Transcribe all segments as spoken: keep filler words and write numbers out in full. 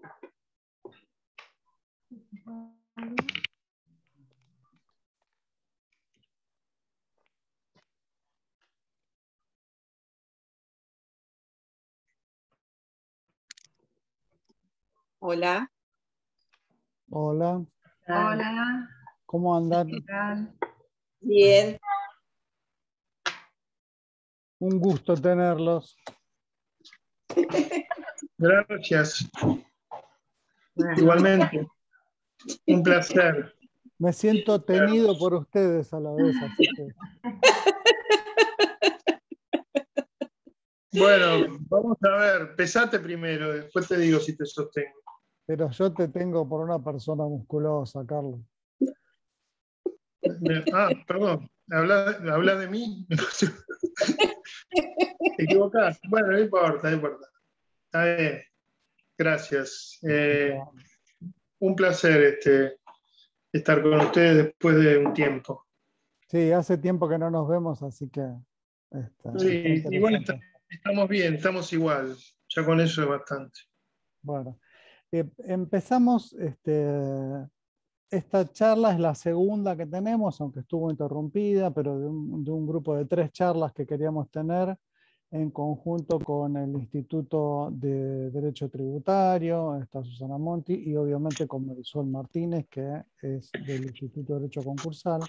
Hola. Hola. Hola. ¿Cómo andan? ¿Qué tal? Bien. Un gusto tenerlos. Gracias. Igualmente. Un placer. Me siento tenido por ustedes a la vez, así que... Bueno, vamos a ver. Pesate primero, después te digo si te sostengo. Pero yo te tengo por una persona musculosa, Carlos. Ah, perdón. ¿Habla, habla de mí? ¿Te equivocás? Bueno, no importa, no importa. Está bien. Gracias. Eh, un placer este, estar con ustedes después de un tiempo. Sí, hace tiempo que no nos vemos, así que... Está, sí, está igual está, estamos bien, estamos igual. Ya con eso es bastante. Bueno, eh, empezamos... Este, esta charla es la segunda que tenemos, aunque estuvo interrumpida, pero de un, de un grupo de tres charlas que queríamos tener en conjunto con el Instituto de Derecho Tributario, está Susana Monti, y obviamente con Marisol Martínez, que es del Instituto de Derecho Concursal.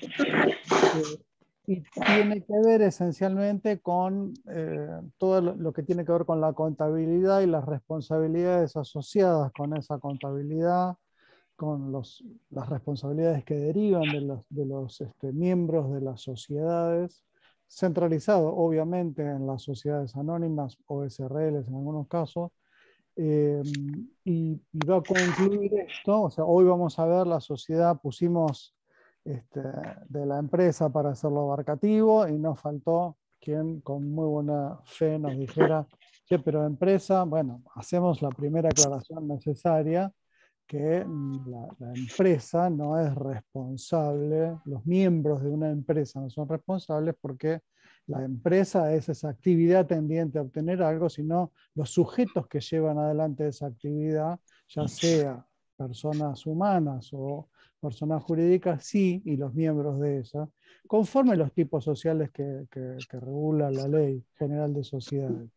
Eh, y tiene que ver esencialmente con eh, todo lo, lo que tiene que ver con la contabilidad y las responsabilidades asociadas con esa contabilidad, con los, las responsabilidades que derivan de los, de los este, miembros de las sociedades, centralizado obviamente en las sociedades anónimas o S R Ls en algunos casos, eh, y, y va a concluir esto, o sea, hoy vamos a ver la sociedad, pusimos este, de la empresa para hacerlo abarcativo y nos faltó quien con muy buena fe nos dijera, che, pero empresa, bueno, hacemos la primera aclaración necesaria, que la, la empresa no es responsable, los miembros de una empresa no son responsables porque la empresa es esa actividad tendiente a obtener algo, sino los sujetos que llevan adelante esa actividad, ya sea personas humanas o personas jurídicas, sí, y los miembros de esa, conforme los tipos sociales que, que, que regula la Ley General de Sociedades.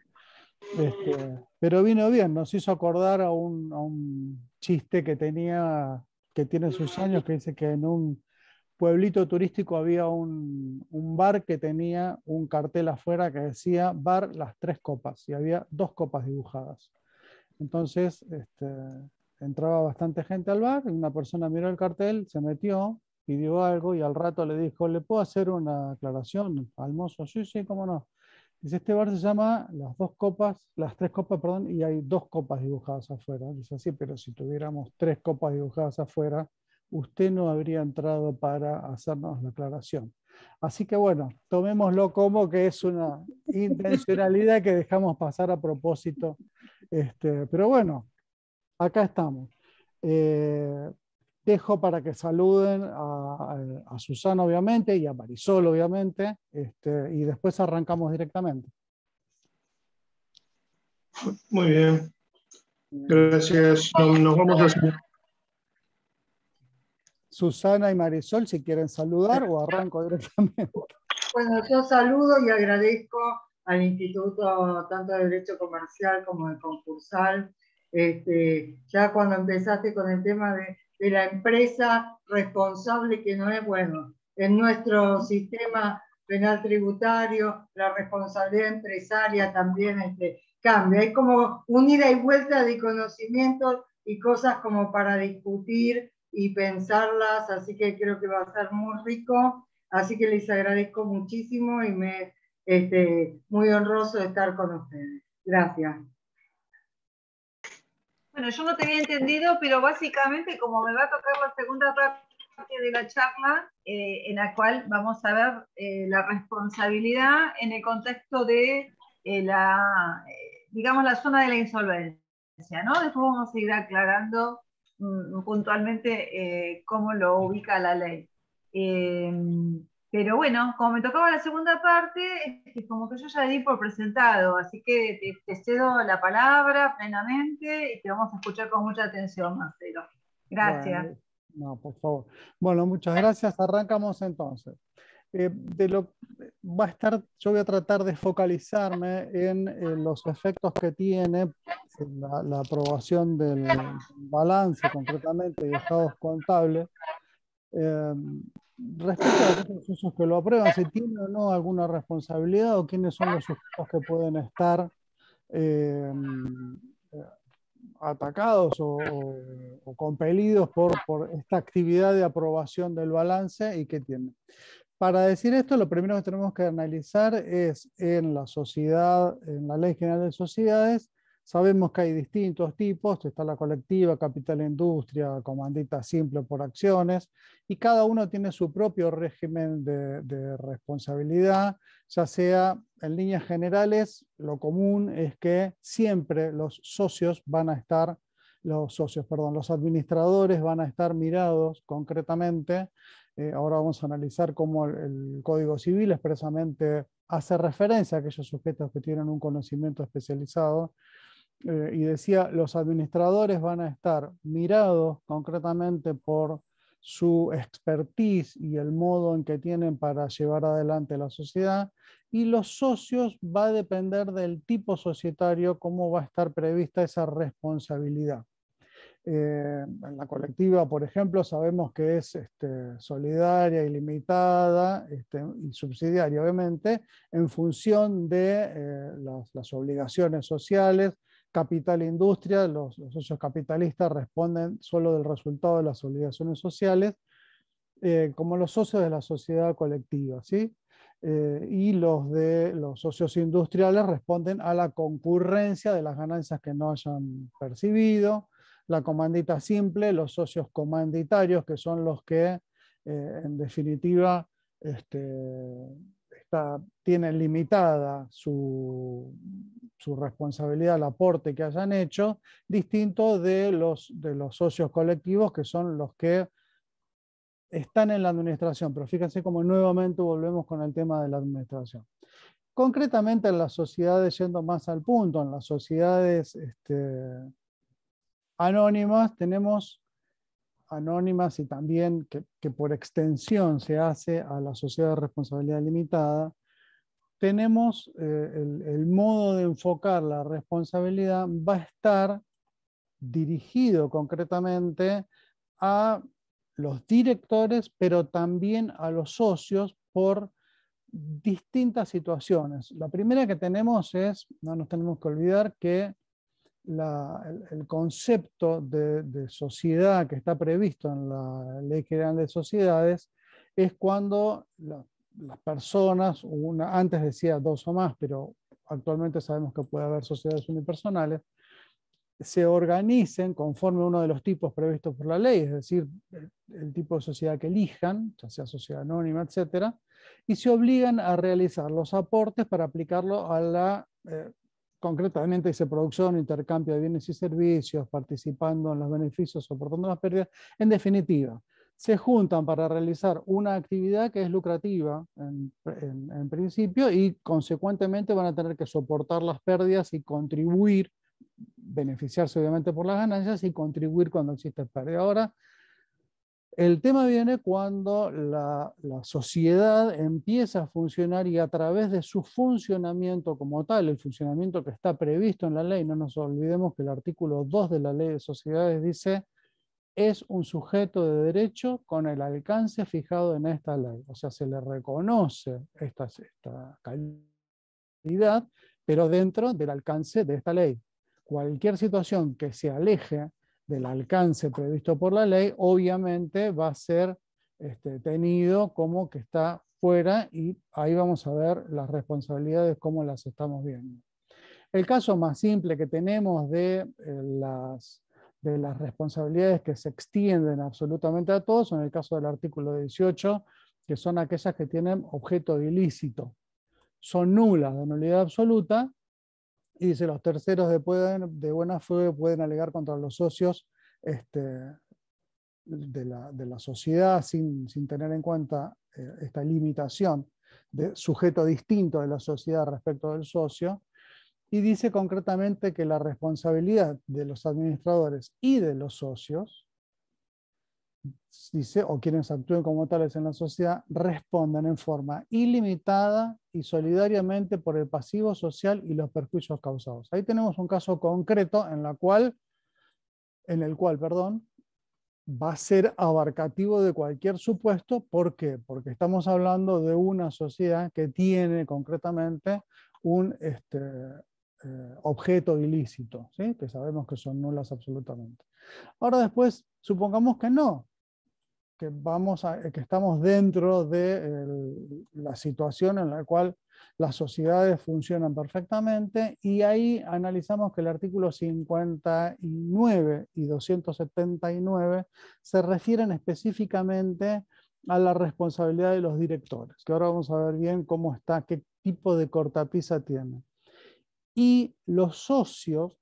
Este, pero vino bien, nos hizo acordar a un, a un chiste que tenía, que tiene sus años, que dice que en un pueblito turístico había un, un bar que tenía un cartel afuera que decía bar Las Tres Copas, y había dos copas dibujadas. Entonces este, entraba bastante gente al bar, y una persona miró el cartel, se metió, pidió algo y al rato le dijo, ¿le puedo hacer una aclaración al mozo? Sí, sí, cómo no. Dice, este bar se llama Las Dos Copas, Las Tres Copas, perdón, y hay dos copas dibujadas afuera. Dice, sí, pero si tuviéramos tres copas dibujadas afuera, usted no habría entrado para hacernos la aclaración. Así que bueno, tomémoslo como que es una intencionalidad que dejamos pasar a propósito. Este, pero bueno, acá estamos. Eh, dejo para que saluden a, a Susana, obviamente, y a Marisol, obviamente, este, y después arrancamos directamente. Muy bien. Gracias. Nos, nos vamos a hacer. Susana y Marisol, si quieren saludar o arranco directamente. Bueno, yo saludo y agradezco al Instituto tanto de Derecho Comercial como de Concursal. Este, ya cuando empezaste con el tema de, de la empresa responsable, que no es bueno, en nuestro sistema penal tributario, la responsabilidad empresaria también este, cambia. Es como un ida y vuelta de conocimientos y cosas como para discutir y pensarlas, así que creo que va a ser muy rico. Así que les agradezco muchísimo y me este, muy honroso de estar con ustedes. Gracias. Bueno, yo no te había entendido, pero básicamente como me va a tocar la segunda parte de la charla, eh, en la cual vamos a ver eh, la responsabilidad en el contexto de eh, la, eh, digamos, la zona de la insolvencia, ¿no? Después vamos a ir aclarando mm, puntualmente eh, cómo lo ubica la ley. Eh, Pero bueno, como me tocaba la segunda parte, este, como que yo ya di por presentado, así que te, te cedo la palabra plenamente y te vamos a escuchar con mucha atención, Marcelo. Gracias. Bueno, no, por favor. Bueno, muchas gracias. Arrancamos entonces. Eh, de lo, va a estar, yo voy a tratar de focalizarme en, en los efectos que tiene la, la aprobación del balance, concretamente, de estados contables. Eh, respecto a aquellos usos que lo aprueban, ¿se tiene o no alguna responsabilidad o quiénes son los sujetos que pueden estar eh, atacados o, o, o compelidos por, por esta actividad de aprobación del balance y qué tiene? Para decir esto, lo primero que tenemos que analizar es en la sociedad, en la Ley General de Sociedades, sabemos que hay distintos tipos, está la colectiva, capital e industria, comandita simple por acciones, y cada uno tiene su propio régimen de, de responsabilidad, ya sea en líneas generales, lo común es que siempre los socios van a estar, los socios, perdón, los administradores van a estar mirados concretamente. Eh, ahora vamos a analizar cómo el, el Código Civil expresamente hace referencia a aquellos sujetos que tienen un conocimiento especializado. Eh, y decía, los administradores van a estar mirados concretamente por su expertise y el modo en que tienen para llevar adelante la sociedad, y los socios va a depender del tipo societario, cómo va a estar prevista esa responsabilidad. Eh, en la colectiva, por ejemplo, sabemos que es este, solidaria, ilimitada este, y subsidiaria, obviamente, en función de eh, las, las obligaciones sociales. Capital e industria, los, los socios capitalistas responden solo del resultado de las obligaciones sociales, eh, como los socios de la sociedad colectiva, ¿sí? Eh, y los de los socios industriales responden a la concurrencia de las ganancias que no hayan percibido. La comandita simple, los socios comanditarios, que son los que, eh, en definitiva, este, está, tienen limitada su, su responsabilidad, el aporte que hayan hecho, distinto de los, de los socios colectivos, que son los que están en la administración. Pero fíjense cómo nuevamente volvemos con el tema de la administración. Concretamente en las sociedades, yendo más al punto, en las sociedades este, anónimas, tenemos anónimas y también que, que por extensión se hace a la sociedad de responsabilidad limitada, tenemos eh, el, el modo de enfocar la responsabilidad va a estar dirigido concretamente a los directores, pero también a los socios por distintas situaciones. La primera que tenemos es, no nos tenemos que olvidar que La, el, el concepto de, de sociedad que está previsto en la Ley General de Sociedades es cuando la, las personas, una, antes decía dos o más, pero actualmente sabemos que puede haber sociedades unipersonales, se organicen conforme a uno de los tipos previstos por la ley, es decir, el, el tipo de sociedad que elijan, ya sea sociedad anónima, etcétera, y se obligan a realizar los aportes para aplicarlo a la eh, concretamente dice producción, intercambio de bienes y servicios, participando en los beneficios, soportando las pérdidas. En definitiva, se juntan para realizar una actividad que es lucrativa en, en, en principio y consecuentemente van a tener que soportar las pérdidas y contribuir, beneficiarse obviamente por las ganancias y contribuir cuando existe pérdida. Ahora, el tema viene cuando la, la sociedad empieza a funcionar y a través de su funcionamiento como tal, el funcionamiento que está previsto en la ley, no nos olvidemos que el artículo dos de la Ley de Sociedades dice, es un sujeto de derecho con el alcance fijado en esta ley. O sea, se le reconoce esta, esta calidad, pero dentro del alcance de esta ley. Cualquier situación que se aleje del alcance previsto por la ley, obviamente va a ser este, tenido como que está fuera y ahí vamos a ver las responsabilidades como las estamos viendo. El caso más simple que tenemos de, eh, las, de las responsabilidades que se extienden absolutamente a todos son el caso del artículo dieciocho, que son aquellas que tienen objeto de ilícito. Son nulas de nulidad absoluta. Y dice, los terceros de, pueden, de buena fe pueden alegar contra los socios este, de la, de la sociedad sin, sin tener en cuenta eh, esta limitación de sujeto distinto de la sociedad respecto del socio, y dice concretamente que la responsabilidad de los administradores y de los socios, dice, o quienes actúen como tales en la sociedad, responden en forma ilimitada y solidariamente por el pasivo social y los perjuicios causados. Ahí tenemos un caso concreto en, la cual, en el cual perdón, va a ser abarcativo de cualquier supuesto. ¿Por qué? Porque estamos hablando de una sociedad que tiene concretamente un este, eh, objeto ilícito, ¿sí? Que sabemos que son nulas absolutamente. Ahora después, supongamos que no, que, vamos a, que estamos dentro de el, la situación en la cual las sociedades funcionan perfectamente, y ahí analizamos que el artículo cincuenta y nueve y doscientos setenta y nueve se refieren específicamente a la responsabilidad de los directores, que ahora vamos a ver bien cómo está, qué tipo de cortapisa tiene. Y los socios,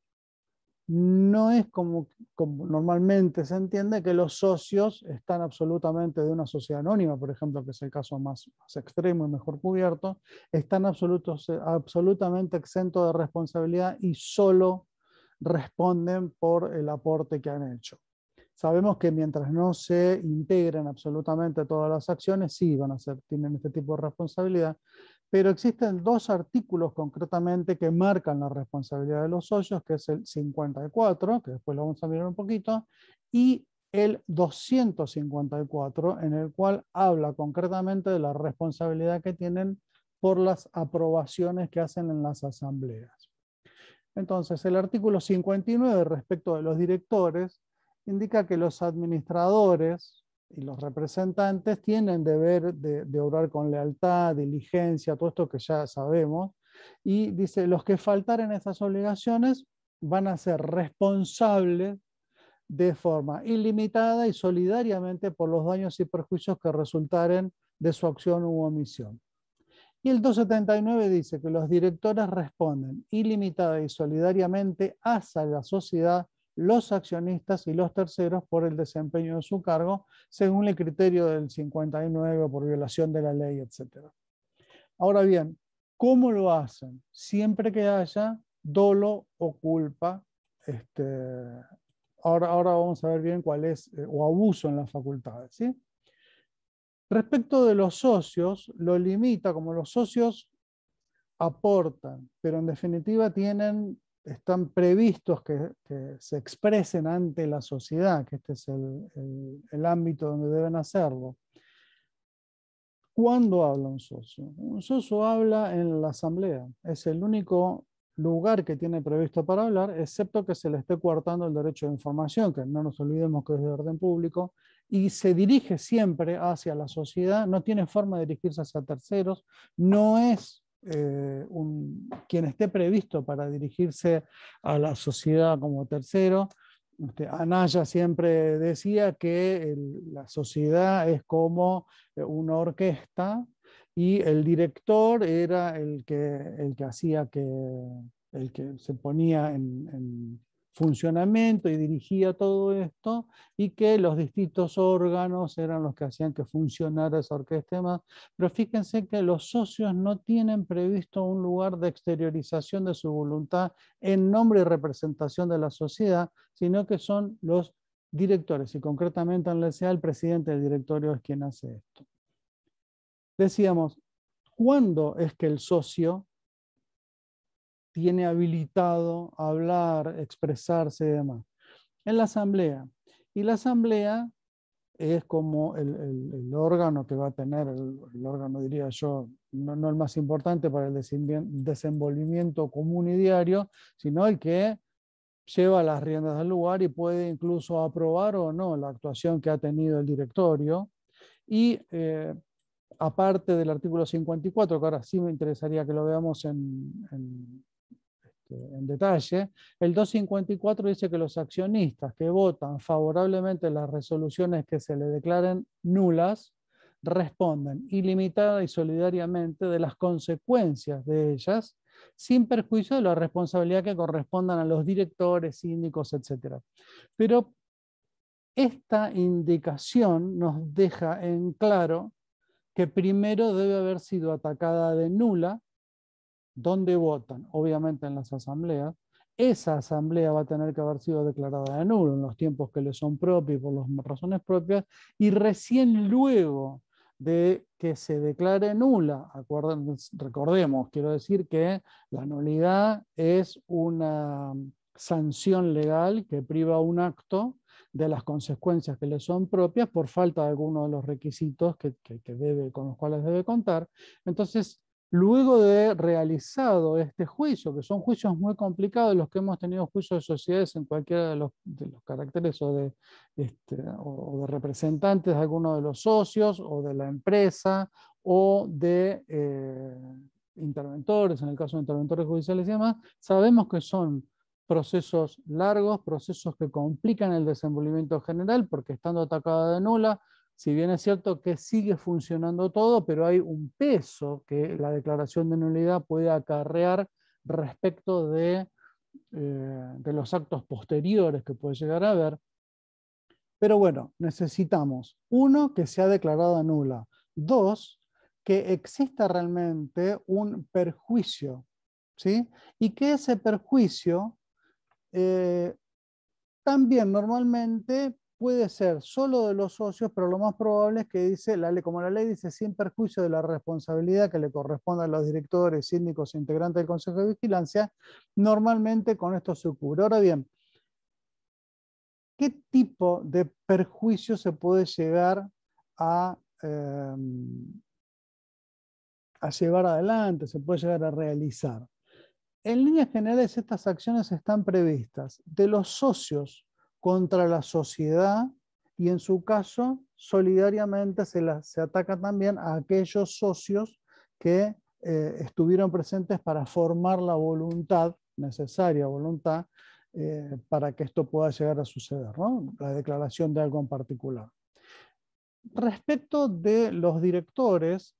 no es como, como normalmente se entiende, que los socios están absolutamente de una sociedad anónima, por ejemplo, que es el caso más, más extremo y mejor cubierto, están absolutos, absolutamente exentos de responsabilidad y solo responden por el aporte que han hecho. Sabemos que mientras no se integren absolutamente todas las acciones, sí van a ser, tienen este tipo de responsabilidad, pero existen dos artículos concretamente que marcan la responsabilidad de los socios, que es el cincuenta y cuatro, que después lo vamos a mirar un poquito, y el doscientos cincuenta y cuatro, en el cual habla concretamente de la responsabilidad que tienen por las aprobaciones que hacen en las asambleas. Entonces, el artículo cincuenta y nueve respecto de los directores indica que los administradores y los representantes tienen deber de, de obrar con lealtad, diligencia, todo esto que ya sabemos, y dice, los que faltaren esas obligaciones van a ser responsables de forma ilimitada y solidariamente por los daños y perjuicios que resultaren de su acción u omisión. Y el doscientos setenta y nueve dice que los directores responden ilimitada y solidariamente hacia la sociedad, los accionistas y los terceros por el desempeño de su cargo, según el criterio del cincuenta y nueve, por violación de la ley, etcétera. Ahora bien, ¿cómo lo hacen? Siempre que haya dolo o culpa. Este, ahora, ahora vamos a ver bien cuál es, eh, o abuso en las facultades, ¿sí? Respecto de los socios, lo limita, como los socios aportan, pero en definitiva tienen... están previstos que, que se expresen ante la sociedad, que este es el, el, el ámbito donde deben hacerlo. ¿Cuándo habla un socio? Un socio habla en la asamblea. Es el único lugar que tiene previsto para hablar, excepto que se le esté coartando el derecho de información, que no nos olvidemos que es de orden público, y se dirige siempre hacia la sociedad, no tiene forma de dirigirse hacia terceros, no es Eh, un, quien esté previsto para dirigirse a la sociedad como tercero. Este, Anaya siempre decía que el, la sociedad es como una orquesta y el director era el que, el que hacía que, el que se ponía en, en funcionamiento y dirigía todo esto, y que los distintos órganos eran los que hacían que funcionara esa orquesta y demás. Pero fíjense que los socios no tienen previsto un lugar de exteriorización de su voluntad en nombre y representación de la sociedad, sino que son los directores, y concretamente en la S E A el presidente del directorio es quien hace esto. Decíamos, ¿cuándo es que el socio tiene habilitado a hablar, expresarse y demás? En la asamblea. Y la asamblea es como el, el, el órgano que va a tener, el, el órgano diría yo, no, no el más importante para el desenvolvimiento común y diario, sino el que lleva las riendas del lugar y puede incluso aprobar o no la actuación que ha tenido el directorio. Y eh, aparte del artículo cincuenta y cuatro, que ahora sí me interesaría que lo veamos en, en en detalle, el doscientos cincuenta y cuatro dice que los accionistas que votan favorablemente las resoluciones que se le declaren nulas responden ilimitada y solidariamente de las consecuencias de ellas, sin perjuicio de la responsabilidad que correspondan a los directores, síndicos, etcétera. Pero esta indicación nos deja en claro que primero debe haber sido atacada de nula, donde votan, obviamente en las asambleas. Esa asamblea va a tener que haber sido declarada de nulo en los tiempos que le son propios, por las razones propias, y recién luego de que se declare nula, acuerden, recordemos, quiero decir que la nulidad es una sanción legal que priva un acto de las consecuencias que le son propias por falta de alguno de los requisitos que, que, que debe, con los cuales debe contar. Entonces, luego de realizado este juicio, que son juicios muy complicados, los que hemos tenido juicios de sociedades en cualquiera de los, de los caracteres o de, este, o de representantes de alguno de los socios, o de la empresa, o de eh, interventores, en el caso de interventores judiciales y demás, sabemos que son procesos largos, procesos que complican el desenvolvimiento general, porque estando atacada de nula, si bien es cierto que sigue funcionando todo, pero hay un peso que la declaración de nulidad puede acarrear respecto de, eh, de los actos posteriores que puede llegar a haber. Pero bueno, necesitamos, uno, que sea declarada nula. Dos, que exista realmente un perjuicio, ¿sí? Y que ese perjuicio eh, también normalmente puede ser solo de los socios, pero lo más probable es que dice, la ley, como la ley dice, sin perjuicio de la responsabilidad que le corresponde a los directores, síndicos e integrantes del Consejo de Vigilancia, normalmente con esto se cubre. Ahora bien, ¿qué tipo de perjuicio se puede llegar a, eh, a llevar adelante, se puede llegar a realizar? En líneas generales, estas acciones están previstas de los socios contra la sociedad y, en su caso, solidariamente se, la, se ataca también a aquellos socios que eh, estuvieron presentes para formar la voluntad, necesaria voluntad, eh, para que esto pueda llegar a suceder, ¿no? La declaración de algo en particular. Respecto de los directores,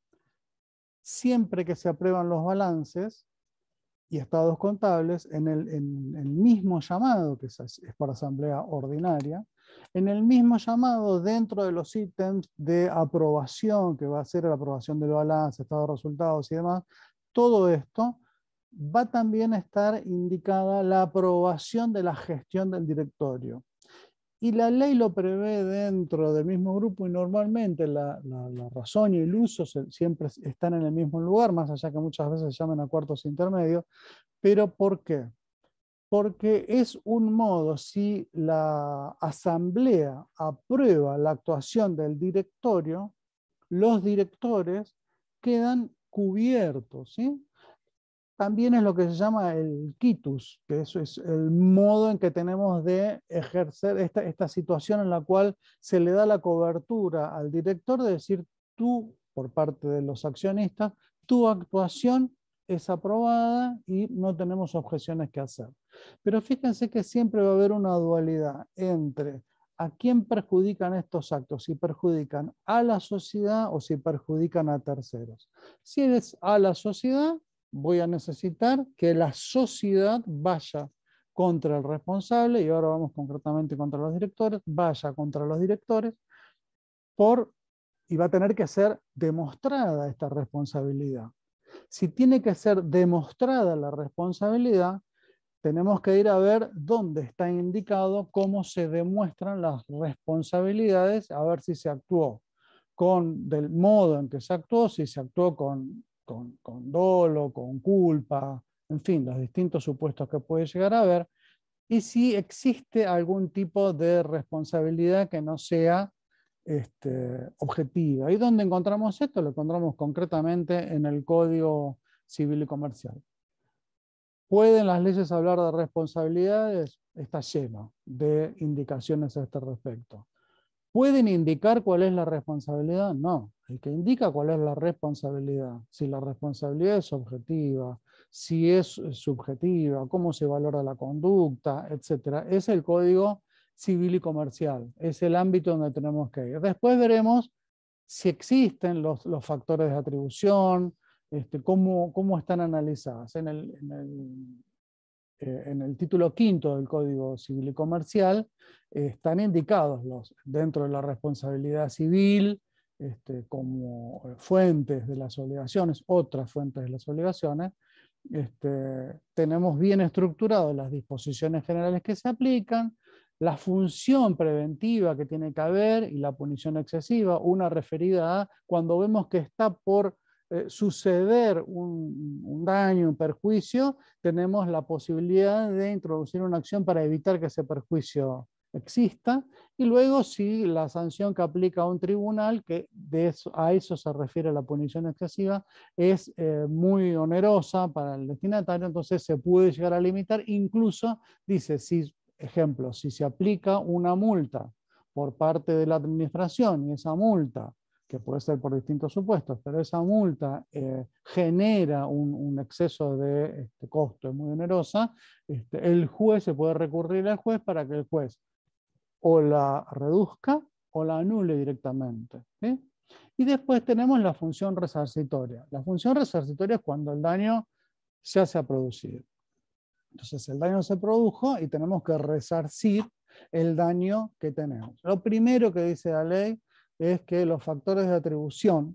siempre que se aprueban los balances y estados contables, en el, en el mismo llamado, que es, es por asamblea ordinaria, en el mismo llamado, dentro de los ítems de aprobación, que va a ser la aprobación del balance, estado de resultados y demás, todo esto va también a estar indicada la aprobación de la gestión del directorio. Y la ley lo prevé dentro del mismo grupo, y normalmente la, la, la razón y el uso se, siempre están en el mismo lugar, más allá que muchas veces se llaman acuerdos intermedios. ¿Pero por qué? Porque es un modo, si la asamblea aprueba la actuación del directorio, los directores quedan cubiertos, ¿sí? También es lo que se llama el quitus, que eso es el modo en que tenemos de ejercer esta, esta situación en la cual se le da la cobertura al director de decir, tú, por parte de los accionistas, tu actuación es aprobada y no tenemos objeciones que hacer. Pero fíjense que siempre va a haber una dualidad entre a quién perjudican estos actos, si perjudican a la sociedad o si perjudican a terceros. Si es a la sociedad, voy a necesitar que la sociedad vaya contra el responsable, y ahora vamos concretamente contra los directores, vaya contra los directores, por, y va a tener que ser demostrada esta responsabilidad. Si tiene que ser demostrada la responsabilidad, tenemos que ir a ver dónde está indicado cómo se demuestran las responsabilidades, a ver si se actuó con del modo en que se actuó, si se actuó con Con, con dolo, con culpa, en fin, los distintos supuestos que puede llegar a haber, y si existe algún tipo de responsabilidad que no sea este, objetiva. ¿Y dónde encontramos esto? Lo encontramos concretamente en el Código Civil y Comercial. ¿Pueden las leyes hablar de responsabilidades? Está lleno de indicaciones a este respecto. ¿Pueden indicar cuál es la responsabilidad? No. El que indica cuál es la responsabilidad, si la responsabilidad es objetiva, si es subjetiva, cómo se valora la conducta, etcétera, es el Código Civil y Comercial. Es el ámbito donde tenemos que ir. Después veremos si existen los, los factores de atribución, este, cómo, cómo están analizadas. En el, en el eh, en el título quinto del Código Civil y Comercial eh, están indicados los, dentro de la responsabilidad civil, este, como fuentes de las obligaciones, otras fuentes de las obligaciones. Este, tenemos bien estructuradas las disposiciones generales que se aplican, la función preventiva que tiene que haber y la punición excesiva, una referida a cuando vemos que está por eh, suceder un, un daño, un perjuicio, tenemos la posibilidad de introducir una acción para evitar que ese perjuicio exista, y luego si la sanción que aplica un tribunal, que de eso, a eso se refiere la punición excesiva, es eh, muy onerosa para el destinatario, entonces se puede llegar a limitar, incluso dice, si, ejemplo, si se aplica una multa por parte de la administración y esa multa, que puede ser por distintos supuestos, pero esa multa eh, genera un, un exceso de este, costo, es muy onerosa, este, el juez se puede recurrir al juez para que el juez o la reduzca o la anule directamente, ¿sí? Y después tenemos la función resarcitoria. La función resarcitoria es cuando el daño ya se ha producido. Entonces el daño se produjo y tenemos que resarcir el daño que tenemos. Lo primero que dice la ley es que los factores de atribución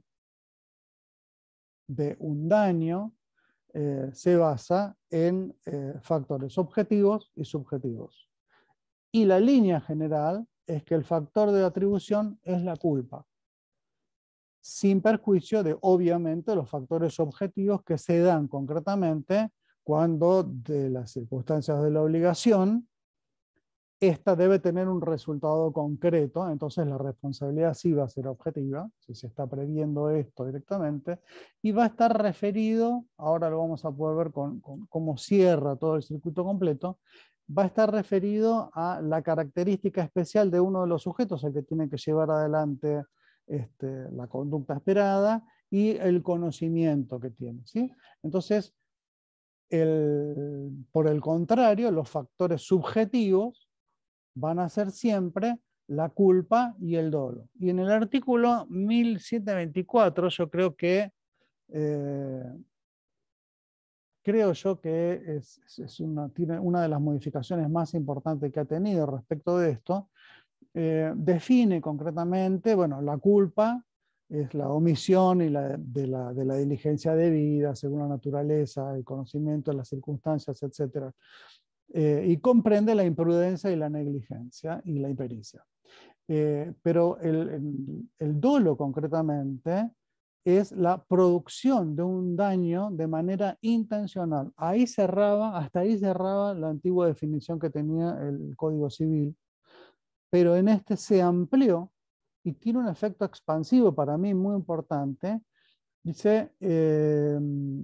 de un daño eh, se basa en eh, factores objetivos y subjetivos. Y la línea general es que el factor de atribución es la culpa, sin perjuicio de, obviamente, los factores objetivos que se dan concretamente cuando de las circunstancias de la obligación, esta debe tener un resultado concreto, entonces la responsabilidad sí va a ser objetiva, si se está previendo esto directamente, y va a estar referido, ahora lo vamos a poder ver con, con cómo cierra todo el circuito completo, va a estar referido a la característica especial de uno de los sujetos, el que tiene que llevar adelante este, la conducta esperada y el conocimiento que tiene, ¿sí? Entonces, el, por el contrario, los factores subjetivos van a ser siempre la culpa y el dolo. Y en el artículo mil setecientos veinticuatro yo creo que eh, creo yo que es, es una, tiene una de las modificaciones más importantes que ha tenido respecto de esto. Eh, define concretamente, bueno, la culpa es la omisión y la, de, la, de la diligencia debida según la naturaleza, el conocimiento de las circunstancias, etcétera. Eh, y comprende la imprudencia y la negligencia y la impericia. Eh, pero el, el, el dolo concretamente es la producción de un daño de manera intencional. Ahí cerraba, hasta ahí cerraba la antigua definición que tenía el Código Civil, pero en este se amplió y tiene un efecto expansivo para mí muy importante. Dice, eh,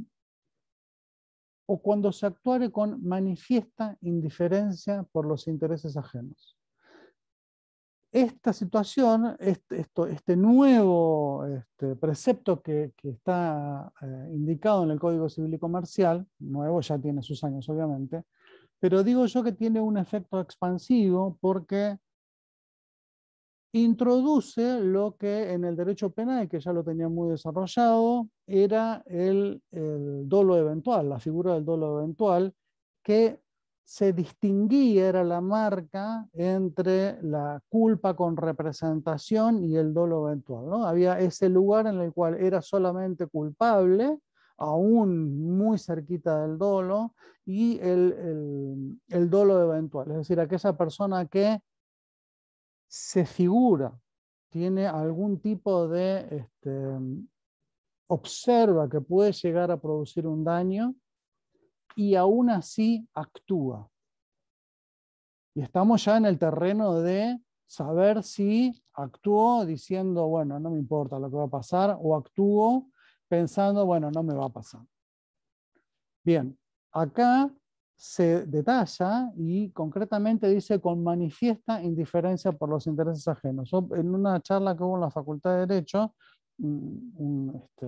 o cuando se actuare con manifiesta indiferencia por los intereses ajenos. Esta situación, este, esto, este nuevo este, precepto que, que está eh, indicado en el Código Civil y Comercial, nuevo, ya tiene sus años obviamente, pero digo yo que tiene un efecto expansivo porque introduce lo que en el derecho penal, que ya lo tenía muy desarrollado, era el, el dolo eventual, la figura del dolo eventual, que se distinguía, era la marca entre la culpa con representación y el dolo eventual, ¿no? Había ese lugar en el cual era solamente culpable, aún muy cerquita del dolo, y el, el, el dolo eventual, es decir, aquella persona que se figura, tiene algún tipo de, este, observa que puede llegar a producir un daño y aún así actúa. Y estamos ya en el terreno de saber si actuó diciendo, bueno, no me importa lo que va a pasar, o actuó pensando, bueno, no me va a pasar. Bien, acá se detalla y concretamente dice con manifiesta indiferencia por los intereses ajenos. Yo, en una charla que hubo en la Facultad de Derecho, un, un, este,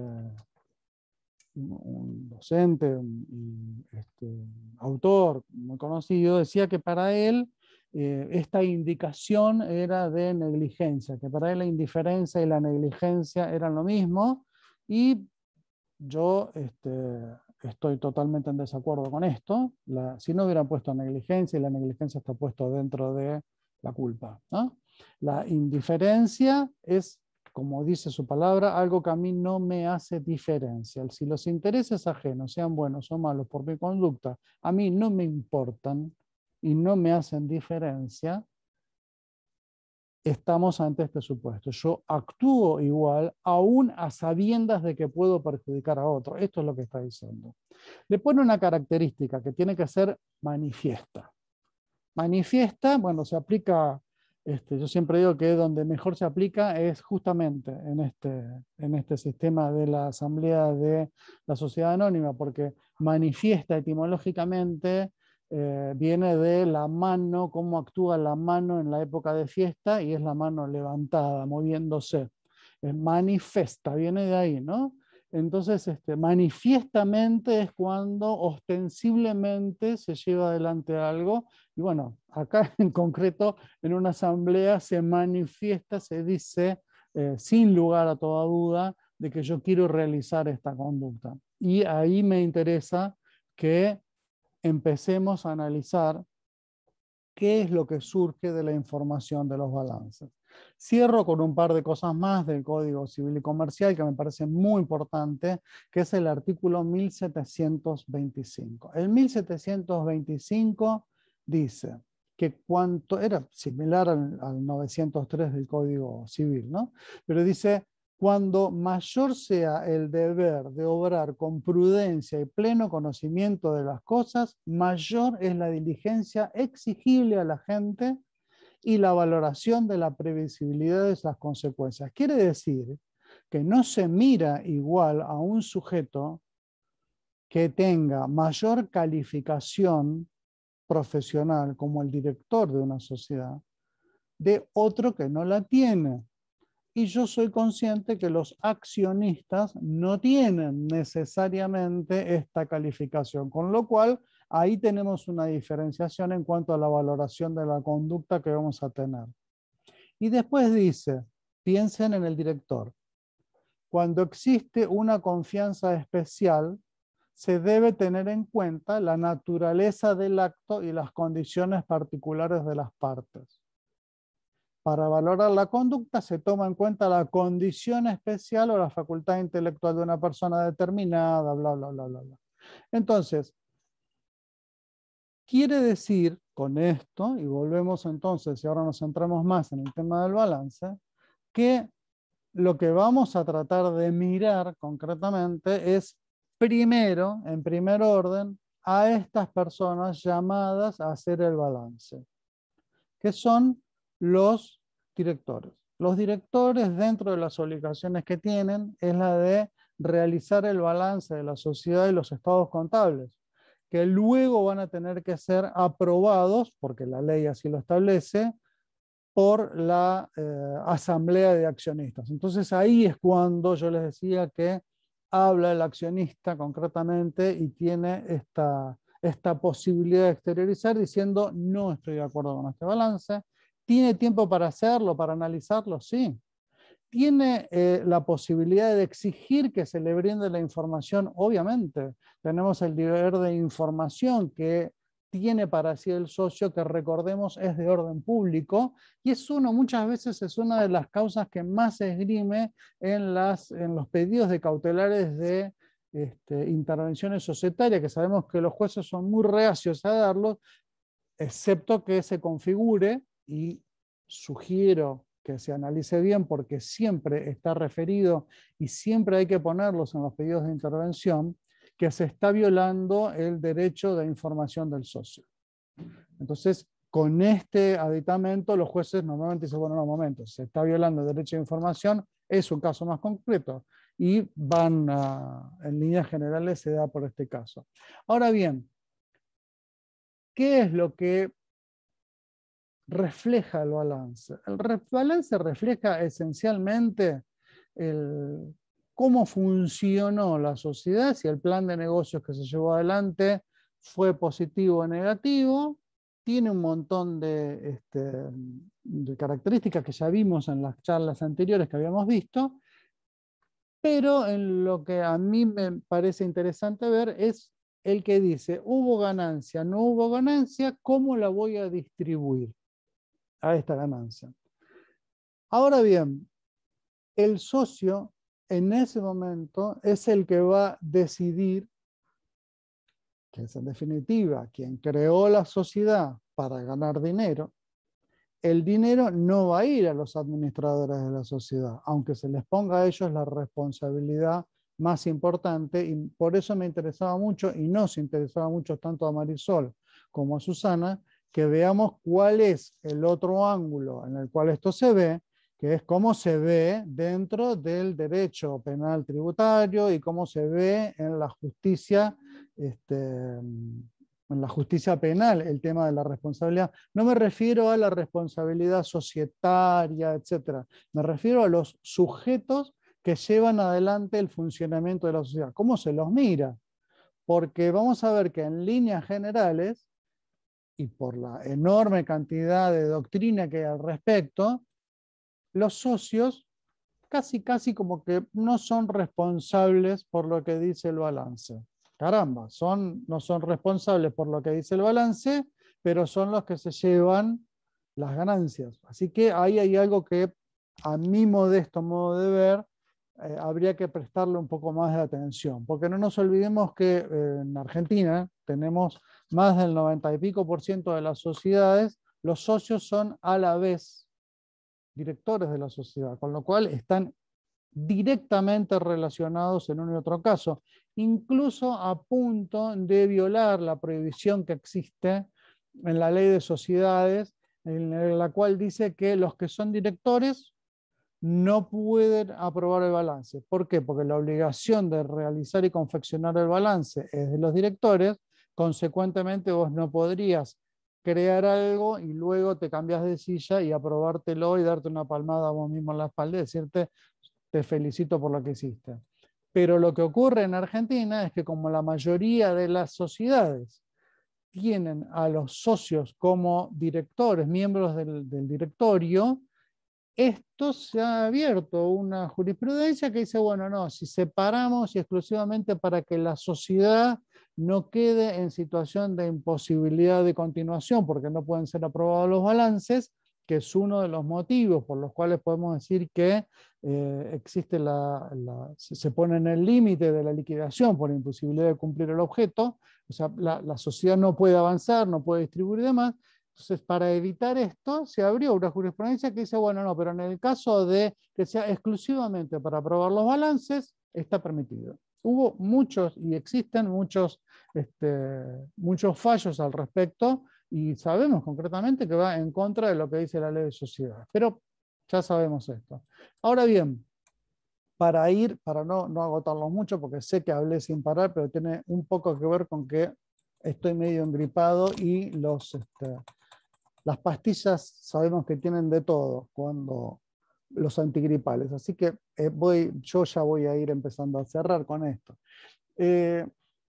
un docente, un este, autor muy conocido, decía que para él eh, esta indicación era de negligencia, que para él la indiferencia y la negligencia eran lo mismo, y yo este, estoy totalmente en desacuerdo con esto. La, si no hubieran puesto negligencia, y la negligencia está puesto dentro de la culpa, ¿no? La indiferencia es, como dice su palabra, algo que a mí no me hace diferencia. Si los intereses ajenos, sean buenos o malos por mi conducta, a mí no me importan y no me hacen diferencia, estamos ante este supuesto. Yo actúo igual, aún a sabiendas de que puedo perjudicar a otro. Esto es lo que está diciendo. Le pone una característica que tiene que ser manifiesta. Manifiesta, bueno, se aplica, este, yo siempre digo que donde mejor se aplica es justamente en este, en este sistema de la asamblea de la sociedad anónima, porque manifiesta etimológicamente eh, viene de la mano, cómo actúa la mano en la época de fiesta, y es la mano levantada, moviéndose. Es manifesta, viene de ahí, ¿no? Entonces, este, manifiestamente es cuando ostensiblemente se lleva adelante algo. Y bueno, acá en concreto, en una asamblea se manifiesta, se dice, eh, sin lugar a toda duda, de que yo quiero realizar esta conducta. Y ahí me interesa que empecemos a analizar qué es lo que surge de la información de los balances. Cierro con un par de cosas más del Código Civil y Comercial que me parece muy importante, que es el artículo mil setecientos veinticinco. El mil setecientos veinticinco dice que cuanto, era similar al, al novecientos tres del Código Civil, ¿no? Pero dice, cuando mayor sea el deber de obrar con prudencia y pleno conocimiento de las cosas, mayor es la diligencia exigible a la gente y la valoración de la previsibilidad de esas consecuencias. Quiere decir que no se mira igual a un sujeto que tenga mayor calificación profesional como el director de una sociedad de otro que no la tiene. Y yo soy consciente que los accionistas no tienen necesariamente esta calificación, con lo cual ahí tenemos una diferenciación en cuanto a la valoración de la conducta que vamos a tener. Y después dice, piensen en el director. Cuando existe una confianza especial, se debe tener en cuenta la naturaleza del acto y las condiciones particulares de las partes. Para valorar la conducta se toma en cuenta la condición especial o la facultad intelectual de una persona determinada, bla, bla, bla, bla, bla. Entonces, quiere decir con esto, y volvemos entonces, y ahora nos centramos más en el tema del balance, que lo que vamos a tratar de mirar concretamente es primero, en primer orden, a estas personas llamadas a hacer el balance, que son los directores. Los directores, dentro de las obligaciones que tienen, es la de realizar el balance de la sociedad y los estados contables, que luego van a tener que ser aprobados, porque la ley así lo establece, por la eh, asamblea de accionistas. Entonces ahí es cuando yo les decía que habla el accionista concretamente y tiene esta, esta posibilidad de exteriorizar diciendo no estoy de acuerdo con este balance. ¿Tiene tiempo para hacerlo, para analizarlo? Sí. ¿Tiene eh, la posibilidad de exigir que se le brinde la información? Obviamente. Tenemos el deber de información que tiene para sí el socio, que recordemos es de orden público, y es uno, muchas veces es una de las causas que más se esgrime en, las, en los pedidos de cautelares de este, intervenciones societarias, que sabemos que los jueces son muy reacios a darlos, excepto que se configure, y sugiero que se analice bien porque siempre está referido y siempre hay que ponerlos en los pedidos de intervención, que se está violando el derecho de información del socio. Entonces, con este aditamento, los jueces normalmente dicen, bueno, no, momento, se está violando el derecho de información, es un caso más concreto, y van a, en líneas generales se da por este caso. Ahora bien, ¿qué es lo que refleja el balance? El balance refleja esencialmente el, cómo funcionó la sociedad, si el plan de negocios que se llevó adelante fue positivo o negativo. Tiene un montón de, este, de características que ya vimos en las charlas anteriores que habíamos visto, Pero en lo que a mí me parece interesante ver es el que dice, hubo ganancia, no hubo ganancia, ¿cómo la voy a distribuir a esta ganancia? Ahora bien, el socio en ese momento es el que va a decidir, que es en definitiva quien creó la sociedad para ganar dinero. El dinero no va a ir a los administradores de la sociedad, aunque se les ponga a ellos la responsabilidad más importante, y por eso me interesaba mucho, y nos interesaba mucho tanto a Marisol como a Susana, que veamos cuál es el otro ángulo en el cual esto se ve, que es cómo se ve dentro del derecho penal tributario y cómo se ve en la justicia, este, en la justicia penal, el tema de la responsabilidad. No me refiero a la responsabilidad societaria, etcétera. Me refiero a los sujetos que llevan adelante el funcionamiento de la sociedad. ¿Cómo se los mira? Porque vamos a ver que en líneas generales, y por la enorme cantidad de doctrina que hay al respecto, los socios casi casi como que no son responsables por lo que dice el balance. Caramba, son, no son responsables por lo que dice el balance, pero son los que se llevan las ganancias. Así que ahí hay algo que a mi modesto modo de ver eh, habría que prestarle un poco más de atención, porque no nos olvidemos que eh, en Argentina tenemos más del noventa y pico por ciento de las sociedades, los socios son a la vez directores de la sociedad, con lo cual están directamente relacionados en uno y otro caso, incluso a punto de violar la prohibición que existe en la ley de sociedades, en la cual dice que los que son directores no pueden aprobar el balance. ¿Por qué? Porque la obligación de realizar y confeccionar el balance es de los directores, consecuentemente vos no podrías crear algo y luego te cambias de silla y aprobártelo y darte una palmada a vos mismo en la espalda y decirte te felicito por lo que hiciste. Pero lo que ocurre en Argentina es que como la mayoría de las sociedades tienen a los socios como directores, miembros del, del directorio, esto se ha abierto una jurisprudencia que dice, bueno, no, si separamos y exclusivamente para que la sociedad no quede en situación de imposibilidad de continuación, porque no pueden ser aprobados los balances, que es uno de los motivos por los cuales podemos decir que eh, existe la, la, se pone en el límite de la liquidación por imposibilidad de cumplir el objeto, o sea, la, la sociedad no puede avanzar, no puede distribuir y demás. Entonces, para evitar esto, se abrió una jurisprudencia que dice, bueno, no, pero en el caso de que sea exclusivamente para aprobar los balances, está permitido. Hubo muchos, y existen muchos, este, muchos fallos al respecto, y sabemos concretamente que va en contra de lo que dice la ley de sociedades. Pero ya sabemos esto. Ahora bien, para ir, para no, no agotarlo mucho, porque sé que hablé sin parar, pero tiene un poco que ver con que estoy medio engripado y los... Este, las pastillas sabemos que tienen de todo cuando los antigripales. Así que eh, voy, yo ya voy a ir empezando a cerrar con esto. Eh,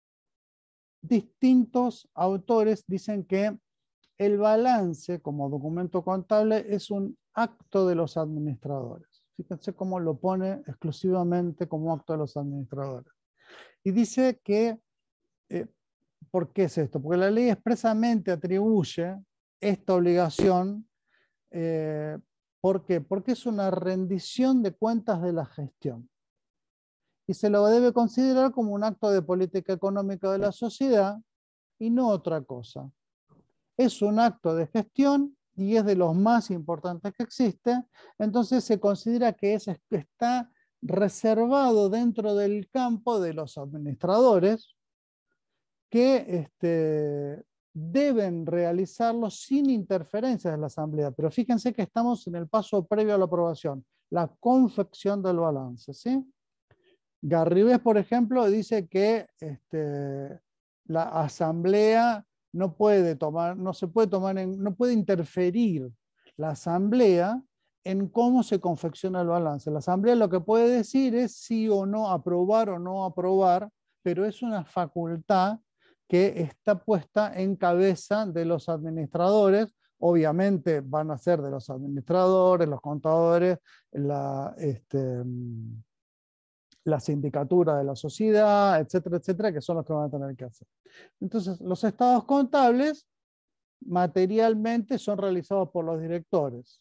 distintos autores dicen que el balance como documento contable es un acto de los administradores. Fíjense cómo lo pone exclusivamente como acto de los administradores. Y dice que, eh, ¿por qué es esto? Porque la ley expresamente atribuye esta obligación, eh, ¿por qué? Porque es una rendición de cuentas de la gestión. Y se lo debe considerar como un acto de política económica de la sociedad y no otra cosa. Es un acto de gestión y es de los más importantes que existe, entonces se considera que es, está reservado dentro del campo de los administradores que este, deben realizarlo sin interferencias de la Asamblea. Pero fíjense que estamos en el paso previo a la aprobación, la confección del balance, ¿sí? Garribes, por ejemplo, dice que este, la Asamblea no puede tomar, no se puede tomar, en, no puede interferir la Asamblea en cómo se confecciona el balance. La Asamblea lo que puede decir es sí o no, aprobar o no aprobar, pero es una facultad que está puesta en cabeza de los administradores. Obviamente van a ser de los administradores, los contadores, la, este, la sindicatura de la sociedad, etcétera, etcétera, que son los que van a tener que hacer. Entonces, los estados contables materialmente son realizados por los directores.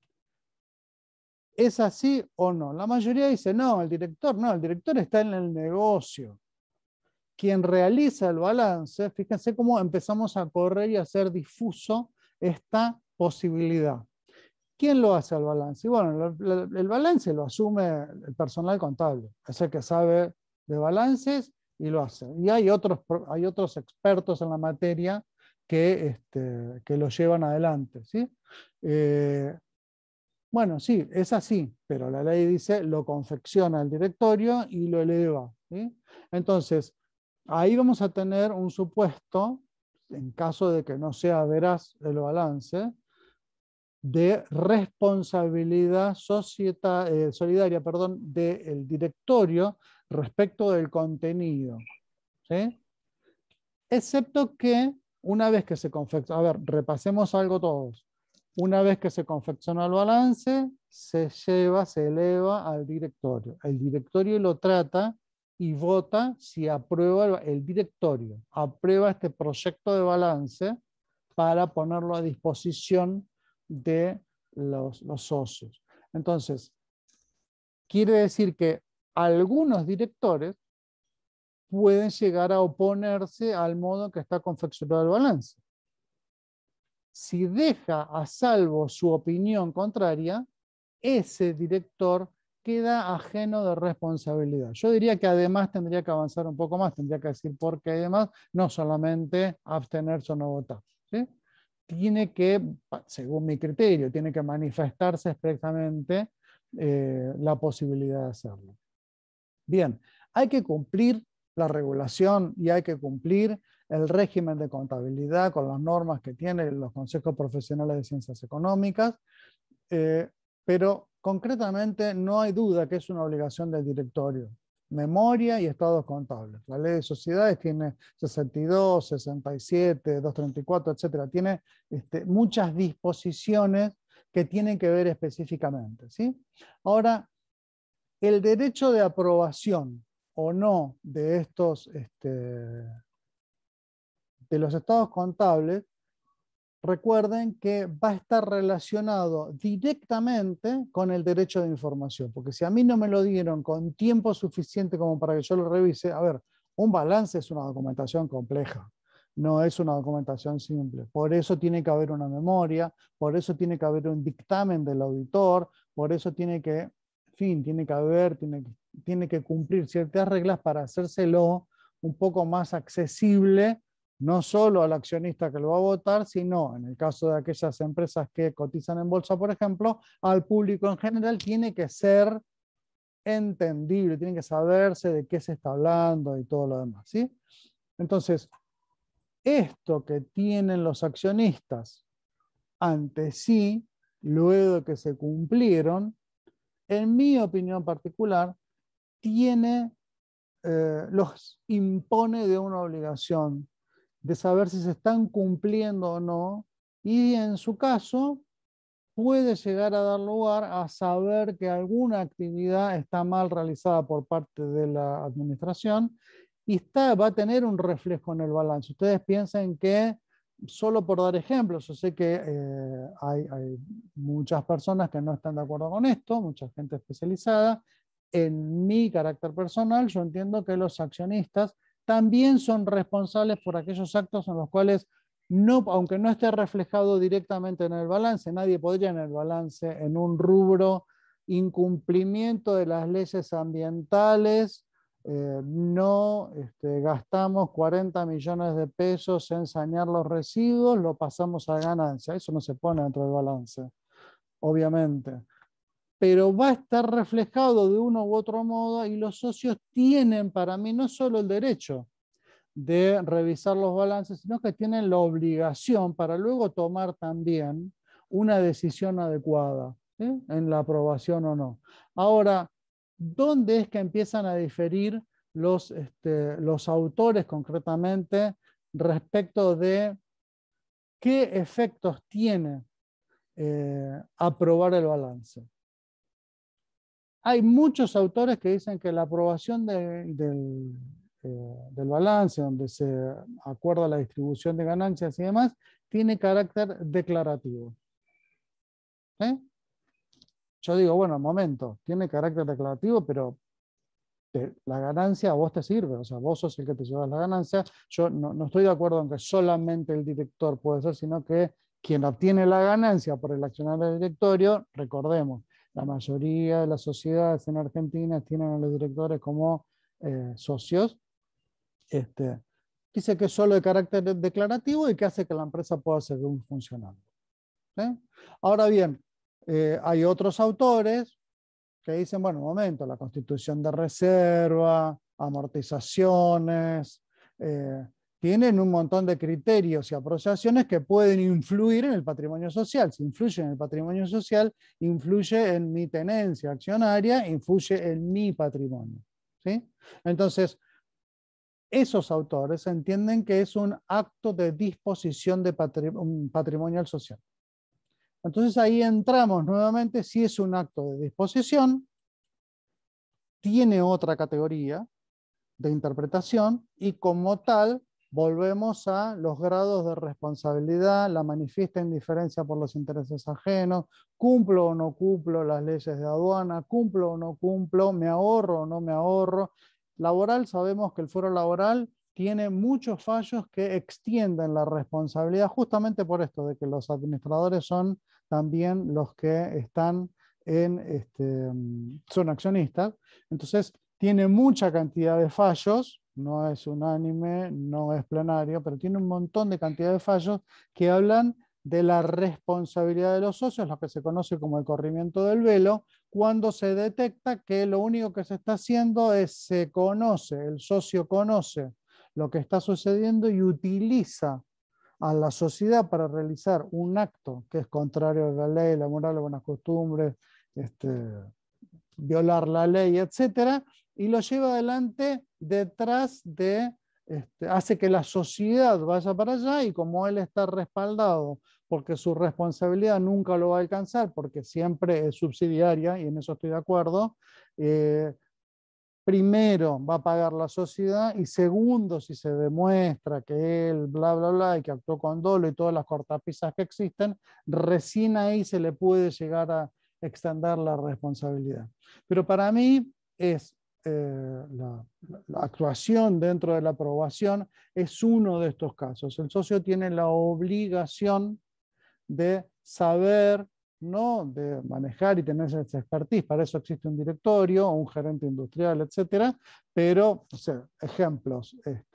¿Es así o no? La mayoría dice, no, el director no, el director está en el negocio. Quien realiza el balance, fíjense cómo empezamos a correr y a hacer difuso esta posibilidad. ¿Quién lo hace el balance? Y bueno, el, el balance lo asume el personal contable, es el que sabe de balances y lo hace. Y hay otros, hay otros expertos en la materia que, este, que lo llevan adelante, ¿sí? Eh, bueno, sí, es así, pero la ley dice lo confecciona el directorio y lo eleva, ¿sí? Entonces, ahí vamos a tener un supuesto, en caso de que no sea veraz el balance, de responsabilidad societa, eh, solidaria perdón, del directorio respecto del contenido, ¿sí? Excepto que una vez que se confecciona, a ver, repasemos algo todos. Una vez que se confecciona el balance, se lleva, se eleva al directorio. El directorio lo trata y vota si aprueba el, el directorio, aprueba este proyecto de balance para ponerlo a disposición de los, los socios. Entonces, quiere decir que algunos directores pueden llegar a oponerse al modo en que está confeccionado el balance. Si deja a salvo su opinión contraria, ese director queda ajeno de responsabilidad. Yo diría que además tendría que avanzar un poco más, tendría que decir por qué además, no solamente abstenerse o no votar, ¿sí? Tiene que, según mi criterio, tiene que manifestarse expresamente eh, la posibilidad de hacerlo. Bien, hay que cumplir la regulación y hay que cumplir el régimen de contabilidad con las normas que tienen los consejos profesionales de ciencias económicas, eh, pero concretamente no hay duda que es una obligación del directorio. Memoria y estados contables. La ley de sociedades tiene sesenta y dos, sesenta y siete, doscientos treinta y cuatro, etcétera. Tiene este, muchas disposiciones que tienen que ver específicamente, ¿sí? Ahora, el derecho de aprobación o no de estos, este, de los estados contables, recuerden que va a estar relacionado directamente con el derecho de información, porque si a mí no me lo dieron con tiempo suficiente como para que yo lo revise, a ver, un balance es una documentación compleja, no es una documentación simple, por eso tiene que haber una memoria, por eso tiene que haber un dictamen del auditor, por eso tiene que, en fin, tiene que haber, tiene, tiene que cumplir ciertas reglas para hacérselo un poco más accesible, no solo al accionista que lo va a votar, sino, en el caso de aquellas empresas que cotizan en bolsa, por ejemplo, al público en general. Tiene que ser entendible, tiene que saberse de qué se está hablando y todo lo demás, ¿sí? Entonces, esto que tienen los accionistas ante sí, luego de que se cumplieron, en mi opinión particular, tiene, eh, los impone de una obligación de saber si se están cumpliendo o no, y en su caso puede llegar a dar lugar a saber que alguna actividad está mal realizada por parte de la administración y está, va a tener un reflejo en el balance. Ustedes piensen que, solo por dar ejemplos, yo sé que eh, hay, hay muchas personas que no están de acuerdo con esto, mucha gente especializada. En mi carácter personal, yo entiendo que los accionistas también son responsables por aquellos actos en los cuales, no, aunque no esté reflejado directamente en el balance, nadie podría en el balance, en un rubro incumplimiento de las leyes ambientales, eh, no este, gastamos cuarenta millones de pesos en sanear los residuos, lo pasamos a ganancia. Eso no se pone dentro del balance, obviamente. Pero va a estar reflejado de uno u otro modo y los socios tienen, para mí, no solo el derecho de revisar los balances, sino que tienen la obligación para luego tomar también una decisión adecuada, ¿sí? En la aprobación o no. Ahora, ¿dónde es que empiezan a diferir los, este, los autores concretamente respecto de qué efectos tiene eh, aprobar el balance? hay muchos autores que dicen que la aprobación de, del, eh, del balance, donde se acuerda la distribución de ganancias y demás, tiene carácter declarativo. ¿Eh? Yo digo, bueno, un momento, tiene carácter declarativo, pero te, la ganancia a vos te sirve, o sea, vos sos el que te llevas la ganancia. Yo no, no estoy de acuerdo en que solamente el director puede ser, sino que quien obtiene la ganancia por el accionario del directorio, recordemos, la mayoría de las sociedades en Argentina tienen a los directores como eh, socios. Este, dice que es solo de carácter declarativo y que hace que la empresa pueda seguir funcionando. ¿Sí? Ahora bien, eh, hay otros autores que dicen, bueno, un momento, la constitución de reserva, amortizaciones, eh, tienen un montón de criterios y apreciaciones que pueden influir en el patrimonio social. Si influye en el patrimonio social, influye en mi tenencia accionaria, influye en mi patrimonio. ¿Sí? Entonces, esos autores entienden que es un acto de disposición de patrim- patrimonial social. Entonces ahí entramos nuevamente, si es un acto de disposición, tiene otra categoría de interpretación y como tal volvemos a los grados de responsabilidad, la manifiesta indiferencia por los intereses ajenos, cumplo o no cumplo las leyes de aduana, cumplo o no cumplo, me ahorro o no me ahorro. Laboral, sabemos que el fuero laboral tiene muchos fallos que extienden la responsabilidad justamente por esto, de que los administradores son también los que están en, este, son accionistas. Entonces, tiene mucha cantidad de fallos, no es unánime, no es plenario, pero tiene un montón de cantidad de fallos que hablan de la responsabilidad de los socios, lo que se conoce como el corrimiento del velo, cuando se detecta que lo único que se está haciendo es se conoce, el socio conoce lo que está sucediendo y utiliza a la sociedad para realizar un acto que es contrario a la ley, la moral, las buenas costumbres, este, violar la ley, etcétera, y lo lleva adelante detrás de, este, hace que la sociedad vaya para allá y como él está respaldado porque su responsabilidad nunca lo va a alcanzar porque siempre es subsidiaria y en eso estoy de acuerdo, eh, primero va a pagar la sociedad y segundo, si se demuestra que él bla bla bla y que actuó con dolo y todas las cortapisas que existen, recién ahí se le puede llegar a extender la responsabilidad. Pero para mí es eh, la, la actuación dentro de la aprobación es uno de estos casos. El socio tiene la obligación de saber, ¿no? De manejar y tener esa expertise. Para eso existe un directorio, un gerente industrial, etcétera. Pero, o sea, ejemplos, este,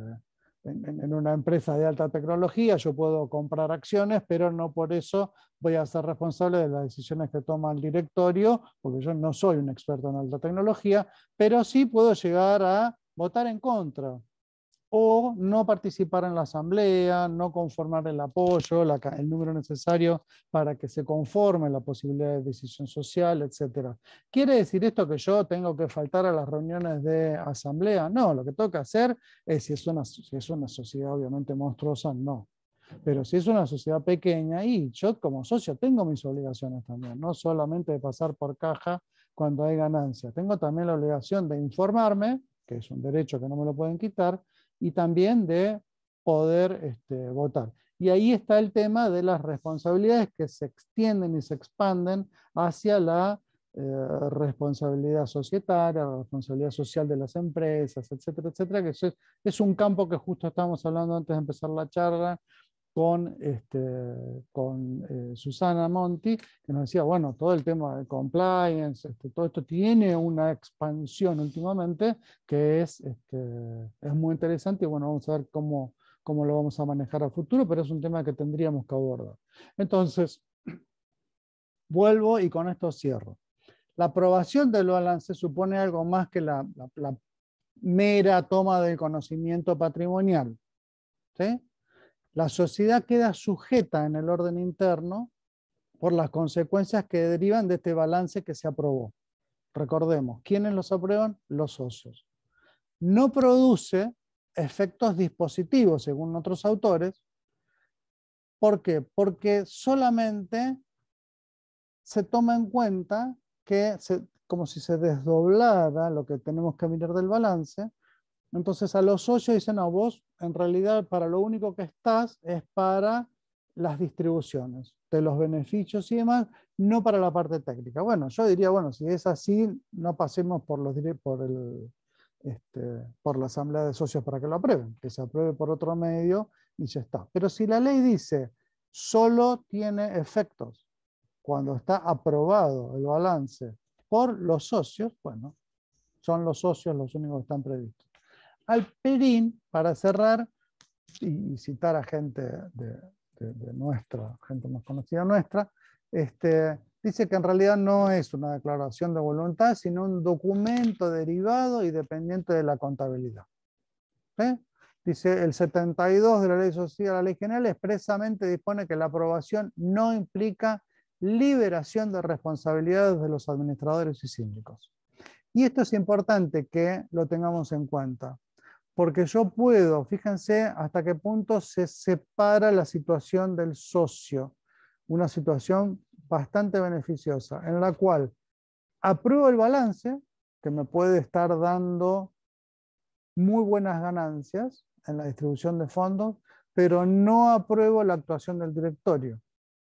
en, en una empresa de alta tecnología yo puedo comprar acciones, pero no por eso voy a ser responsable de las decisiones que toma el directorio, porque yo no soy un experto en alta tecnología, pero sí puedo llegar a votar en contra o no participar en la asamblea, no conformar el apoyo, la, el número necesario para que se conforme la posibilidad de decisión social, etcétera. ¿Quiere decir esto que yo tengo que faltar a las reuniones de asamblea? No, lo que tengo que hacer es, si es una, si es una sociedad obviamente monstruosa, no. Pero si es una sociedad pequeña, y yo como socio tengo mis obligaciones también, no solamente de pasar por caja cuando hay ganancia. Tengo también la obligación de informarme, que es un derecho que no me lo pueden quitar, y también de poder este, votar. Y ahí está el tema de las responsabilidades que se extienden y se expanden hacia la eh, responsabilidad societaria, la responsabilidad social de las empresas, etcétera, etcétera, que es, es un campo que justo estábamos hablando antes de empezar la charla con, este, con eh, Susana Monti, que nos decía, bueno, todo el tema de compliance, este, todo esto tiene una expansión últimamente que es, este, es muy interesante y bueno, vamos a ver cómo, cómo lo vamos a manejar a futuro, pero es un tema que tendríamos que abordar. Entonces, vuelvo y con esto cierro. La aprobación del balance supone algo más que la, la, la mera toma del conocimiento patrimonial, ¿sí? La sociedad queda sujeta en el orden interno por las consecuencias que derivan de este balance que se aprobó. Recordemos, ¿quiénes los aprueban? Los socios. No produce efectos dispositivos, según otros autores. ¿Por qué? Porque solamente se toma en cuenta que, se, como si se desdoblara lo que tenemos que mirar del balance. Entonces a los socios dicen, no, vos en realidad para lo único que estás es para las distribuciones de los beneficios y demás, no para la parte técnica. Bueno, yo diría, bueno, si es así, no pasemos por, los, por, el, este, por la asamblea de socios para que lo aprueben, que se apruebe por otro medio y ya está. Pero si la ley dice, solo tiene efectos cuando está aprobado el balance por los socios, bueno, son los socios los únicos que están previstos. Alperín, para cerrar y, y citar a gente de, de, de nuestra, gente más conocida nuestra, este, dice que en realidad no es una declaración de voluntad, sino un documento derivado y dependiente de la contabilidad. ¿Eh? Dice, el setenta y dos de la Ley Social, la Ley General, expresamente dispone que la aprobación no implica liberación de responsabilidades de los administradores y síndicos. Y esto es importante que lo tengamos en cuenta, porque yo puedo, fíjense hasta qué punto se separa la situación del socio, una situación bastante beneficiosa, en la cual apruebo el balance, que me puede estar dando muy buenas ganancias en la distribución de fondos, pero no apruebo la actuación del directorio.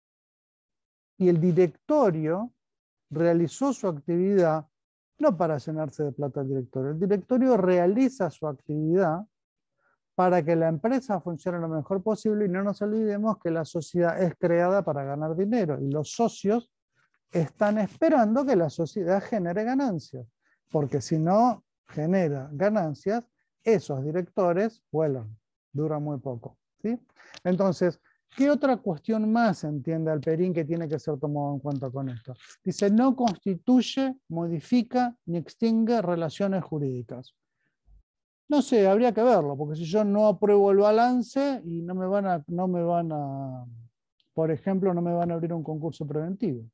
Y el directorio realizó su actividad no para llenarse de plata el directorio. El directorio realiza su actividad para que la empresa funcione lo mejor posible y no nos olvidemos que la sociedad es creada para ganar dinero y los socios están esperando que la sociedad genere ganancias, porque si no genera ganancias, esos directores vuelan, duran muy poco, ¿sí? Entonces, ¿qué otra cuestión más entiende Alperín que tiene que ser tomado en cuenta con esto? Dice, no constituye, modifica ni extingue relaciones jurídicas. No sé, habría que verlo, porque si yo no apruebo el balance y no me van a, no me van a, por ejemplo, no me van a abrir un concurso preventivo.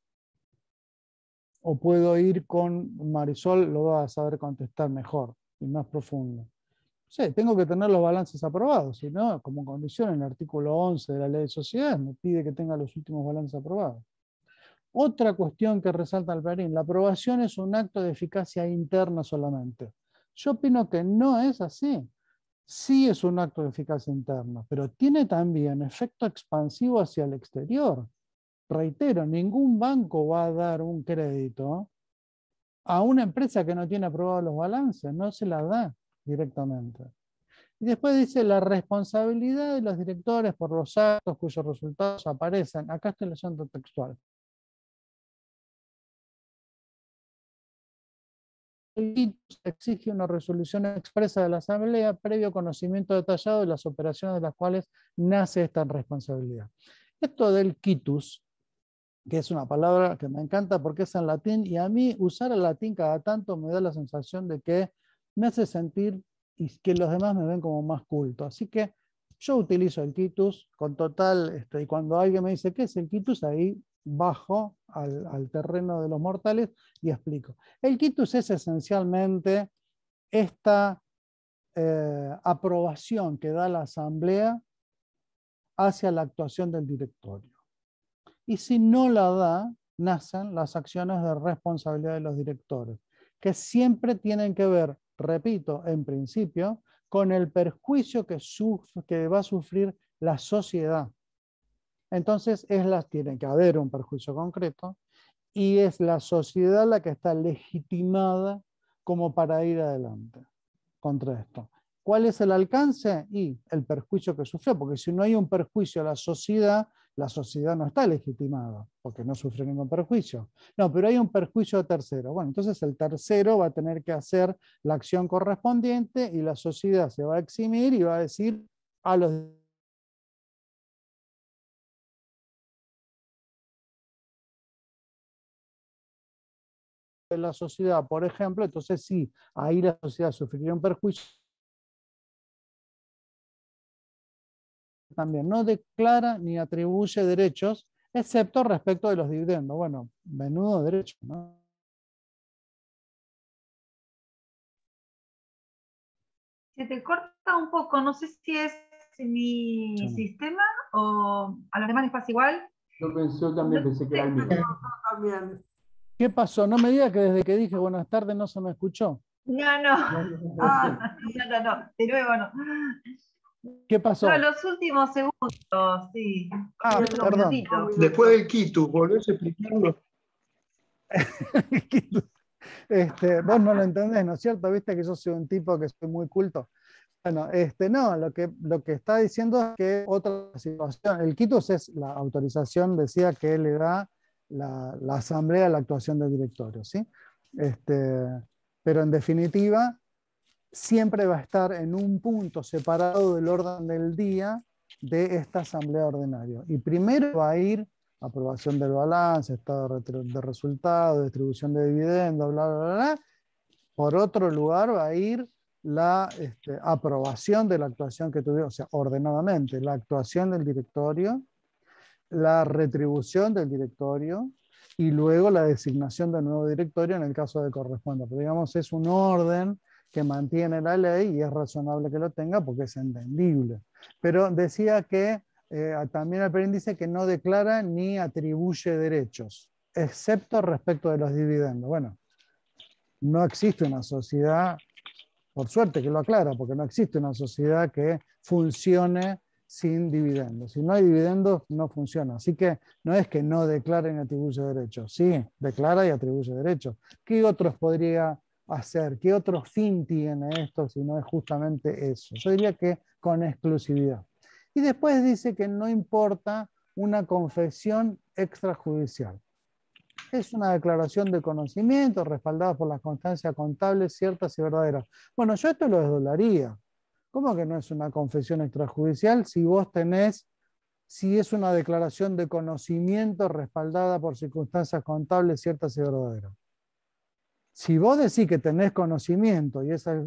O puedo ir con Marisol, lo va a saber contestar mejor y más profundo. Sí, tengo que tener los balances aprobados, si no, como condición en el artículo once de la Ley de Sociedades me pide que tenga los últimos balances aprobados. Otra cuestión que resalta Alperín, la aprobación es un acto de eficacia interna solamente. Yo opino que no es así. Sí es un acto de eficacia interna, pero tiene también efecto expansivo hacia el exterior. Reitero, ningún banco va a dar un crédito a una empresa que no tiene aprobados los balances, no se la da directamente. Y después dice la responsabilidad de los directores por los actos cuyos resultados aparecen. Acá estoy leyendo textual. Exige una resolución expresa de la Asamblea previo conocimiento detallado de las operaciones de las cuales nace esta responsabilidad. Esto del quitus, que es una palabra que me encanta porque es en latín, y a mí usar el latín cada tanto me da la sensación de que me hace sentir y que los demás me ven como más culto. Así que yo utilizo el quitus con total, este, y cuando alguien me dice, ¿qué es el quitus? Ahí bajo al, al terreno de los mortales y explico. El quitus es esencialmente esta eh, aprobación que da la Asamblea hacia la actuación del directorio. Y si no la da, nacen las acciones de responsabilidad de los directores, que siempre tienen que ver, repito, en principio, con el perjuicio que, que va a sufrir la sociedad. Entonces, es la, tiene que haber un perjuicio concreto y es la sociedad la que está legitimada como para ir adelante contra esto. ¿Cuál es el alcance? Y el perjuicio que sufrió, porque si no hay un perjuicio a la sociedad, la sociedad no está legitimada, porque no sufre ningún perjuicio. No, pero hay un perjuicio de tercero. Bueno, entonces el tercero va a tener que hacer la acción correspondiente y la sociedad se va a eximir y va a decir a los de la sociedad, por ejemplo, entonces sí, ahí la sociedad sufriría un perjuicio. También no declara ni atribuye derechos, excepto respecto de los dividendos. Bueno, menudo derecho, ¿no? Se te corta un poco, no sé si es mi Sí, no. sistema o a los demás les pasa igual. Yo, pensé, yo también pensé que era el mío. También. ¿Qué pasó? No me diga que desde que dije buenas tardes no se me escuchó. No, no. Ah, no, no, no. De nuevo no. ¿Qué pasó? No, los últimos segundos, sí. Ah, Los perdón. minutitos. Después del Quito, ¿volvés a explicarlo? Este, vos no lo entendés, ¿no es cierto? Viste que yo soy un tipo que soy muy culto. Bueno, este, no, lo que, lo que está diciendo es que otra situación, el quitus es la autorización, decía, que le da la, la asamblea a la actuación del directorio, ¿sí? Este, pero en definitiva, siempre va a estar en un punto separado del orden del día de esta asamblea ordinaria. Y primero va a ir aprobación del balance, estado de resultados, distribución de dividendos, bla, bla, bla, bla. Por otro lugar va a ir la este, aprobación de la actuación que tuvieron, o sea, ordenadamente, la actuación del directorio, la retribución del directorio y luego la designación del nuevo directorio en el caso de corresponda. Pero digamos, es un orden que mantiene la ley y es razonable que lo tenga porque es entendible. Pero decía que eh, también el PERIN dice que no declara ni atribuye derechos, excepto respecto de los dividendos. Bueno, no existe una sociedad, por suerte que lo aclara, porque no existe una sociedad que funcione sin dividendos. Si no hay dividendos, no funciona. Así que no es que no declare ni atribuye derechos. Sí, declara y atribuye derechos. ¿Qué otros podría hacer? ¿Qué otro fin tiene esto si no es justamente eso? Yo diría que con exclusividad. Y después dice que no importa una confesión extrajudicial. Es una declaración de conocimiento respaldada por las constancias contables ciertas y verdaderas. Bueno, yo esto lo desdoblaría. ¿Cómo que no es una confesión extrajudicial si vos tenés, si es una declaración de conocimiento respaldada por circunstancias contables ciertas y verdaderas? Si vos decís que tenés conocimiento y esa,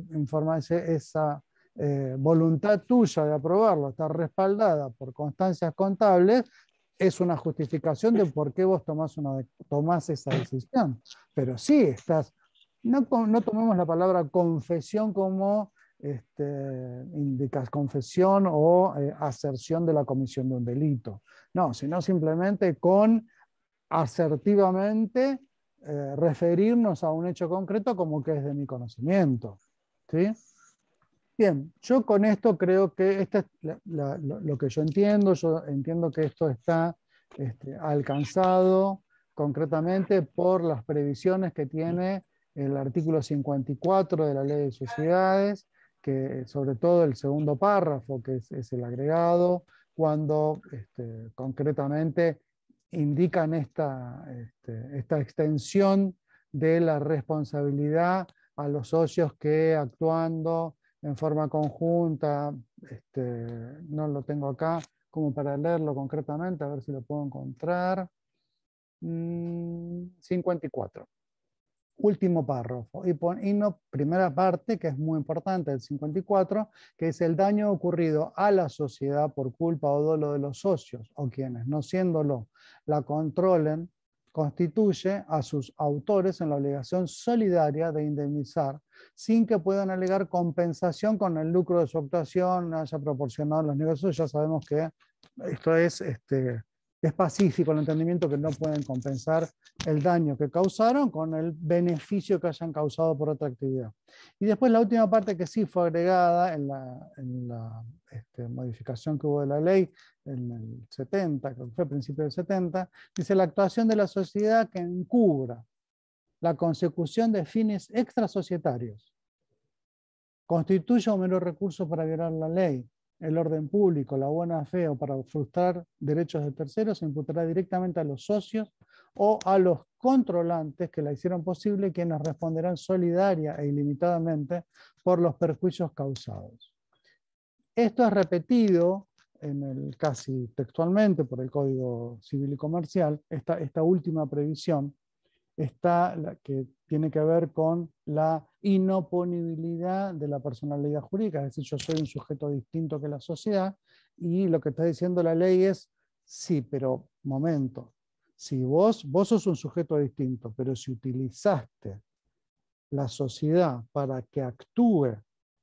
esa eh, voluntad tuya de aprobarlo está respaldada por constancias contables, es una justificación de por qué vos tomás, una, tomás esa decisión. Pero sí, estás, no, no tomemos la palabra confesión como este, indicas confesión o eh, aserción de la comisión de un delito. No, sino simplemente con asertivamente eh, referirnos a un hecho concreto como que es de mi conocimiento. ¿Sí? Bien, yo con esto creo que esta es la, la, lo, lo que yo entiendo. Yo entiendo que esto está este, alcanzado concretamente por las previsiones que tiene el artículo cincuenta y cuatro de la Ley de Sociedades, que sobre todo el segundo párrafo, que es, es el agregado, cuando este, concretamente indican esta, este, esta extensión de la responsabilidad a los socios que actuando en forma conjunta, este, no lo tengo acá como para leerlo concretamente, a ver si lo puedo encontrar. Mm, cincuenta y cuatro. Último párrafo. Y, pon, y no, primera parte, que es muy importante, el cincuenta y cuatro, que es el daño ocurrido a la sociedad por culpa o dolo de los socios, o quienes, no siéndolo, la controlen, constituye a sus autores en la obligación solidaria de indemnizar sin que puedan alegar compensación con el lucro de su actuación, haya proporcionado los negocios. Ya sabemos que esto es, este, es pacífico el entendimiento, que no pueden compensar el daño que causaron con el beneficio que hayan causado por otra actividad. Y después la última parte que sí fue agregada en la, en la este, modificación que hubo de la ley en el setenta, creo que fue a principios del setenta, dice: la actuación de la sociedad que encubra la consecución de fines extrasocietarios constituye un mero recurso para violar la ley, el orden público, la buena fe o para frustrar derechos de terceros, se imputará directamente a los socios o a los controlantes que la hicieron posible, quienes responderán solidaria e ilimitadamente por los perjuicios causados. Esto es repetido en el, casi textualmente por el Código Civil y Comercial, esta, esta última previsión está la que tiene que ver con la inoponibilidad de la personalidad jurídica, es decir, yo soy un sujeto distinto que la sociedad, y lo que está diciendo la ley es, sí, pero momento, si vos, vos sos un sujeto distinto, pero si utilizaste la sociedad para que actúe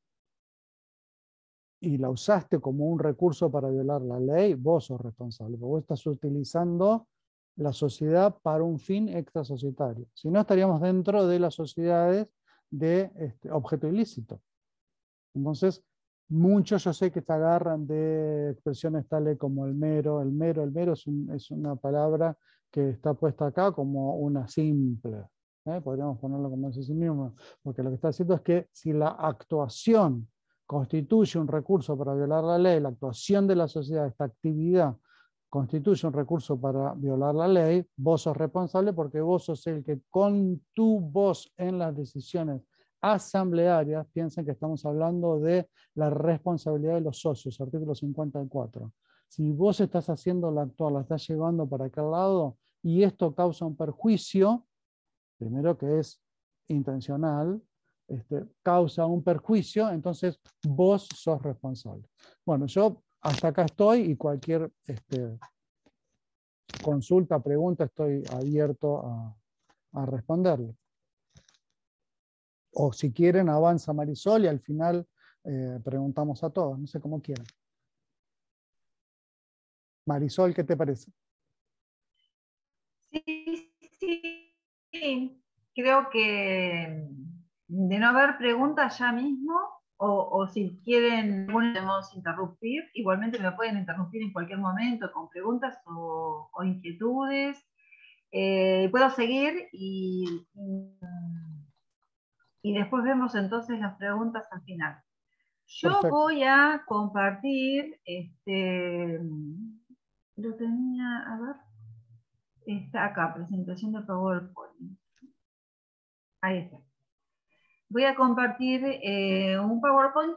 y la usaste como un recurso para violar la ley, vos sos responsable, porque vos estás utilizando la sociedad para un fin extrasocietario. Si no, estaríamos dentro de las sociedades de este, objeto ilícito. Entonces, muchos yo sé que se agarran de expresiones tales como el mero. El mero, el mero es, un, es una palabra que está puesta acá como una simple. ¿eh? Podríamos ponerlo como ese sinónimo, porque lo que está diciendo es que si la actuación constituye un recurso para violar la ley, la actuación de la sociedad, esta actividad, constituye un recurso para violar la ley, vos sos responsable porque vos sos el que con tu voz en las decisiones asamblearias, piensen que estamos hablando de la responsabilidad de los socios, artículo cincuenta y cuatro. Si vos estás haciendo la actual, la estás llevando para aquel lado, y esto causa un perjuicio, primero que es intencional, este, causa un perjuicio, entonces vos sos responsable. Bueno, yo hasta acá estoy y cualquier este, consulta, pregunta, estoy abierto a, a responderle. O si quieren, avanza Marisol y al final eh, preguntamos a todos, no sé cómo quieran. Marisol, ¿qué te parece? Sí, sí, sí. Creo que de no haber preguntas ya mismo, o, o si quieren, podemos interrumpir, igualmente me pueden interrumpir en cualquier momento con preguntas o, o inquietudes. Eh, puedo seguir y, y, y después vemos entonces las preguntas al final. Yo Perfecto. voy a compartir, este, lo tenía, a ver, está acá, presentación de PowerPoint. Ahí está. Voy a compartir eh, un PowerPoint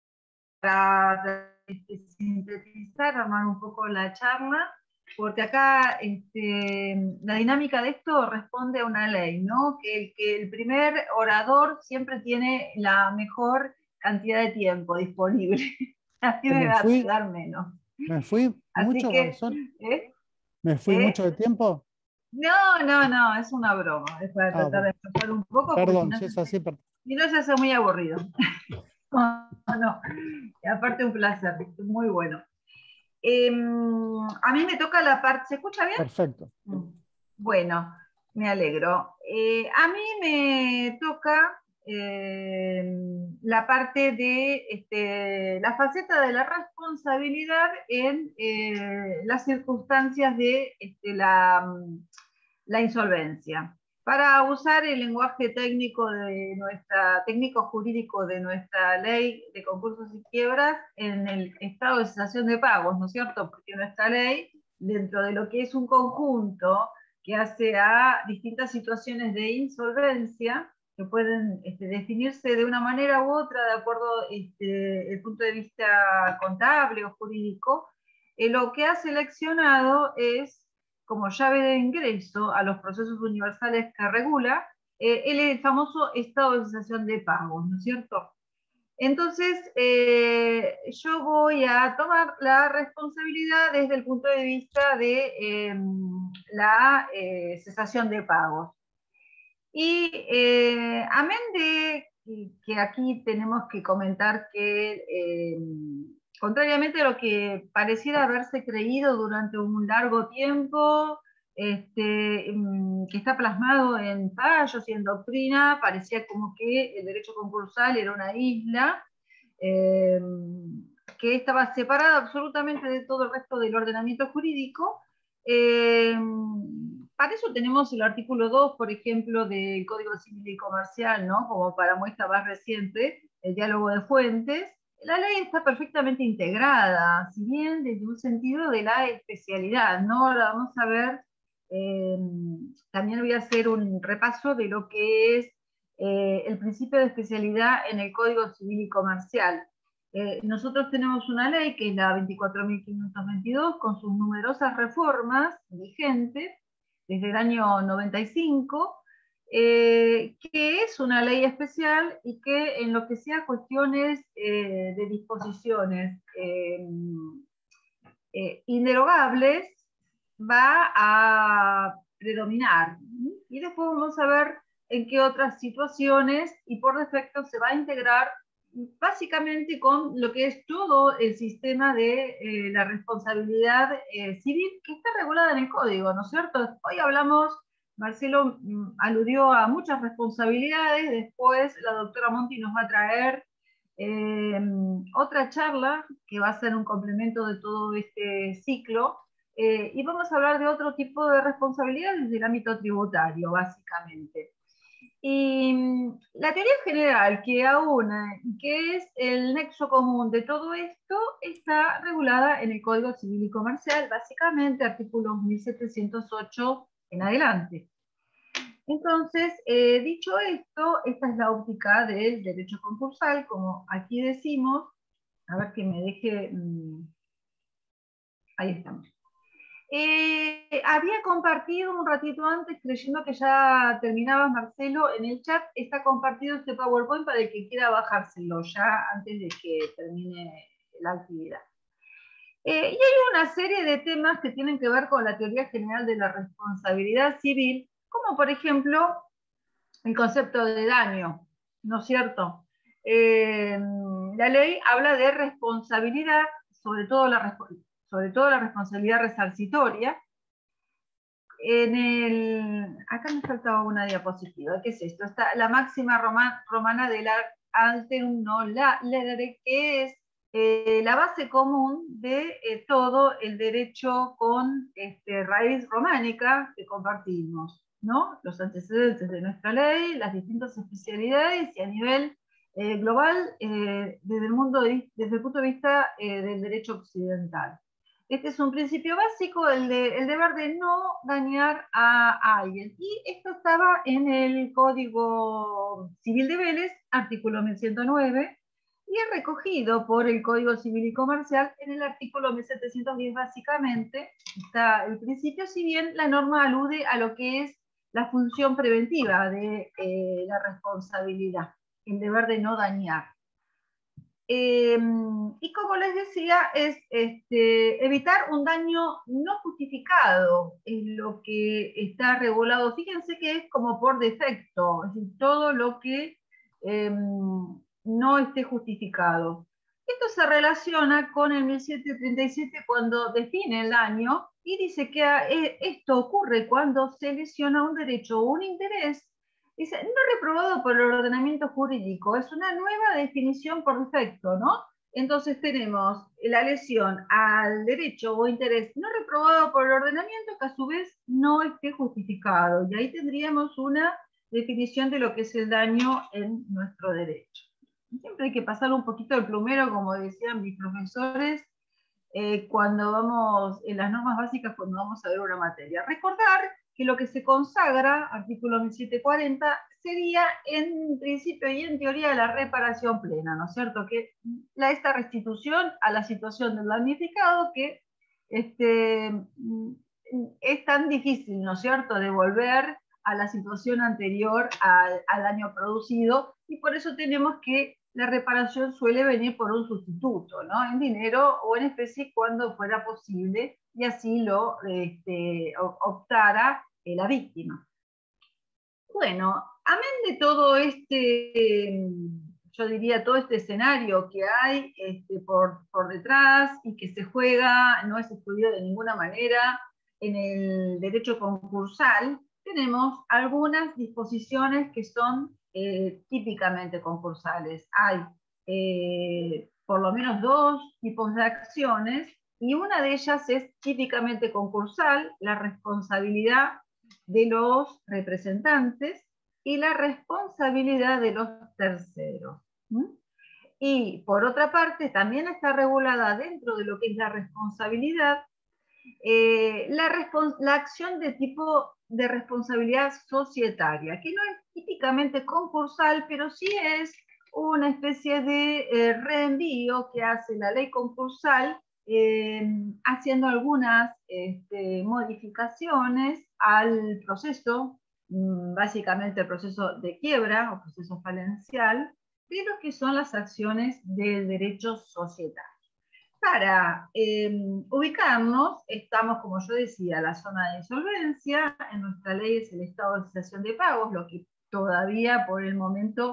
para este, sintetizar, armar un poco la charla, porque acá este, la dinámica de esto responde a una ley, ¿no? Que el, que el primer orador siempre tiene la mejor cantidad de tiempo disponible. Así me Me va a fui, dar menos. me fui Así mucho, que, Marisol. ¿eh? ¿Me fui ¿Eh? mucho de tiempo? No, no, no, es una broma. Es para Ah, tratar bueno. de pasar un poco, porque si Perdón, no, si es así, perdón. si no se hace muy aburrido. No, no. Y aparte un placer, muy bueno. Eh, a mí me toca la parte, ¿se escucha bien? Perfecto. Bueno, me alegro. Eh, a mí me toca eh, la parte de este, la faceta de la responsabilidad en eh, las circunstancias de este, la, la insolvencia. Para usar el lenguaje técnico de nuestra, técnico jurídico de nuestra ley de concursos y quiebras en el estado de cesación de pagos, ¿no es cierto? Porque nuestra ley, dentro de lo que es un conjunto que hace a distintas situaciones de insolvencia, que pueden este, definirse de una manera u otra de acuerdo este, el punto de vista contable o jurídico, eh, lo que ha seleccionado es como llave de ingreso a los procesos universales que regula eh, el famoso estado de cesación de pagos, ¿no es cierto? Entonces, eh, yo voy a tomar la responsabilidad desde el punto de vista de eh, la eh, cesación de pagos. Y eh, amén de que aquí tenemos que comentar que eh, contrariamente a lo que pareciera haberse creído durante un largo tiempo, este, que está plasmado en fallos y en doctrina, parecía como que el derecho concursal era una isla eh, que estaba separada absolutamente de todo el resto del ordenamiento jurídico. Eh, para eso tenemos el artículo dos, por ejemplo, del Código Civil y Comercial, ¿no? Como para muestra más reciente, el diálogo de fuentes. La ley está perfectamente integrada, si bien desde un sentido de la especialidad, ¿no? Ahora vamos a ver, eh, también voy a hacer un repaso de lo que es eh, el principio de especialidad en el Código Civil y Comercial. Eh, nosotros tenemos una ley que es la veinticuatro mil quinientos veintidós con sus numerosas reformas vigentes desde el año noventa y cinco, eh, que es una ley especial y que en lo que sea cuestiones eh, de disposiciones eh, eh, inderogables va a predominar. Y después vamos a ver en qué otras situaciones y por defecto se va a integrar básicamente con lo que es todo el sistema de eh, la responsabilidad eh, civil que está regulada en el código, ¿no es cierto? Hoy hablamos, Marcelo mm, aludió a muchas responsabilidades, después la doctora Monti nos va a traer eh, otra charla que va a ser un complemento de todo este ciclo, eh, y vamos a hablar de otro tipo de responsabilidades del ámbito tributario, básicamente. Y la teoría general que aúna, que es el nexo común de todo esto, está regulada en el Código Civil y Comercial, básicamente artículos mil setecientos ocho en adelante. Entonces, eh, dicho esto, esta es la óptica del derecho concursal, como aquí decimos. A ver que me deje... Mmm, ahí estamos. Eh, había compartido un ratito antes, creyendo que ya terminabas, Marcelo, en el chat está compartido este PowerPoint para el que quiera bajárselo ya antes de que termine la actividad. Eh, y hay una serie de temas que tienen que ver con la teoría general de la responsabilidad civil, como por ejemplo el concepto de daño, ¿no es cierto? Eh, la ley habla de responsabilidad, sobre todo la responsabilidad. sobre todo la responsabilidad resarcitoria. En el, acá me faltaba una diapositiva, ¿qué es esto? Está la máxima roma, romana de la alterum non ledere, que es eh, la base común de eh, todo el derecho con este, raíz románica que compartimos, ¿no? Los antecedentes de nuestra ley, las distintas especialidades y a nivel eh, global eh, desde, el mundo de, desde el punto de vista eh, del derecho occidental. Este es un principio básico, el, de, el deber de no dañar a, a alguien. Y esto estaba en el Código Civil de Vélez, artículo mil ciento nueve, y es recogido por el Código Civil y Comercial en el artículo mil setecientos diez, básicamente. Está el principio, si bien la norma alude a lo que es la función preventiva de eh, la responsabilidad, el deber de no dañar. Eh, y como les decía, es este, evitar un daño no justificado, es lo que está regulado. Fíjense que es como por defecto, es decir, todo lo que eh, no esté justificado. Esto se relaciona con el mil setecientos treinta y siete cuando define el daño y dice que esto ocurre cuando se lesiona un derecho o un interés. Dice, no reprobado por el ordenamiento jurídico, es una nueva definición por defecto, ¿no? Entonces tenemos la lesión al derecho o interés no reprobado por el ordenamiento que a su vez no esté justificado. Y ahí tendríamos una definición de lo que es el daño en nuestro derecho. Siempre hay que pasar un poquito el plumero, como decían mis profesores, eh, cuando vamos, en las normas básicas, cuando vamos a ver una materia. Recordar que lo que se consagra, artículo mil setecientos cuarenta, sería en principio y en teoría la reparación plena, ¿no es cierto? Que la, esta restitución a la situación del damnificado que este, es tan difícil, ¿no es cierto?, de volver a la situación anterior al, al daño producido, y por eso tenemos que la reparación suele venir por un sustituto, ¿no? En dinero o en especie cuando fuera posible, y así lo este, optara eh, la víctima. Bueno, amén de todo este, yo diría, todo este escenario que hay este, por, por detrás y que se juega, no es excluido de ninguna manera en el derecho concursal, tenemos algunas disposiciones que son eh, típicamente concursales. Hay eh, por lo menos dos tipos de acciones, y una de ellas es típicamente concursal, la responsabilidad de los representantes y la responsabilidad de los terceros. ¿Mm? Y por otra parte, también está regulada dentro de lo que es la responsabilidad, eh, la, respons la acción de tipo de responsabilidad societaria, que no es típicamente concursal, pero sí es una especie de eh, reenvío que hace la ley concursal, eh, haciendo algunas este, modificaciones al proceso, básicamente el proceso de quiebra o proceso falencial, de lo que son las acciones del derecho societario. Para eh, ubicarnos, estamos, como yo decía, la zona de insolvencia. En nuestra ley es el estado de cesación de pagos, lo que todavía por el momento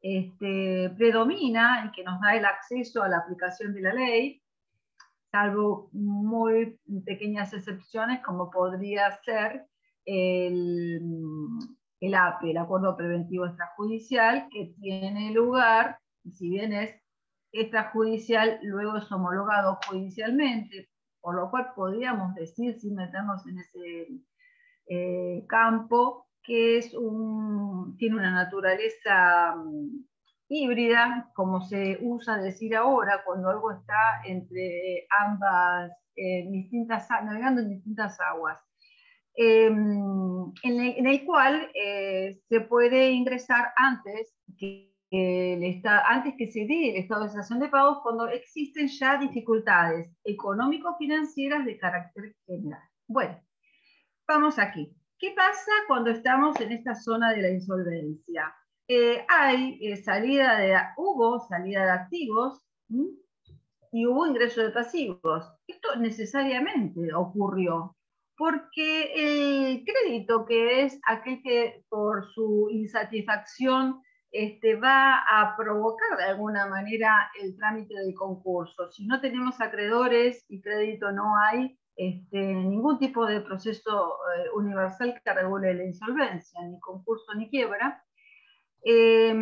este, predomina y que nos da el acceso a la aplicación de la ley, salvo muy pequeñas excepciones como podría ser el, el A P E, el Acuerdo Preventivo Extrajudicial, que tiene lugar, y si bien es extrajudicial, luego es homologado judicialmente, por lo cual podríamos decir, sin meternos en ese eh, campo, que es un, tiene una naturaleza um, híbrida, como se usa decir ahora, cuando algo está entre ambas, eh, distintas, navegando en distintas aguas, eh, en, el, en el cual eh, se puede ingresar antes que el estado, antes que se dé el estado de cesación de pagos, cuando existen ya dificultades económico-financieras de carácter general. Bueno, vamos aquí. ¿Qué pasa cuando estamos en esta zona de la insolvencia? Eh, hay eh, salida de, hubo salida de activos, ¿m? Y hubo ingreso de pasivos. Esto necesariamente ocurrió, porque el crédito, que es aquel que por su insatisfacción este, va a provocar de alguna manera el trámite del concurso. Si no tenemos acreedores y crédito no hay, Este, ningún tipo de proceso eh, universal que regule la insolvencia, ni concurso ni quiebra. Eh,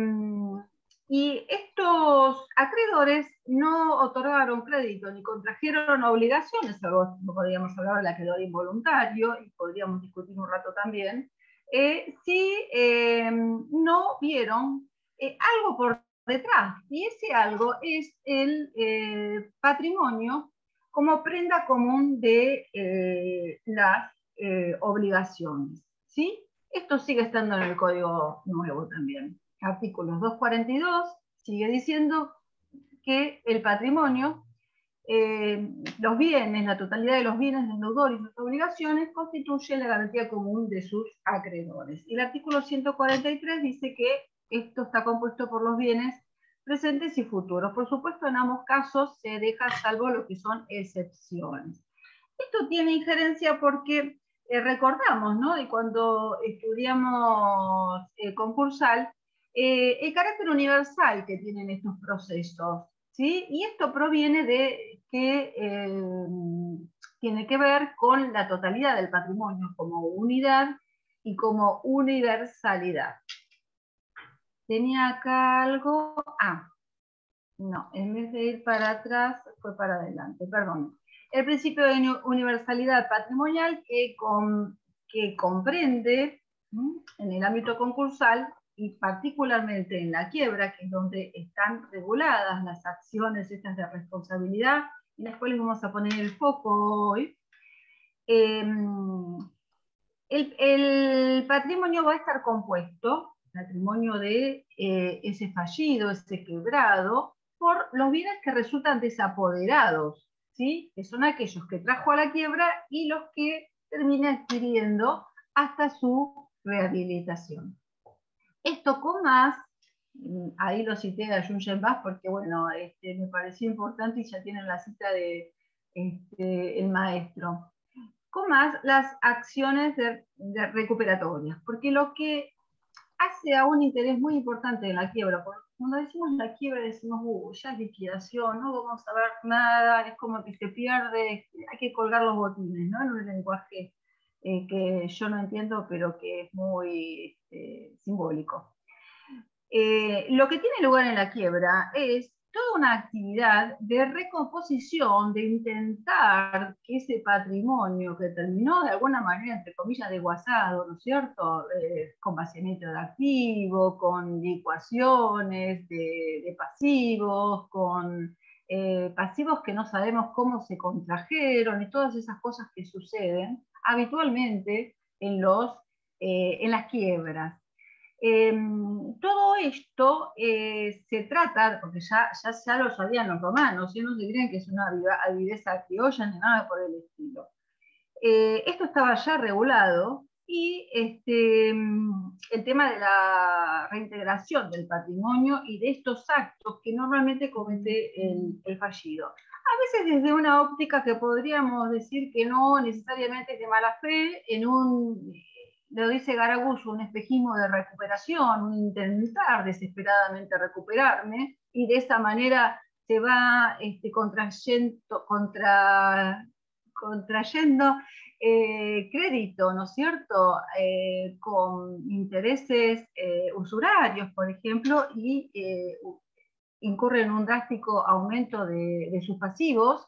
y estos acreedores no otorgaron crédito ni contrajeron obligaciones, algo podríamos hablar del acreedor involuntario, y podríamos discutir un rato también, eh, si eh, no vieron eh, algo por detrás, y ese algo es el eh, patrimonio como prenda común de eh, las eh, obligaciones, ¿sí? Esto sigue estando en el Código Nuevo también. Artículos doscientos cuarenta y dos sigue diciendo que el patrimonio, eh, los bienes, la totalidad de los bienes del deudor y sus obligaciones constituye la garantía común de sus acreedores. Y el artículo ciento cuarenta y tres dice que esto está compuesto por los bienes presentes y futuros. Por supuesto, en ambos casos se deja salvo lo que son excepciones. Esto tiene injerencia porque eh, recordamos, ¿no?, de cuando estudiamos eh, concursal, eh, el carácter universal que tienen estos procesos, ¿sí? Y esto proviene de que eh, tiene que ver con la totalidad del patrimonio como unidad y como universalidad. Tenía acá algo, ah, no, en vez de ir para atrás, fue para adelante, perdón. El principio de universalidad patrimonial que, con, que comprende ¿m? en el ámbito concursal y particularmente en la quiebra, que es donde están reguladas las acciones estas de responsabilidad, en las cuales vamos a poner el foco hoy. Eh, el, el patrimonio va a estar compuesto, patrimonio de eh, ese fallido, ese quebrado, por los bienes que resultan desapoderados, ¿sí? Que son aquellos que trajo a la quiebra y los que termina adquiriendo hasta su rehabilitación. Esto con más, ahí lo cité a Jun Shenbach porque bueno, este, me pareció importante y ya tienen la cita de este, el maestro, con más las acciones de, de recuperatorias, porque lo que hace a un interés muy importante en la quiebra, porque cuando decimos la quiebra decimos, uh, ya es liquidación, no vamos a ver nada, es como que se pierde, hay que colgar los botines, ¿no? En un lenguaje eh, que yo no entiendo, pero que es muy eh, simbólico. Eh, lo que tiene lugar en la quiebra es toda una actividad de recomposición, de intentar que ese patrimonio que terminó de alguna manera, entre comillas, desguazado, ¿no es cierto?, eh, con vaciamiento de activos, con licuaciones de, de pasivos, con eh, pasivos que no sabemos cómo se contrajeron, y todas esas cosas que suceden habitualmente en, los, eh, en las quiebras. Eh, todo esto eh, se trata, porque ya, ya, ya lo sabían los romanos, y no se creen que es una avideza criolla ni nada por el estilo. Eh, esto estaba ya regulado, y este, el tema de la reintegración del patrimonio y de estos actos que normalmente comete el, el fallido. A veces desde una óptica que podríamos decir que no necesariamente es de mala fe, en un... lo dice Garabullo, un espejismo de recuperación, un intentar desesperadamente recuperarme, y de esa manera se va este, contrayendo, contra, contrayendo eh, crédito, ¿no es cierto?, eh, con intereses eh, usurarios, por ejemplo, y eh, incurre en un drástico aumento de, de sus pasivos.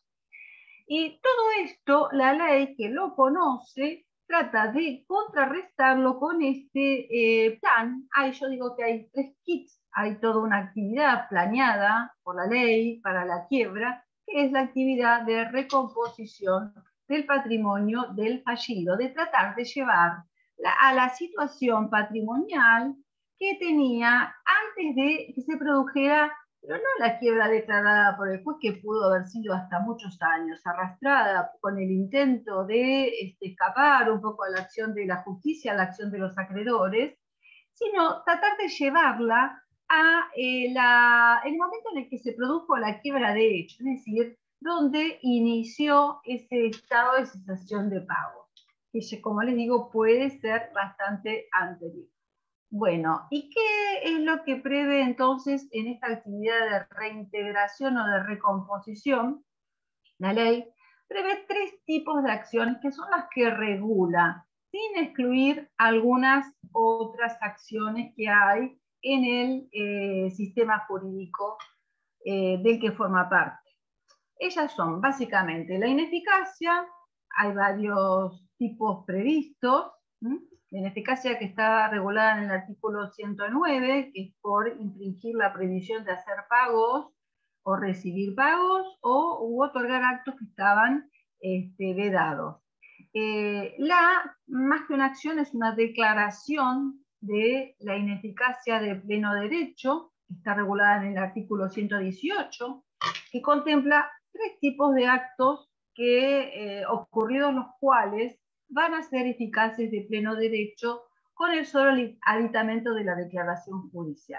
Y todo esto, la ley que lo conoce, trata de contrarrestarlo con este eh, plan. Hay, yo digo que hay tres kits, hay toda una actividad planeada por la ley para la quiebra, que es la actividad de recomposición del patrimonio del fallido, de tratar de llevar la, a la situación patrimonial que tenía antes de que se produjera, pero no la quiebra declarada por el juez, que pudo haber sido hasta muchos años, arrastrada con el intento de este, escapar un poco a la acción de la justicia, a la acción de los acreedores, sino tratar de llevarla a eh, la, el momento en el que se produjo la quiebra de hecho, es decir, donde inició ese estado de cesación de pago, que como les digo puede ser bastante anterior. Bueno, ¿y qué es lo que prevé entonces en esta actividad de reintegración o de recomposición? La ley prevé tres tipos de acciones que son las que regula, sin excluir algunas otras acciones que hay en el eh, sistema jurídico eh, del que forma parte. Ellas son básicamente la ineficacia, hay varios tipos previstos, ¿sí? La ineficacia que está regulada en el artículo ciento nueve, que es por infringir la prohibición de hacer pagos o recibir pagos o u otorgar actos que estaban este, vedados. Eh, la, más que una acción, es una declaración de la ineficacia de pleno derecho, que está regulada en el artículo ciento dieciocho, que contempla tres tipos de actos que, eh, ocurridos los cuales van a ser eficaces de pleno derecho con el solo aditamento de la declaración judicial.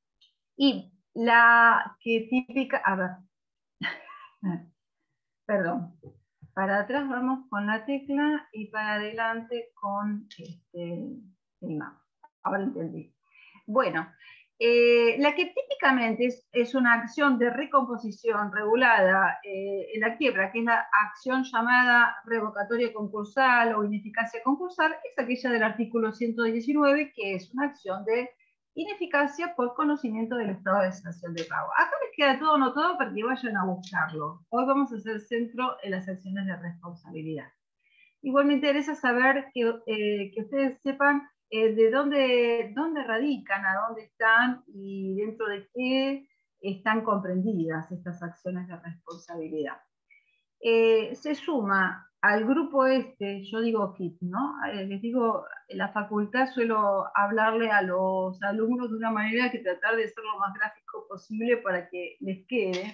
Y la que típica, a ver, perdón, para atrás vamos con la tecla y para adelante con este, el mouse. Ahora entendí. Bueno, eh, la que típicamente es, es una acción de recomposición regulada eh, en la quiebra, que es la acción llamada revocatoria concursal o ineficacia concursal, es aquella del artículo ciento diecinueve, que es una acción de ineficacia por conocimiento del estado de cesación de pago. Acá les queda todo anotado para que vayan a buscarlo. Hoy vamos a hacer centro en las acciones de responsabilidad. Igual me interesa saber que, eh, que ustedes sepan eh, de dónde, dónde radican, a dónde están y dentro de qué están comprendidas estas acciones de responsabilidad. Eh, se suma al grupo este, yo digo kit, ¿no? Eh, les digo, en la facultad suelo hablarle a los alumnos de una manera que tratar de ser lo más gráfico posible para que les quede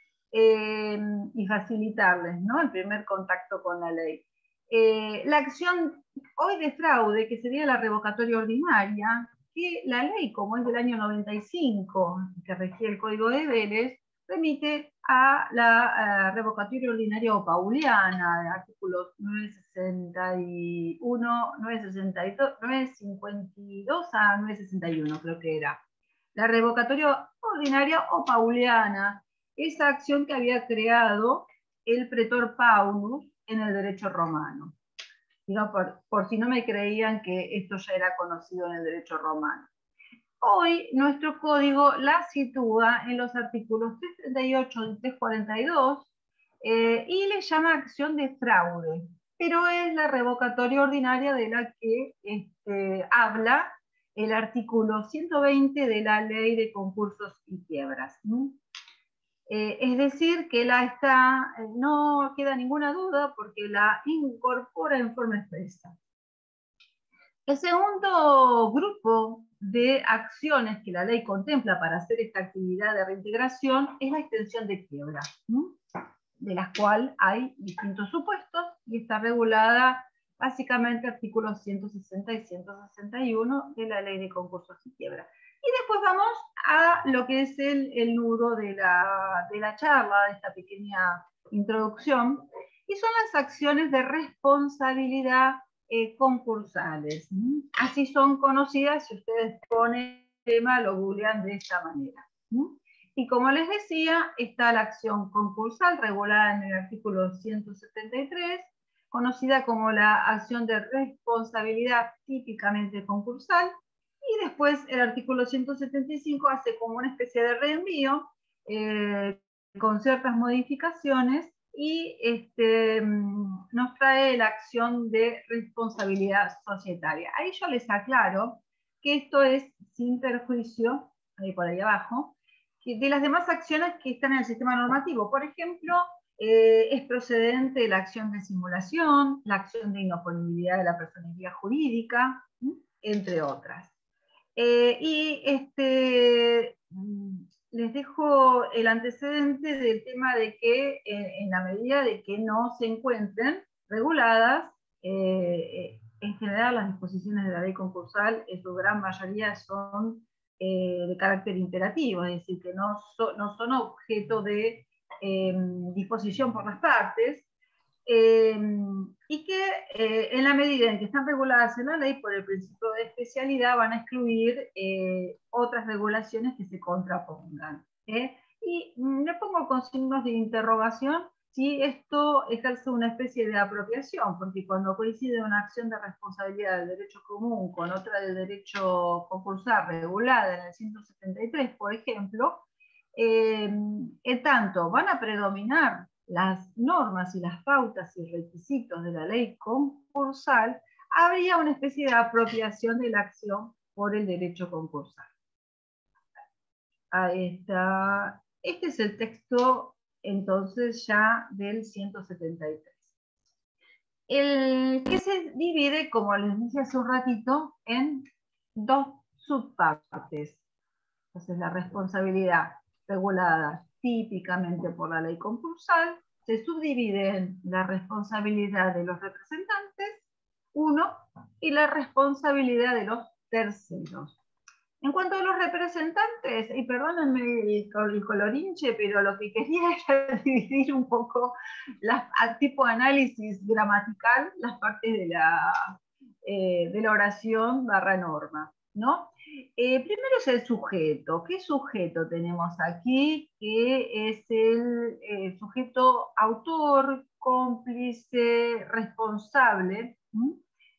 eh, y facilitarles, ¿no?, el primer contacto con la ley. Eh, la acción hoy de fraude, que sería la revocatoria ordinaria, que la ley, como es del año noventa y cinco, que regía el Código de Vélez, remite a la uh, revocatoria ordinaria o pauliana, de artículos novecientos sesenta y uno, novecientos sesenta y dos, novecientos cincuenta y dos a novecientos sesenta y uno, creo que era. La revocatoria ordinaria o pauliana, esa acción que había creado el pretor Paulus en el derecho romano. Digo, por, por si no me creían que esto ya era conocido en el derecho romano. Hoy nuestro código la sitúa en los artículos trescientos treinta y ocho y trescientos cuarenta y dos eh, y le llama acción de fraude, pero es la revocatoria ordinaria de la que este, habla el artículo ciento veinte de la Ley de Concursos y Quiebras. ¿Mm? Eh, es decir, que la está, no queda ninguna duda porque la incorpora en forma expresa. El segundo grupo de acciones que la ley contempla para hacer esta actividad de reintegración es la extensión de quiebra, ¿no?, de las cuales hay distintos supuestos y está regulada básicamente artículos ciento sesenta y ciento sesenta y uno de la Ley de Concursos y Quiebra. Y después vamos a lo que es el, el nudo de la, de la charla, de esta pequeña introducción, y son las acciones de responsabilidad eh, concursales. ¿Mm? Así son conocidas, si ustedes ponen el tema, lo googlean de esta manera. ¿Mm? Y como les decía, está la acción concursal regulada en el artículo ciento setenta y tres, conocida como la acción de responsabilidad típicamente concursal, y después el artículo ciento setenta y cinco hace como una especie de reenvío eh, con ciertas modificaciones y este, nos trae la acción de responsabilidad societaria. Ahí yo les aclaro que esto es sin perjuicio, ahí por ahí abajo, de las demás acciones que están en el sistema normativo. Por ejemplo, eh, es procedente la acción de simulación, la acción de inoponibilidad de la personería jurídica, entre otras. Eh, y este, les dejo el antecedente del tema de que eh, en la medida de que no se encuentren reguladas, eh, en general las disposiciones de la ley concursal en su gran mayoría son eh, de carácter imperativo, es decir, que no, so, no son objeto de eh, disposición por las partes, Eh, y que eh, en la medida en que están reguladas en la ley por el principio de especialidad van a excluir eh, otras regulaciones que se contrapongan. ¿eh? Y me pongo con signos de interrogación si esto ejerce una especie de apropiación, porque cuando coincide una acción de responsabilidad del derecho común con otra del derecho concursal regulada en el ciento setenta y tres, por ejemplo, eh, en tanto van a predominar las normas y las pautas y requisitos de la ley concursal, habría una especie de apropiación de la acción por el derecho concursal. Ahí está. Este es el texto, entonces, ya del ciento setenta y tres. El que se divide, como les dije hace un ratito, en dos subpartes. Entonces, la responsabilidad regulada típicamente por la ley concursal, se subdivide en la responsabilidad de los representantes, uno, y la responsabilidad de los terceros. En cuanto a los representantes, y perdónenme el, el colorinche, pero lo que quería era dividir un poco, las, a tipo análisis gramatical, las partes de la, eh, de la oración barra norma, ¿no? Eh, primero es el sujeto. ¿Qué sujeto tenemos aquí? Que es el eh, sujeto autor, cómplice, responsable ¿sí?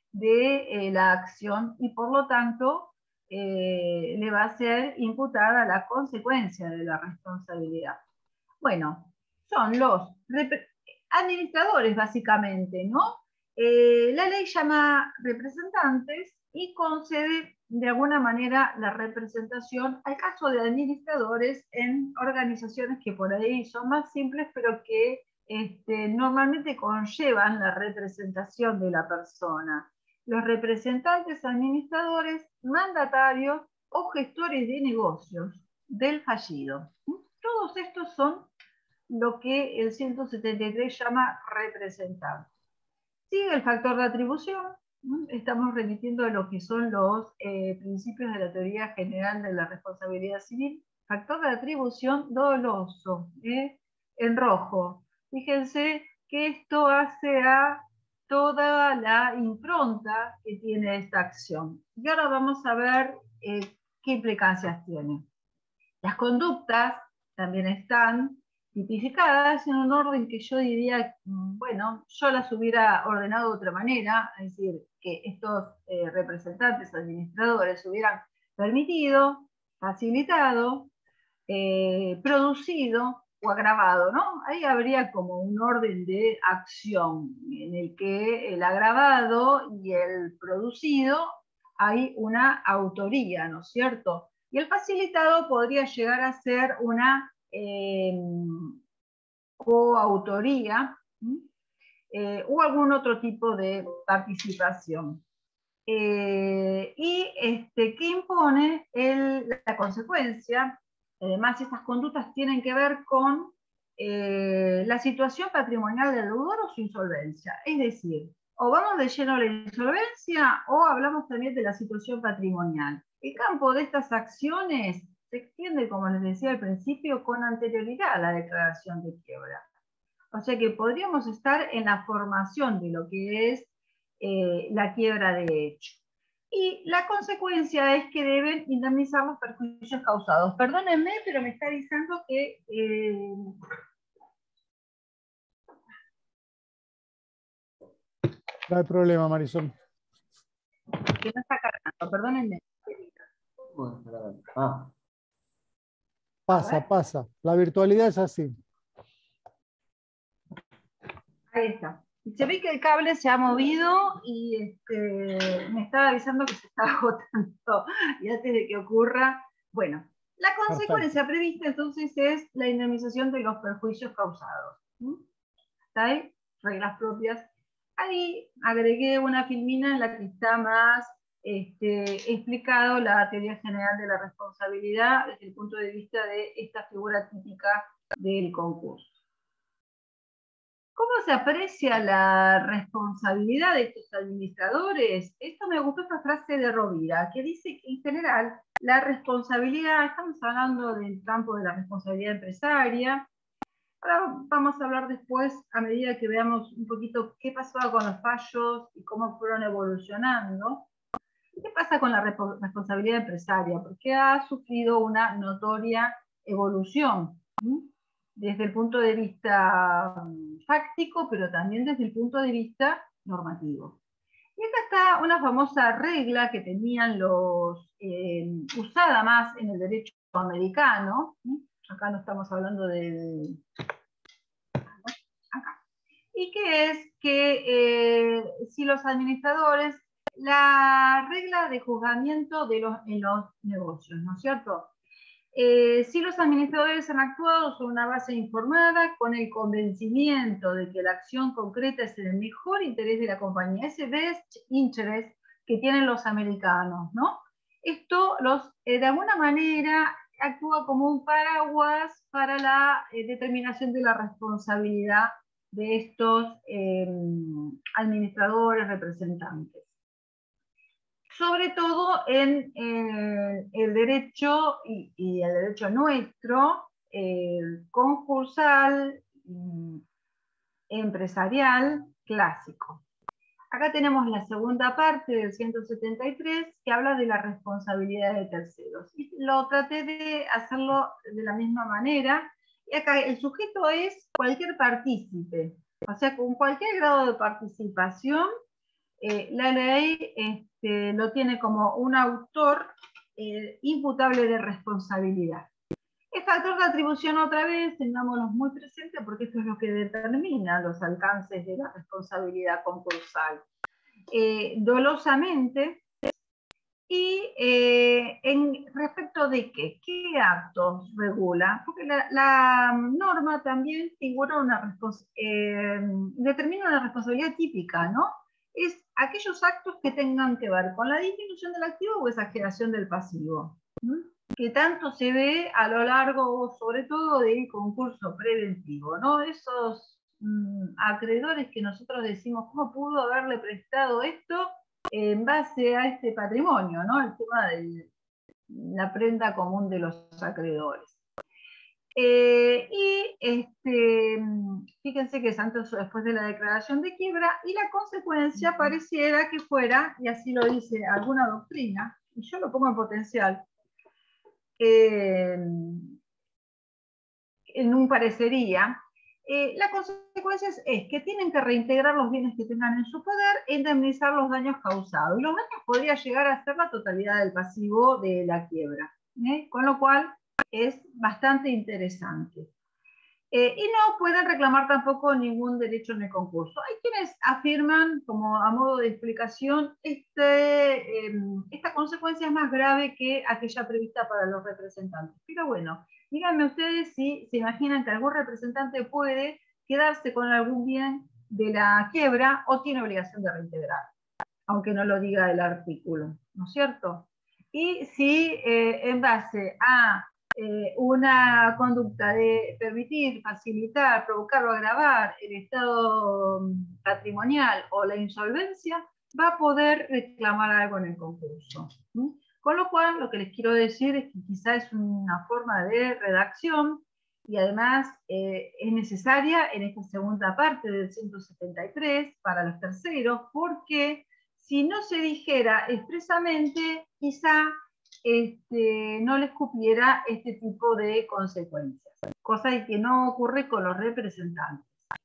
de eh, la acción y por lo tanto eh, le va a ser imputada la consecuencia de la responsabilidad. Bueno, son los administradores básicamente, ¿no? Eh, la ley llama representantes y concede de alguna manera la representación al caso de administradores en organizaciones que por ahí son más simples, pero que este, normalmente conllevan la representación de la persona. Los representantes administradores, mandatarios o gestores de negocios del fallido. Todos estos son lo que el ciento setenta y tres llama representante. Sigue el factor de atribución. Estamos remitiendo a lo que son los eh, principios de la teoría general de la responsabilidad civil. Factor de atribución doloso, ¿eh? en rojo. Fíjense que esto hace a toda la impronta que tiene esta acción. Y ahora vamos a ver eh, qué implicancias tiene. Las conductas también están tipificadas en un orden que yo diría, bueno, yo las hubiera ordenado de otra manera, es decir, que estos eh, representantes administradores hubieran permitido, facilitado, eh, producido o agravado, ¿no? Ahí habría como un orden de acción en el que el agravado y el producido hay una autoría, ¿no es cierto? Y el facilitado podría llegar a ser una eh, coautoría eh, o algún otro tipo de participación. Eh, y este, ¿qué impone el, la consecuencia? Además, estas conductas tienen que ver con eh, la situación patrimonial del deudor o su insolvencia. Es decir, o vamos de lleno a la insolvencia o hablamos también de la situación patrimonial. El campo de estas acciones se extiende, como les decía al principio, con anterioridad a la declaración de quiebra. O sea que podríamos estar en la formación de lo que es eh, la quiebra de hecho. Y la consecuencia es que deben indemnizar los perjuicios causados. Perdónenme, pero me está avisando que... Eh, No hay problema, Marisol. que no está cargando, perdónenme. Ah. Pasa, pasa. La virtualidad es así. Ahí está. Se ve que el cable se ha movido y este, me estaba avisando que se estaba agotando. Y antes de que ocurra, bueno, la consecuencia Perfecto. prevista entonces es la indemnización de los perjuicios causados. ¿Mm? ¿Está ahí? Reglas propias. Ahí agregué una filmina en la que está más este, explicado la teoría general de la responsabilidad desde el punto de vista de esta figura típica del concurso. ¿Cómo se aprecia la responsabilidad de estos administradores? Esto me gustó esta frase de Rovira, que dice que en general la responsabilidad, estamos hablando del campo de la responsabilidad empresaria. Ahora vamos a hablar después, a medida que veamos un poquito qué pasó con los fallos y cómo fueron evolucionando. ¿Qué pasa con la responsabilidad empresaria? Porque ha sufrido una notoria evolución. ¿sí? Desde el punto de vista fáctico, pero también desde el punto de vista normativo. Y acá está una famosa regla que tenían los, eh, usada más en el derecho americano, ¿sí? Acá no estamos hablando del... Acá. Y que es que eh, si los administradores, la regla de juzgamiento de los, en los negocios, ¿no es cierto? Eh, si los administradores han actuado sobre una base informada con el convencimiento de que la acción concreta es en el mejor interés de la compañía, ese best interest que tienen los americanos, ¿no? Esto los, eh, de alguna manera actúa como un paraguas para la eh, determinación de la responsabilidad de estos eh, administradores, representantes. Sobre todo en eh, el derecho y, y el derecho nuestro, eh, concursal, eh, empresarial, clásico. Acá tenemos la segunda parte del ciento setenta y tres que habla de la responsabilidad de terceros. Y lo traté de hacerlo de la misma manera. Y acá el sujeto es cualquier partícipe. O sea, con cualquier grado de participación, eh, la ley este, lo tiene como un autor eh, imputable de responsabilidad. El factor de atribución, otra vez, tengámoslo muy presente porque esto es lo que determina los alcances de la responsabilidad concursal. Eh, dolosamente, y eh, en respecto de qué, qué actos regula, porque la, la norma también figura una eh, determina una responsabilidad típica, ¿no? Es aquellos actos que tengan que ver con la disminución del activo o exageración del pasivo, ¿no? Que tanto se ve a lo largo, sobre todo, del concurso preventivo, ¿no? Esos mmm, acreedores que nosotros decimos, ¿cómo pudo haberle prestado esto en base a este patrimonio, ¿no? El tema de la prenda común de los acreedores. Eh, y este, fíjense que es antes o después de la declaración de quiebra, y la consecuencia pareciera que fuera, y así lo dice alguna doctrina, y yo lo pongo en potencial, eh, en un parecería, eh, la consecuencia es, es que tienen que reintegrar los bienes que tengan en su poder e indemnizar los daños causados. Y los daños podría llegar a ser la totalidad del pasivo de la quiebra, ¿eh? Con lo cual es bastante interesante. Eh, y no pueden reclamar tampoco ningún derecho en el concurso. Hay quienes afirman, como a modo de explicación, este, eh, esta consecuencia es más grave que aquella prevista para los representantes. Pero bueno, díganme ustedes si se imaginan que algún representante puede quedarse con algún bien de la quiebra o tiene obligación de reintegrar, aunque no lo diga el artículo, ¿no es cierto? Y si eh, en base a eh, una conducta de permitir, facilitar, provocar o agravar el estado patrimonial o la insolvencia, va a poder reclamar algo en el concurso. ¿sí? Con lo cual, lo que les quiero decir es que quizá es una forma de redacción y además eh, es necesaria en esta segunda parte del ciento setenta y tres para los terceros, porque si no se dijera expresamente, quizá este, no les cupiera este tipo de consecuencias, cosa que no ocurre con los representantes.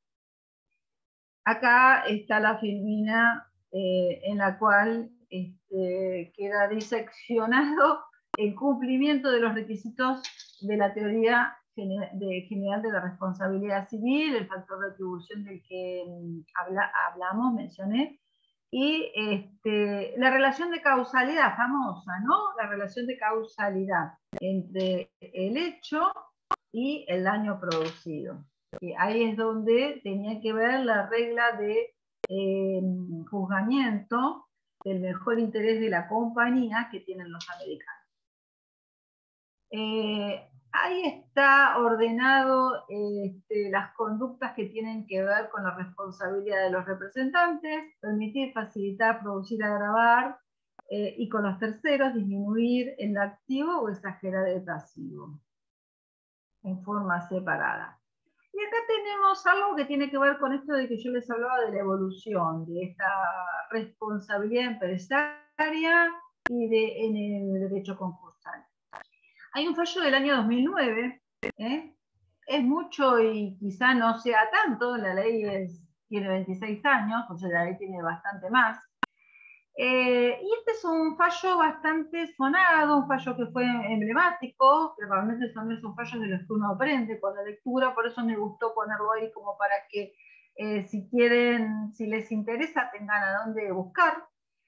Acá está la filmina eh, en la cual este, queda diseccionado el cumplimiento de los requisitos de la teoría de, general de la responsabilidad civil, el factor de atribución del que habla, hablamos, mencioné, y este, la relación de causalidad famosa, ¿no? La relación de causalidad entre el hecho y el daño producido. Y ahí es donde tenía que ver la regla de eh, juzgamiento del mejor interés de la compañía que tienen los americanos. Eh, ahí está ordenado este, las conductas que tienen que ver con la responsabilidad de los representantes, permitir, facilitar, producir, agravar, eh, y con los terceros disminuir el activo o exagerar el pasivo, en forma separada. Y acá tenemos algo que tiene que ver con esto de que yo les hablaba de la evolución, de esta responsabilidad empresaria y de, en el derecho concursal. Hay un fallo del año dos mil nueve, ¿eh? Es mucho y quizá no sea tanto, la ley es, tiene veintiséis años, o sea, la ley tiene bastante más. Eh, y este es un fallo bastante sonado, un fallo que fue emblemático, que realmente son esos fallos de los que uno aprende con la lectura, por eso me gustó ponerlo ahí como para que eh, si quieren, si les interesa, tengan a dónde buscar.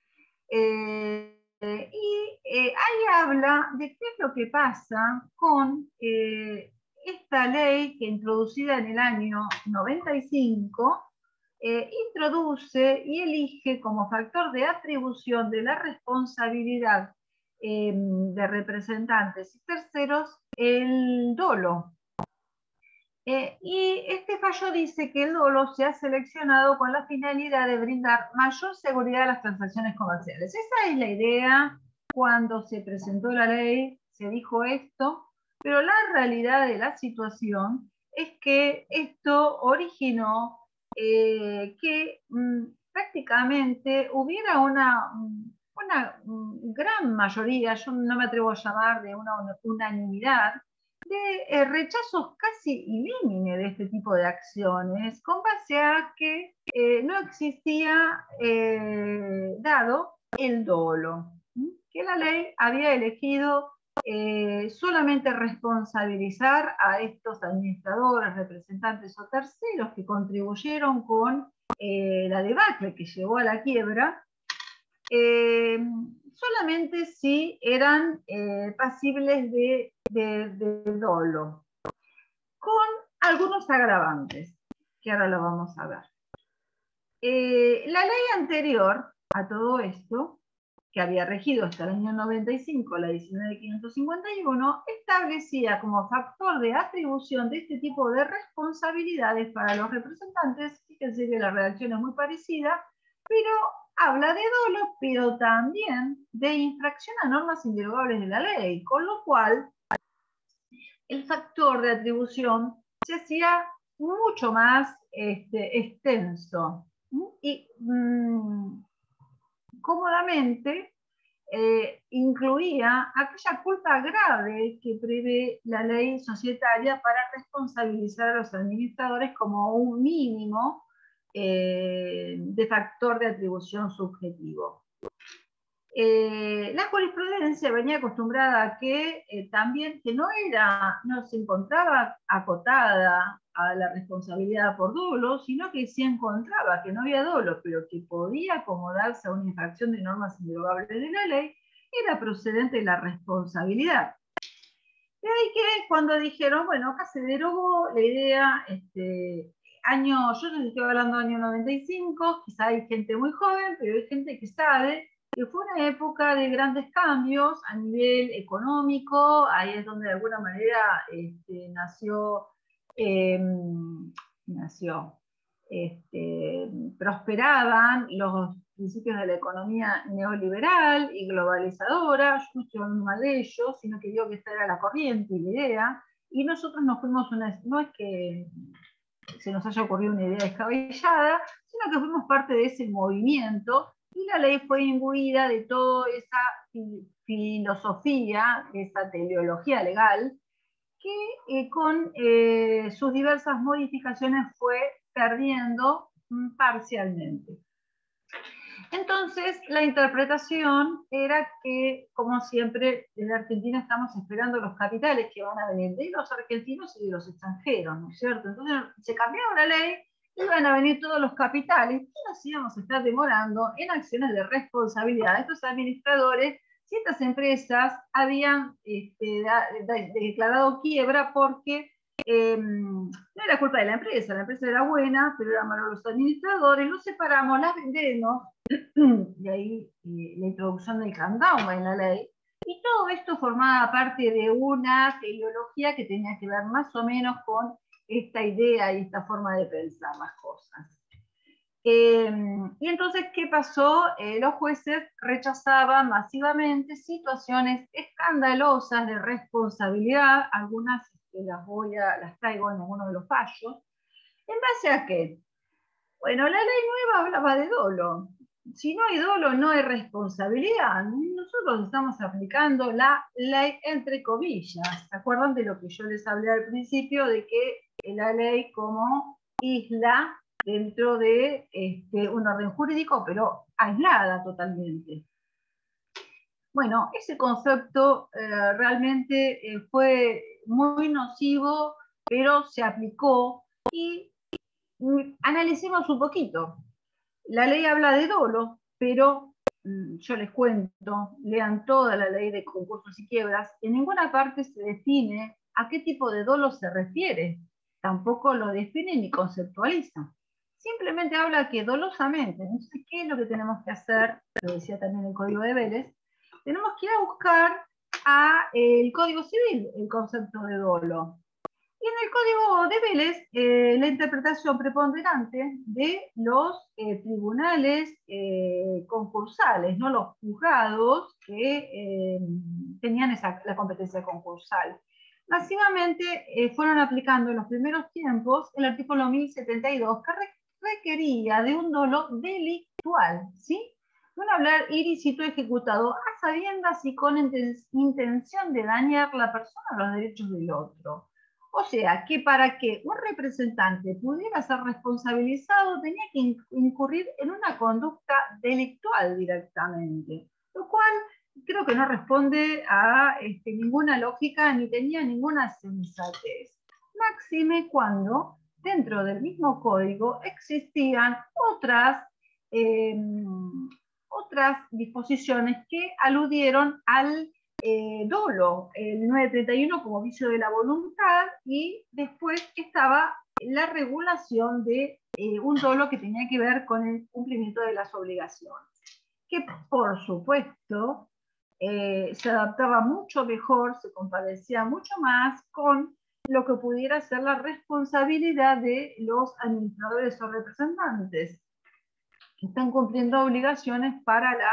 Eh, eh, y eh, ahí habla de qué es lo que pasa con eh, esta ley que introducida en el año noventa y cinco, Eh, introduce y elige como factor de atribución de la responsabilidad eh, de representantes y terceros el dolo. Eh, y este fallo dice que el dolo se ha seleccionado con la finalidad de brindar mayor seguridad a las transacciones comerciales. Esa es la idea. Cuando se presentó la ley se dijo esto, pero la realidad de la situación es que esto originó Eh, que mmm, prácticamente hubiera una, una um, gran mayoría, yo no me atrevo a llamar de una unanimidad, de eh, rechazos casi ilímine de este tipo de acciones, con base a que eh, no existía eh, dado el dolo, ¿sí? Que la ley había elegido Eh, solamente responsabilizar a estos administradores, representantes o terceros que contribuyeron con eh, la debacle que llevó a la quiebra, eh, solamente si eran eh, pasibles de, de, de dolo, con algunos agravantes, que ahora lo vamos a ver. Eh, la ley anterior a todo esto, que había regido hasta el año noventa y cinco, la diecinueve mil quinientos cincuenta y uno, establecía como factor de atribución de este tipo de responsabilidades para los representantes. Fíjense que la redacción es muy parecida, pero habla de dolo, pero también de infracción a normas inderogables de la ley, con lo cual el factor de atribución se hacía mucho más este, extenso y mmm, cómodamente eh, incluía aquella culpa grave que prevé la ley societaria para responsabilizar a los administradores como un mínimo eh, de factor de atribución subjetivo. Eh, la jurisprudencia venía acostumbrada a que eh, también que no, era, no se encontraba acotada a la responsabilidad por dolo, sino que se encontraba que no había dolo, pero que podía acomodarse a una infracción de normas inderogables de la ley, era procedente de la responsabilidad. De ahí que cuando dijeron, bueno, acá se derogó la idea, este, año, yo les estoy hablando del año noventa y cinco, quizá hay gente muy joven, pero hay gente que sabe que fue una época de grandes cambios a nivel económico, ahí es donde de alguna manera este, nació, eh, nació este, prosperaban los principios de la economía neoliberal y globalizadora. Yo no estoy hablando mal de ellos, sino que digo que esta era la corriente y la idea, y nosotros nos fuimos una, no es que se nos haya ocurrido una idea descabellada, sino que fuimos parte de ese movimiento, y la ley fue imbuida de toda esa fi filosofía, esa teleología legal, que eh, con eh, sus diversas modificaciones fue perdiendo mm, parcialmente. Entonces, la interpretación era que, como siempre, desde Argentina estamos esperando los capitales que van a venir de los argentinos y de los extranjeros, ¿no es cierto? Entonces, se cambiaba la ley, iban a venir todos los capitales y nos íbamos a estar demorando en acciones de responsabilidad de estos administradores si estas empresas habían este, da, da, declarado quiebra porque eh, no era culpa de la empresa, la empresa era buena, pero eran malos los administradores, los separamos, las vendemos, y ahí eh, la introducción del countdown en la ley, y todo esto formaba parte de una teleología que tenía que ver más o menos con esta idea y esta forma de pensar las cosas. Eh, y entonces, ¿qué pasó? Eh, los jueces rechazaban masivamente situaciones escandalosas de responsabilidad, algunas que las, voy a, las traigo en alguno de los fallos. ¿En base a qué? Bueno, la ley nueva hablaba de dolo. Si no hay dolo, no hay responsabilidad. Nosotros estamos aplicando la ley entre comillas. ¿Se acuerdan de lo que yo les hablé al principio? De que la ley como isla dentro de este, un orden jurídico, pero aislada totalmente. Bueno, ese concepto eh, realmente eh, fue muy nocivo, pero se aplicó y analicemos un poquito. La ley habla de dolo, pero mmm, yo les cuento, lean toda la ley de concursos y quiebras, en ninguna parte se define a qué tipo de dolo se refiere, tampoco lo define ni conceptualiza. Simplemente habla que dolosamente, entonces, ¿qué es lo que tenemos que hacer? Lo decía también el Código de Vélez, tenemos que ir a buscar a el Código Civil el concepto de dolo. Y en el Código de Vélez, eh, la interpretación preponderante de los eh, tribunales eh, concursales, ¿no? Los juzgados que eh, tenían esa, la competencia concursal. Masivamente eh, fueron aplicando en los primeros tiempos el artículo mil setenta y dos, que re requería de un dolo delictual, ¿sí? Un hablar ilícito ejecutado a sabiendas y con intención de dañar la persona o los derechos del otro. O sea, que para que un representante pudiera ser responsabilizado tenía que incurrir en una conducta delictual directamente, lo cual creo que no responde a este, ninguna lógica ni tenía ninguna sensatez. Máxime cuando dentro del mismo código existían otras, eh, otras disposiciones que aludieron al Eh, dolo, el novecientos treinta y uno como vicio de la voluntad, y después estaba la regulación de eh, un dolo que tenía que ver con el cumplimiento de las obligaciones, que por supuesto eh, se adaptaba mucho mejor, se compadecía mucho más con lo que pudiera ser la responsabilidad de los administradores o representantes que están cumpliendo obligaciones para la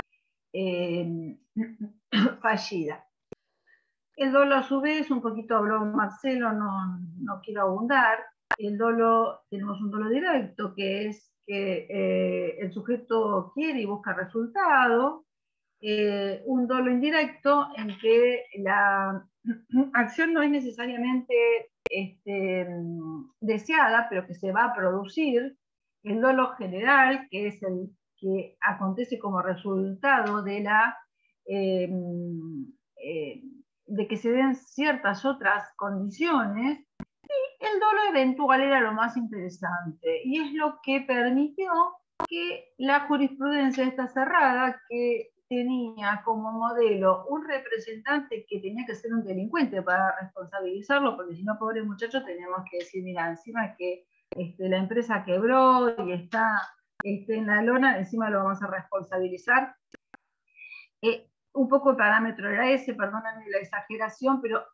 eh, fallida. El dolo a su vez, un poquito habló Marcelo, no, no quiero abundar. El dolo, tenemos un dolo directo, que es que eh, el sujeto quiere y busca resultado. Eh, un dolo indirecto en que la acción no es necesariamente este, deseada, pero que se va a producir. El dolo general, que es el que acontece como resultado de la eh, eh, de que se den ciertas otras condiciones, y el dolo eventual era lo más interesante, y es lo que permitió que la jurisprudencia esta cerrada, que tenía como modelo un representante que tenía que ser un delincuente para responsabilizarlo, porque si no, pobre muchacho, teníamos que decir, mira, encima que este, la empresa quebró y está este, en la lona, encima lo vamos a responsabilizar. Eh, un poco el parámetro era ese, perdónenme la exageración, pero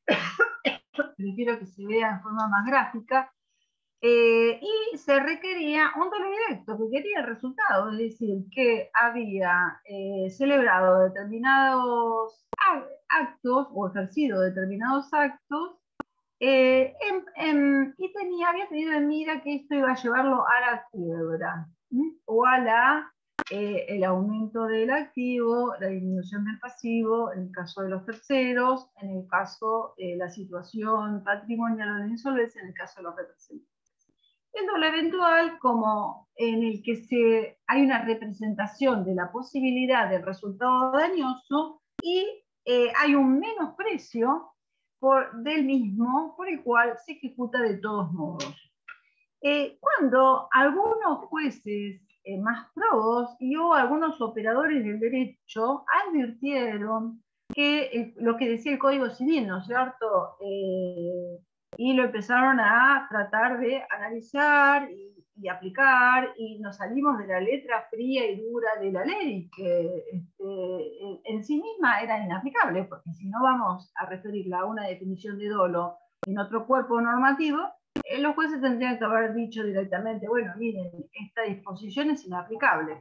prefiero que se vea en forma más gráfica. Eh, y se requería un dolo directo, que quería el resultado, es decir, que había eh, celebrado determinados actos o ejercido determinados actos Eh, en- en- y tenía, había tenido en mira que esto iba a llevarlo a la quiebra, ¿m? O a la, eh, el aumento del activo, la disminución del pasivo, en el caso de los terceros, en el caso de la situación patrimonial o de insolvencia, en el caso de los representantes. El doble eventual, como en el que se, hay una representación de la posibilidad del resultado dañoso y eh, hay un menosprecio por, del mismo, por el cual se ejecuta de todos modos. Eh, cuando algunos jueces eh, más probos y o algunos operadores del derecho advirtieron que eh, lo que decía el Código Civil, ¿no es cierto?, eh, y lo empezaron a tratar de analizar y, y aplicar, y nos salimos de la letra fría y dura de la ley, que este, en sí misma era inaplicable, porque si no vamos a referirla a una definición de dolo en otro cuerpo normativo, eh, los jueces tendrían que haber dicho directamente, bueno, miren, esta disposición es inaplicable.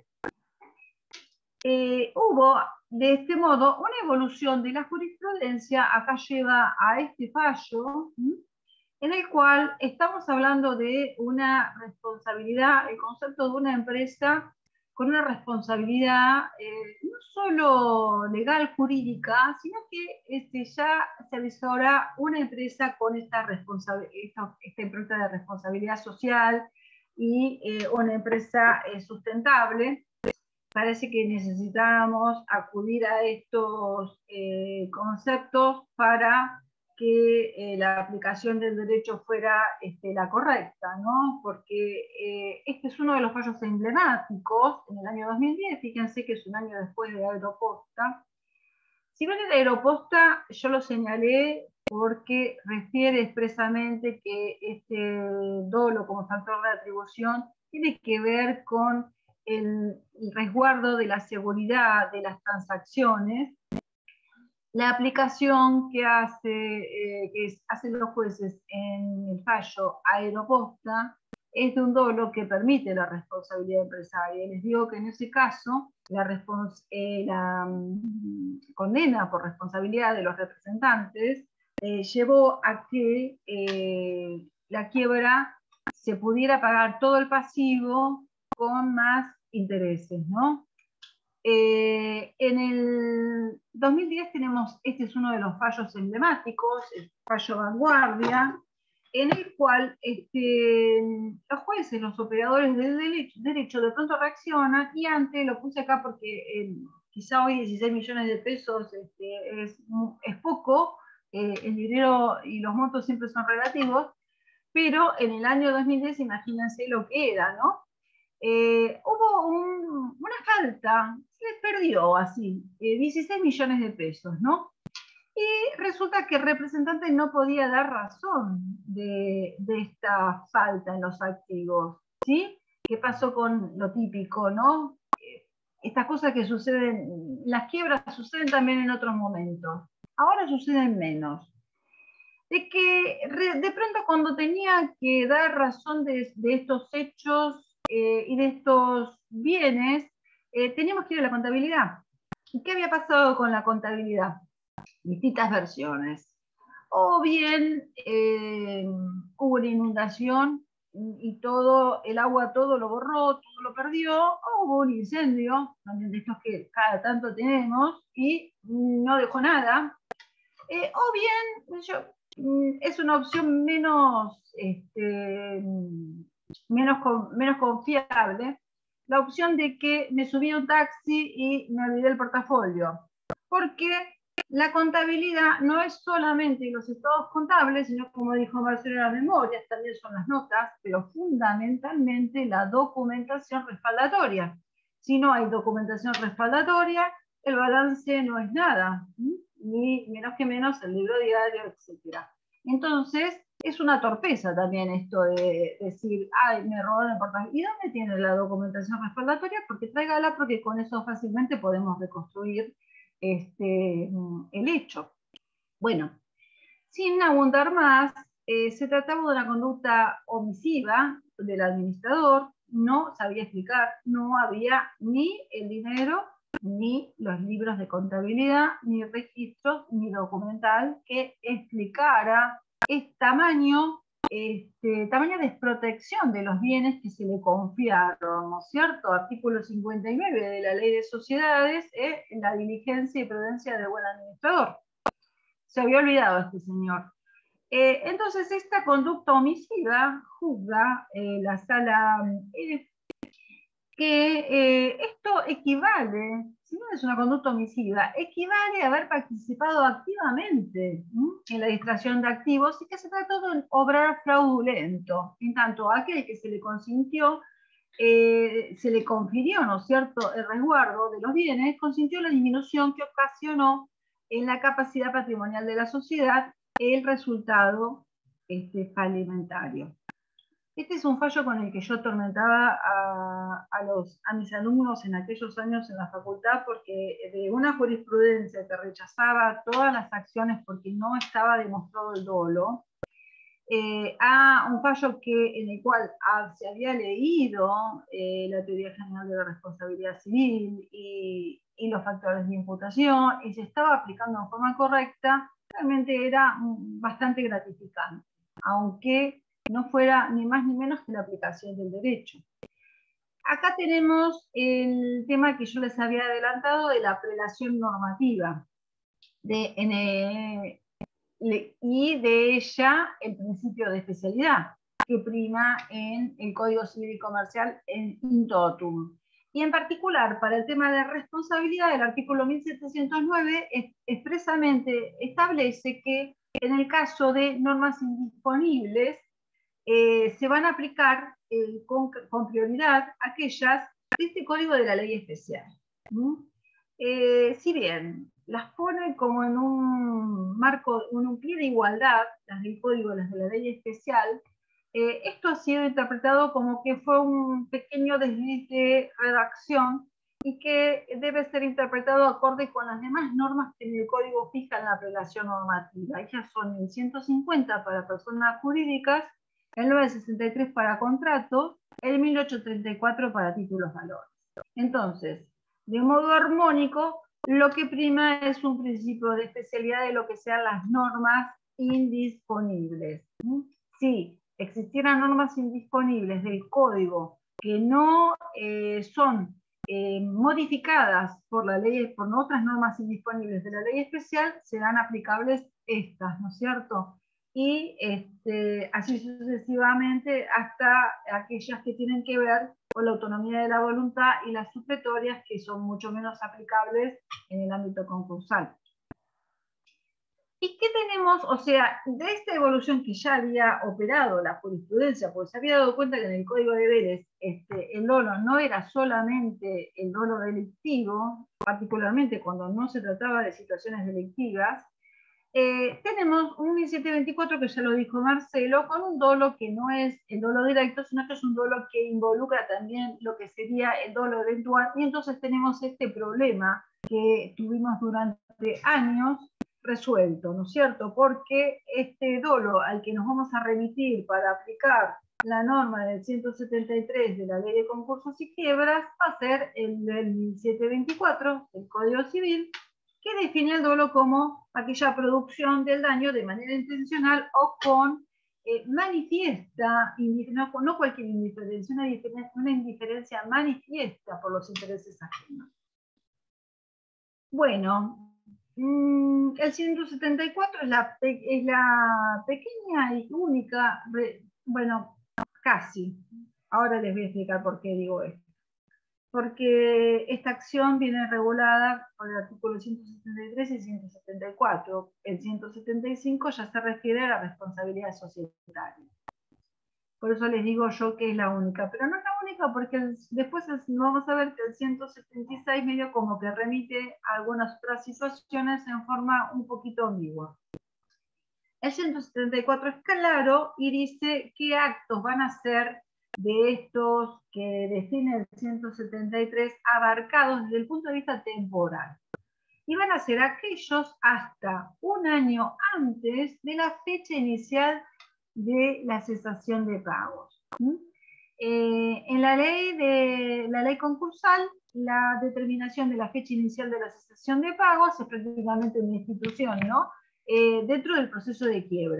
Eh, hubo, de este modo, una evolución de la jurisprudencia, acá lleva a este fallo, ¿m? En el cual estamos hablando de una responsabilidad, el concepto de una empresa con una responsabilidad eh, no solo legal, jurídica, sino que este, ya se avisora una empresa con esta, esta, esta empresa de responsabilidad social y eh, una empresa eh, sustentable. Parece que necesitábamos acudir a estos eh, conceptos para que eh, la aplicación del derecho fuera este, la correcta, ¿no? Porque eh, este es uno de los fallos emblemáticos en el año dos mil diez, fíjense que es un año después de Aeroposta. Si bien el Aeroposta yo lo señalé porque refiere expresamente que este dolo como factor de atribución tiene que ver con el, el resguardo de la seguridad de las transacciones. La aplicación que, hace, eh, que hacen los jueces en el fallo Aeroposta es de un dolo que permite la responsabilidad empresaria. Les digo que en ese caso la, eh, la um, condena por responsabilidad de los representantes eh, llevó a que eh, la quiebra se pudiera pagar todo el pasivo con más intereses, ¿no? Eh, en el dos mil diez tenemos, este es uno de los fallos emblemáticos, el fallo Vanguardia, en el cual este, los jueces, los operadores del derecho, derecho de pronto reaccionan, y antes, lo puse acá porque eh, quizá hoy dieciséis millones de pesos este, es, es poco, eh, el dinero y los montos siempre son relativos, pero en el año dos mil diez imagínense lo que era, ¿no? Eh, hubo un, una falta, se perdió así, eh, dieciséis millones de pesos, ¿no? Y resulta que el representante no podía dar razón de, de esta falta en los activos, ¿sí? ¿Qué pasó con lo típico, no? Eh, estas cosas que suceden, las quiebras suceden también en otros momentos, ahora suceden menos. De que de pronto cuando tenía que dar razón de, de estos hechos, Eh, y de estos bienes, eh, teníamos que ir a la contabilidad. ¿Y qué había pasado con la contabilidad? Distintas versiones. O bien eh, hubo una inundación y todo, el agua todo lo borró, todo lo perdió, o hubo un incendio, también de estos que cada tanto tenemos, y no dejó nada. Eh, o bien, yo, es una opción menos... Este, Menos, menos confiable, la opción de que me subí a un taxi y me olvidé el portafolio. Porque la contabilidad no es solamente los estados contables, sino, como dijo Marcelo, las memorias, también son las notas, pero fundamentalmente la documentación respaldatoria. Si no hay documentación respaldatoria, el balance no es nada, ni menos que menos el libro diario, etcétera. Entonces, es una torpeza también esto de decir, ay, me robaron el portafolio. ¿Y dónde tiene la documentación respaldatoria? Porque tráigala, porque con eso fácilmente podemos reconstruir este, el hecho. Bueno, sin abundar más, eh, se trataba de una conducta omisiva del administrador, no sabía explicar, no había ni el dinero, ni los libros de contabilidad, ni registros, ni documental que explicara es tamaño, este, tamaño de desprotección de los bienes que se le confiaron, ¿no es cierto? Artículo cincuenta y nueve de la Ley de Sociedades, es eh, la diligencia y prudencia del buen administrador. Se había olvidado este señor. Eh, entonces, esta conducta homicida juzga eh, la sala eh, que eh, esto equivale, si no es una conducta homicida, equivale a haber participado activamente ¿sí? en la distracción de activos y que se trató de un obrar fraudulento, en tanto a aquel que se le consintió, eh, se le confirió, ¿no es cierto?, el resguardo de los bienes, consintió la disminución que ocasionó en la capacidad patrimonial de la sociedad el resultado este, falimentario. Este es un fallo con el que yo atormentaba a, a, los, a mis alumnos en aquellos años en la facultad, porque de una jurisprudencia que rechazaba todas las acciones porque no estaba demostrado el dolo, eh, a un fallo que, en el cual ah, se había leído eh, la teoría general de la responsabilidad civil y, y los factores de imputación, y se estaba aplicando de forma correcta, realmente era bastante gratificante, aunque no fuera ni más ni menos que la aplicación del derecho. Acá tenemos el tema que yo les había adelantado de la prelación normativa, de, en, eh, y de ella el principio de especialidad, que prima en el Código Civil y Comercial en in totum. Y en particular, para el tema de responsabilidad, el artículo mil setecientos nueve es, expresamente establece que en el caso de normas indisponibles, Eh, se van a aplicar eh, con, con prioridad aquellas de este código de la ley especial. ¿Mm? Eh, si bien las pone como en un marco, en un pie de igualdad, las del código, las de la ley especial, eh, esto ha sido interpretado como que fue un pequeño desliz de redacción y que debe ser interpretado acorde con las demás normas que en el código fijan la prelación normativa. Ellas son el ciento cincuenta para personas jurídicas, el novecientos sesenta y tres para contratos, el mil ochocientos treinta y cuatro para títulos valores. Entonces, de modo armónico, lo que prima es un principio de especialidad de lo que sean las normas indisponibles. Si existieran normas indisponibles del código que no eh, son eh, modificadas por la ley, por otras normas indisponibles de la ley especial, serán aplicables estas, ¿no es cierto? Y este, así sucesivamente hasta aquellas que tienen que ver con la autonomía de la voluntad y las supletorias, que son mucho menos aplicables en el ámbito concursal. ¿Y qué tenemos? O sea, de esta evolución que ya había operado la jurisprudencia, porque se había dado cuenta que en el Código de Deberes este, el dolo no era solamente el dolo delictivo, particularmente cuando no se trataba de situaciones delictivas. Eh, tenemos un mil setecientos veinticuatro, que ya lo dijo Marcelo, con un dolo que no es el dolo directo, sino que es un dolo que involucra también lo que sería el dolo eventual, y entonces tenemos este problema que tuvimos durante años resuelto, ¿no es cierto? Porque este dolo al que nos vamos a remitir para aplicar la norma del ciento setenta y tres de la Ley de Concursos y Quiebras va a ser el del mil setecientos veinticuatro, el Código Civil, que define el dolo como aquella producción del daño de manera intencional o con eh, manifiesta, no, no cualquier indiferencia, una, indiferencia, una indiferencia manifiesta por los intereses ajenos. Bueno, mmm, el ciento setenta y cuatro es la, es la pequeña y única, bueno, casi, ahora les voy a explicar por qué digo esto. Porque esta acción viene regulada por el artículo ciento setenta y tres y ciento setenta y cuatro. El ciento setenta y cinco ya se refiere a la responsabilidad societaria. Por eso les digo yo que es la única, pero no es la única porque el, después el, vamos a ver que el ciento setenta y seis medio como que remite a algunas otras situaciones en forma un poquito ambigua. El ciento setenta y cuatro es claro y dice qué actos van a ser de estos que define el ciento setenta y tres abarcados desde el punto de vista temporal. Y van a ser aquellos hasta un año antes de la fecha inicial de la cesación de pagos. ¿Mm? Eh, en la ley, de, la ley concursal, la determinación de la fecha inicial de la cesación de pagos es prácticamente una institución, ¿no? Eh, dentro del proceso de quiebra.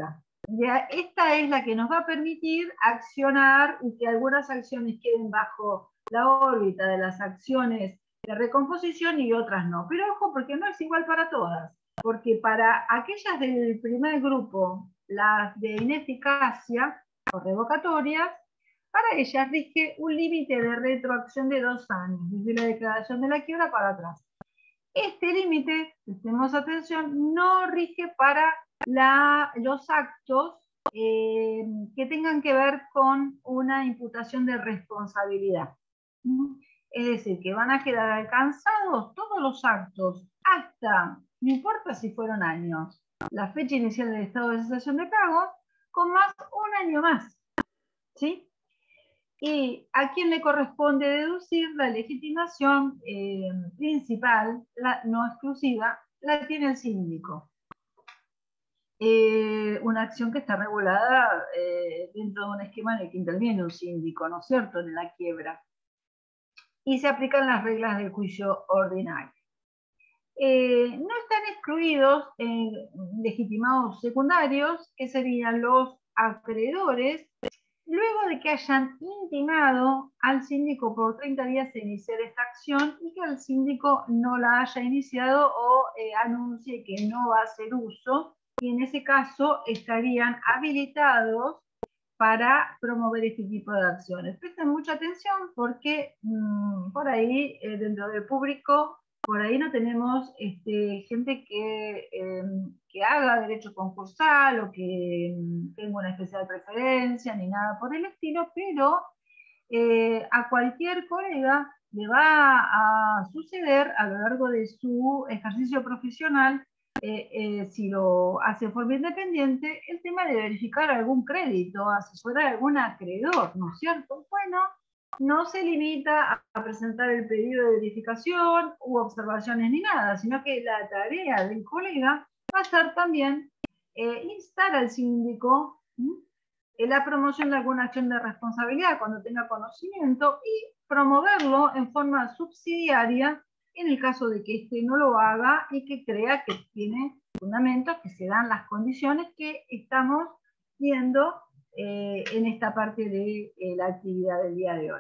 esta es la que nos va a permitir accionar y que algunas acciones queden bajo la órbita de las acciones de recomposición y otras no. Pero ojo, porque no es igual para todas. Porque para aquellas del primer grupo, las de ineficacia o revocatorias, para ellas rige un límite de retroacción de dos años, desde la declaración de la quiebra para atrás. Este límite, prestemos atención, no rige para la, los actos eh, que tengan que ver con una imputación de responsabilidad. ¿Mm? Es decir, que van a quedar alcanzados todos los actos hasta, no importa si fueron años, la fecha inicial del estado de cesación de pagos, con más un año más. ¿Sí? Y a quién le corresponde deducir la legitimación eh, principal, la no exclusiva, la tiene el síndico. Eh, una acción que está regulada eh, dentro de un esquema en el que interviene un síndico, ¿no es cierto?, en la quiebra. Y se aplican las reglas del juicio ordinario. Eh, no están excluidos eh, legitimados secundarios, que serían los acreedores, luego de que hayan intimado al síndico por treinta días de iniciar esta acción y que el síndico no la haya iniciado o eh, anuncie que no va a hacer uso, y en ese caso estarían habilitados para promover este tipo de acciones. Presten mucha atención porque mmm, por ahí, eh, dentro del público, por ahí no tenemos este, gente que, eh, que haga derecho concursal o que tenga una especial preferencia ni nada por el estilo, pero eh, a cualquier colega le va a suceder a lo largo de su ejercicio profesional, eh, eh, si lo hace de forma independiente, el tema de verificar algún crédito, asesorar a algún acreedor, ¿no es cierto? Bueno, no se limita a presentar el pedido de verificación u observaciones ni nada, sino que la tarea del colega va a ser también eh, instar al síndico en la promoción de alguna acción de responsabilidad cuando tenga conocimiento y promoverlo en forma subsidiaria en el caso de que éste no lo haga y que crea que tiene fundamentos, que se dan las condiciones que estamos viendo Eh, en esta parte de eh, la actividad del día de hoy.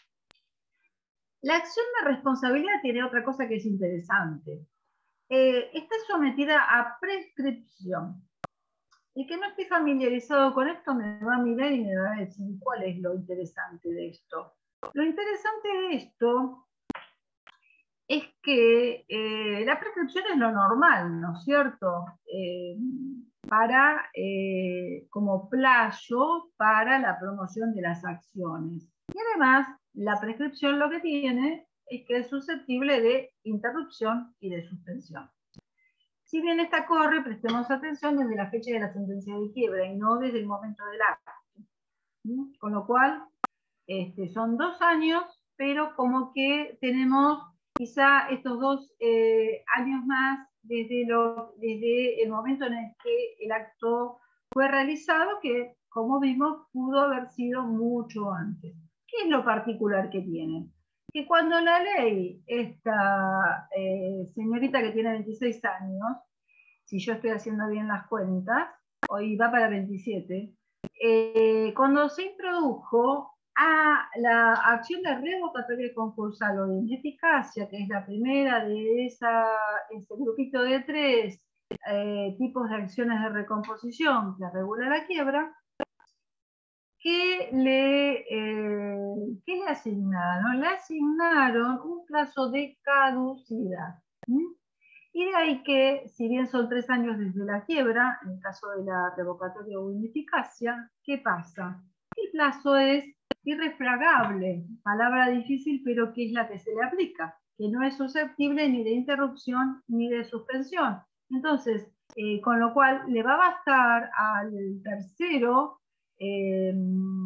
La acción de responsabilidad tiene otra cosa que es interesante. Eh, está sometida a prescripción. El que no esté familiarizado con esto me va a mirar y me va a decir cuál es lo interesante de esto. Lo interesante de esto es que eh, la prescripción es lo normal, ¿no es cierto? Eh, para, eh, como plazo para la promoción de las acciones. Y además, la prescripción lo que tiene es que es susceptible de interrupción y de suspensión. Si bien esta corre, prestemos atención desde la fecha de la sentencia de quiebra y no desde el momento del acto. ¿Sí? Con lo cual, este, son dos años, pero como que tenemos quizá estos dos eh, años más desde, lo, desde el momento en el que el acto fue realizado, que como vimos pudo haber sido mucho antes. ¿Qué es lo particular que tiene? Que cuando la ley, esta eh, señorita que tiene veintiséis años, si yo estoy haciendo bien las cuentas, hoy va para veintisiete, eh, cuando se introdujo a la acción de revocatoria concursal o de ineficacia, que es la primera de esa, ese grupito de tres eh, tipos de acciones de recomposición que regula la quiebra, ¿qué le, eh, ¿qué le asignaron? Le asignaron un plazo de caducidad. ¿Mm? Y de ahí que, si bien son tres años desde la quiebra, en el caso de la revocatoria o ineficacia, ¿qué pasa? El plazo es irrefragable, palabra difícil, pero que es la que se le aplica, que no es susceptible ni de interrupción ni de suspensión. Entonces, eh, con lo cual le va a bastar al tercero eh,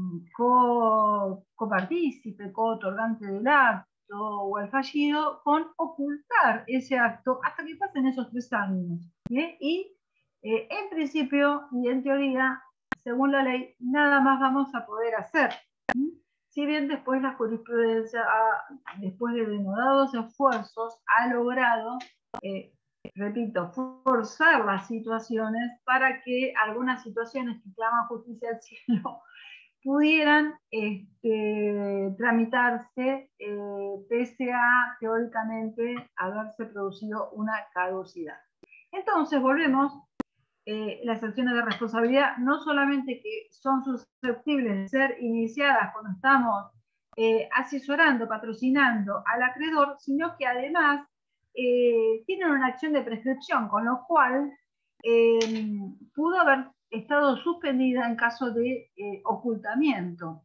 copartícipe, co-otorgante del acto o al fallido con ocultar ese acto hasta que pasen esos tres años. ¿Sí? Y eh, en principio y en teoría, según la ley, nada más vamos a poder hacer. ¿Sí? Si bien después la jurisprudencia, ha, después de denodados esfuerzos, ha logrado eh, repito, forzar las situaciones para que algunas situaciones que claman justicia al cielo pudieran este, tramitarse eh, pese a, teóricamente, haberse producido una caducidad. Entonces, volvemos, eh, las acciones de responsabilidad no solamente que son susceptibles de ser iniciadas cuando estamos eh, asesorando, patrocinando al acreedor, sino que además eh, tienen una acción de prescripción, con lo cual eh, pudo haber estado suspendida en caso de eh, ocultamiento.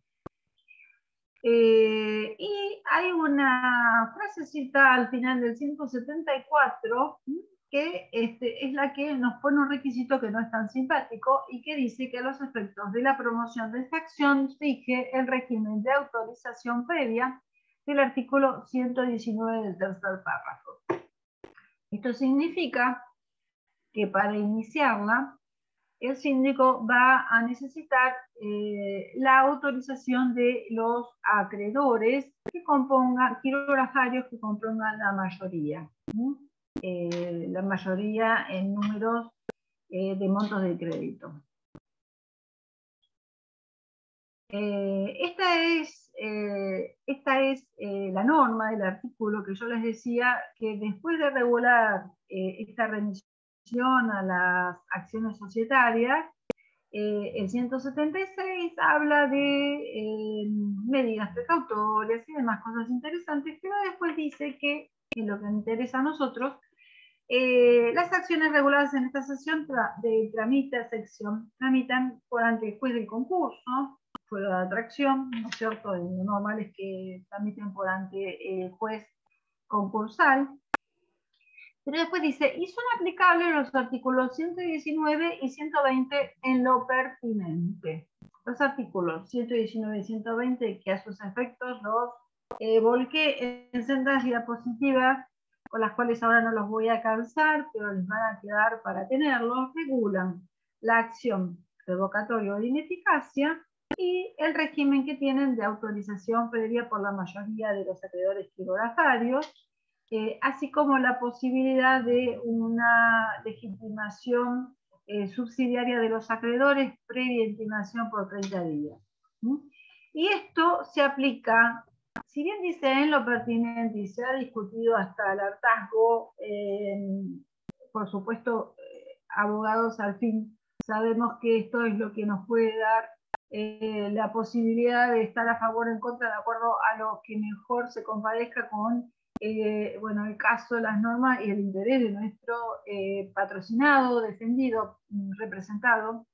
Eh, y hay una frasecita al final del ciento setenta y cuatro que este, es la que nos pone un requisito que no es tan simpático y que dice que a los efectos de la promoción de esta acción rige el régimen de autorización previa del artículo ciento diecinueve del tercer párrafo. Esto significa que para iniciarla, el síndico va a necesitar eh, la autorización de los acreedores que compongan, quirografarios que compongan la mayoría. ¿sí? Eh, la mayoría en números eh, de montos de crédito. Eh, esta es, eh, esta es eh, la norma del artículo que yo les decía, que después de regular eh, esta remisión a las acciones societarias, eh, el ciento setenta y seis habla de eh, medidas precautorias y demás cosas interesantes, pero después dice que, en lo que me interesa a nosotros, eh, las acciones reguladas en esta sección tra de tramita sección tramitan por ante el juez del concurso, fuera de atracción, ¿no es cierto? Lo normal es que tramiten por ante el juez concursal. Pero después dice, y son aplicables los artículos ciento diecinueve y ciento veinte en lo pertinente. Los artículos ciento diecinueve y ciento veinte, que a sus efectos los eh, volqué en sendas diapositivas, con las cuales ahora no los voy a calzar, pero les van a quedar para tenerlos, regulan la acción revocatoria o de ineficacia y el régimen que tienen de autorización previa por la mayoría de los acreedores quirografarios, eh, así como la posibilidad de una legitimación eh, subsidiaria de los acreedores previa intimación por treinta días. ¿sí? Y esto se aplica, si bien dice en lo pertinente y se ha discutido hasta el hartazgo, eh, por supuesto, eh, abogados al fin sabemos que esto es lo que nos puede dar eh, la posibilidad de estar a favor o en contra de acuerdo a lo que mejor se compadezca con eh, bueno, el caso, las normas y el interés de nuestro eh, patrocinado, defendido, representado.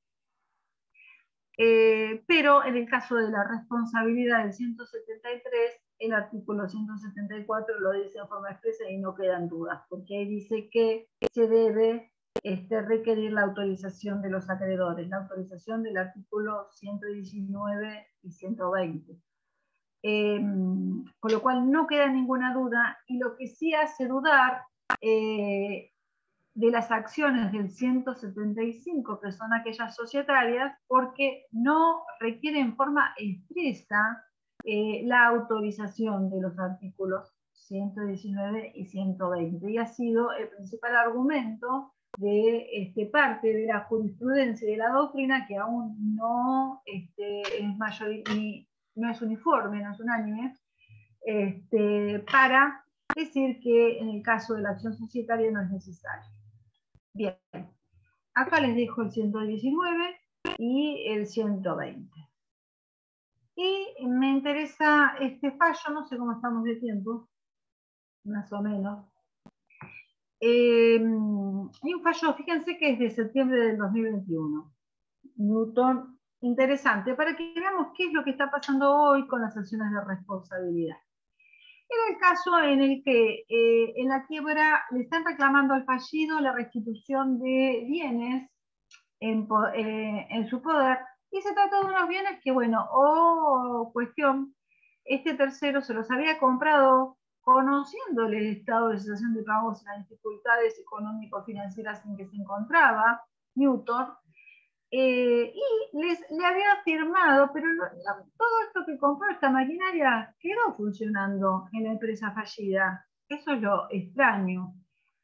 Eh, pero en el caso de la responsabilidad del ciento setenta y tres, el artículo ciento setenta y cuatro lo dice en forma expresa y no quedan dudas, porque ahí dice que se debe este, requerir la autorización de los acreedores, la autorización del artículo ciento diecinueve y ciento veinte. Eh, con lo cual no queda ninguna duda, y lo que sí hace dudar eh, de las acciones del ciento setenta y cinco, que son aquellas societarias, porque no requiere en forma expresa eh, la autorización de los artículos ciento diecinueve y ciento veinte, y ha sido el principal argumento de este, parte de la jurisprudencia y de la doctrina que aún no este, es mayoritaria, no es uniforme, no es unánime, este, para decir que en el caso de la acción societaria no es necesario. Bien, acá les dejo el ciento diecinueve y el ciento veinte. Y me interesa este fallo, no sé cómo estamos de tiempo, más o menos. Eh, hay un fallo, fíjense que es de septiembre del dos mil veintiuno. Newton, interesante, para que veamos qué es lo que está pasando hoy con las acciones de responsabilidad. Era el caso en el que eh, en la quiebra le están reclamando al fallido la restitución de bienes en, eh, en su poder, y se trata de unos bienes que, bueno, o cuestión, este tercero se los había comprado conociendo el estado de situación de pagos y las dificultades económico-financieras en que se encontraba Newton, Eh, y les, le había firmado, pero lo, lo, todo esto que compró, esta maquinaria, quedó funcionando en la empresa fallida. Eso es lo extraño.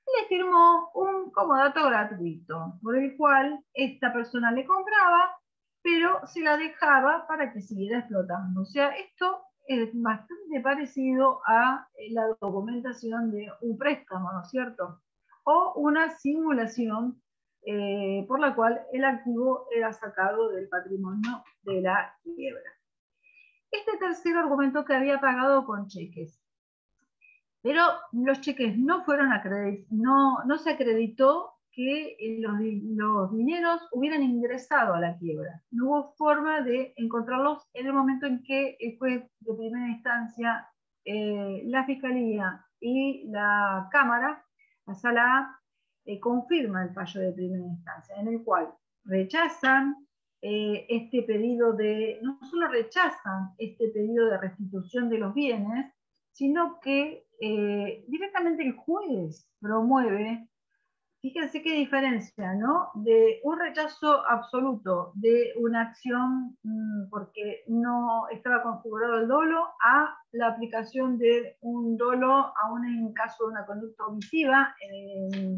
y le firmó un comodato gratuito, por el cual esta persona le compraba, pero se la dejaba para que siguiera explotando. O sea, esto es bastante parecido a la documentación de un préstamo, ¿no es cierto? O una simulación eh, por la cual el activo era sacado del patrimonio de la quiebra. Este tercero argumentó que había pagado con cheques, pero los cheques no fueron acreditados, no, no se acreditó que los, los dineros hubieran ingresado a la quiebra. No hubo forma de encontrarlos en el momento en que el juez de primera instancia, eh, la Fiscalía y la Cámara, la Sala A, eh, confirma el fallo de primera instancia, en el cual rechazan eh, este pedido de, no solo rechazan este pedido de restitución de los bienes, sino que eh, directamente el juez promueve. Fíjense qué diferencia, ¿no? De un rechazo absoluto de una acción mmm, porque no estaba configurado el dolo, a la aplicación de un dolo a un en caso de una conducta omisiva, eh,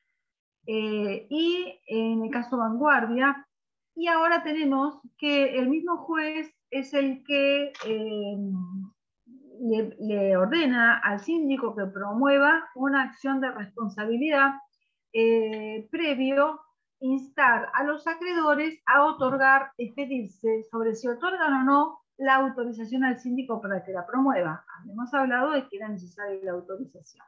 eh, y en el caso Vanguardia. Y ahora tenemos que el mismo juez es el que eh, le, le ordena al síndico que promueva una acción de responsabilidad Eh, previo instar a los acreedores a otorgar, expedirse sobre si otorgan o no la autorización al síndico para que la promueva. Habíamos hablado de que era necesaria la autorización.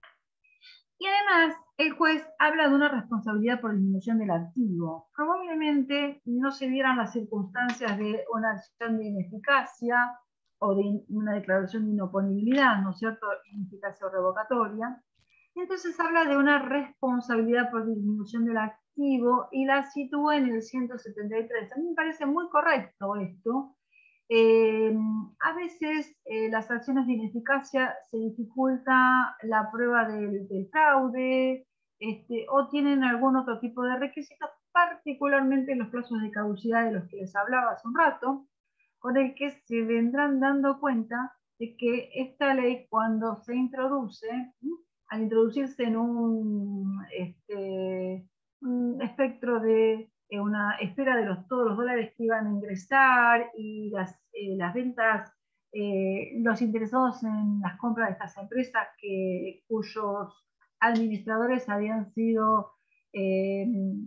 Y además, el juez habla de una responsabilidad por disminución del activo. Probablemente no se dieran las circunstancias de una acción de ineficacia o de una declaración de inoponibilidad, ¿no es cierto?, ineficacia o revocatoria. Entonces habla de una responsabilidad por disminución del activo y la sitúa en el ciento setenta y tres. A mí me parece muy correcto esto. Eh, a veces eh, las acciones de ineficacia se dificulta la prueba del, del fraude, este, o tienen algún otro tipo de requisitos, particularmente los plazos de caducidad de los que les hablaba hace un rato, con el que se vendrán dando cuenta de que esta ley, cuando se introduce, al introducirse en un, este, un espectro de eh, una espera de los, todos los dólares que iban a ingresar y las, eh, las ventas, eh, los interesados en las compras de estas empresas que, cuyos administradores habían sido eh,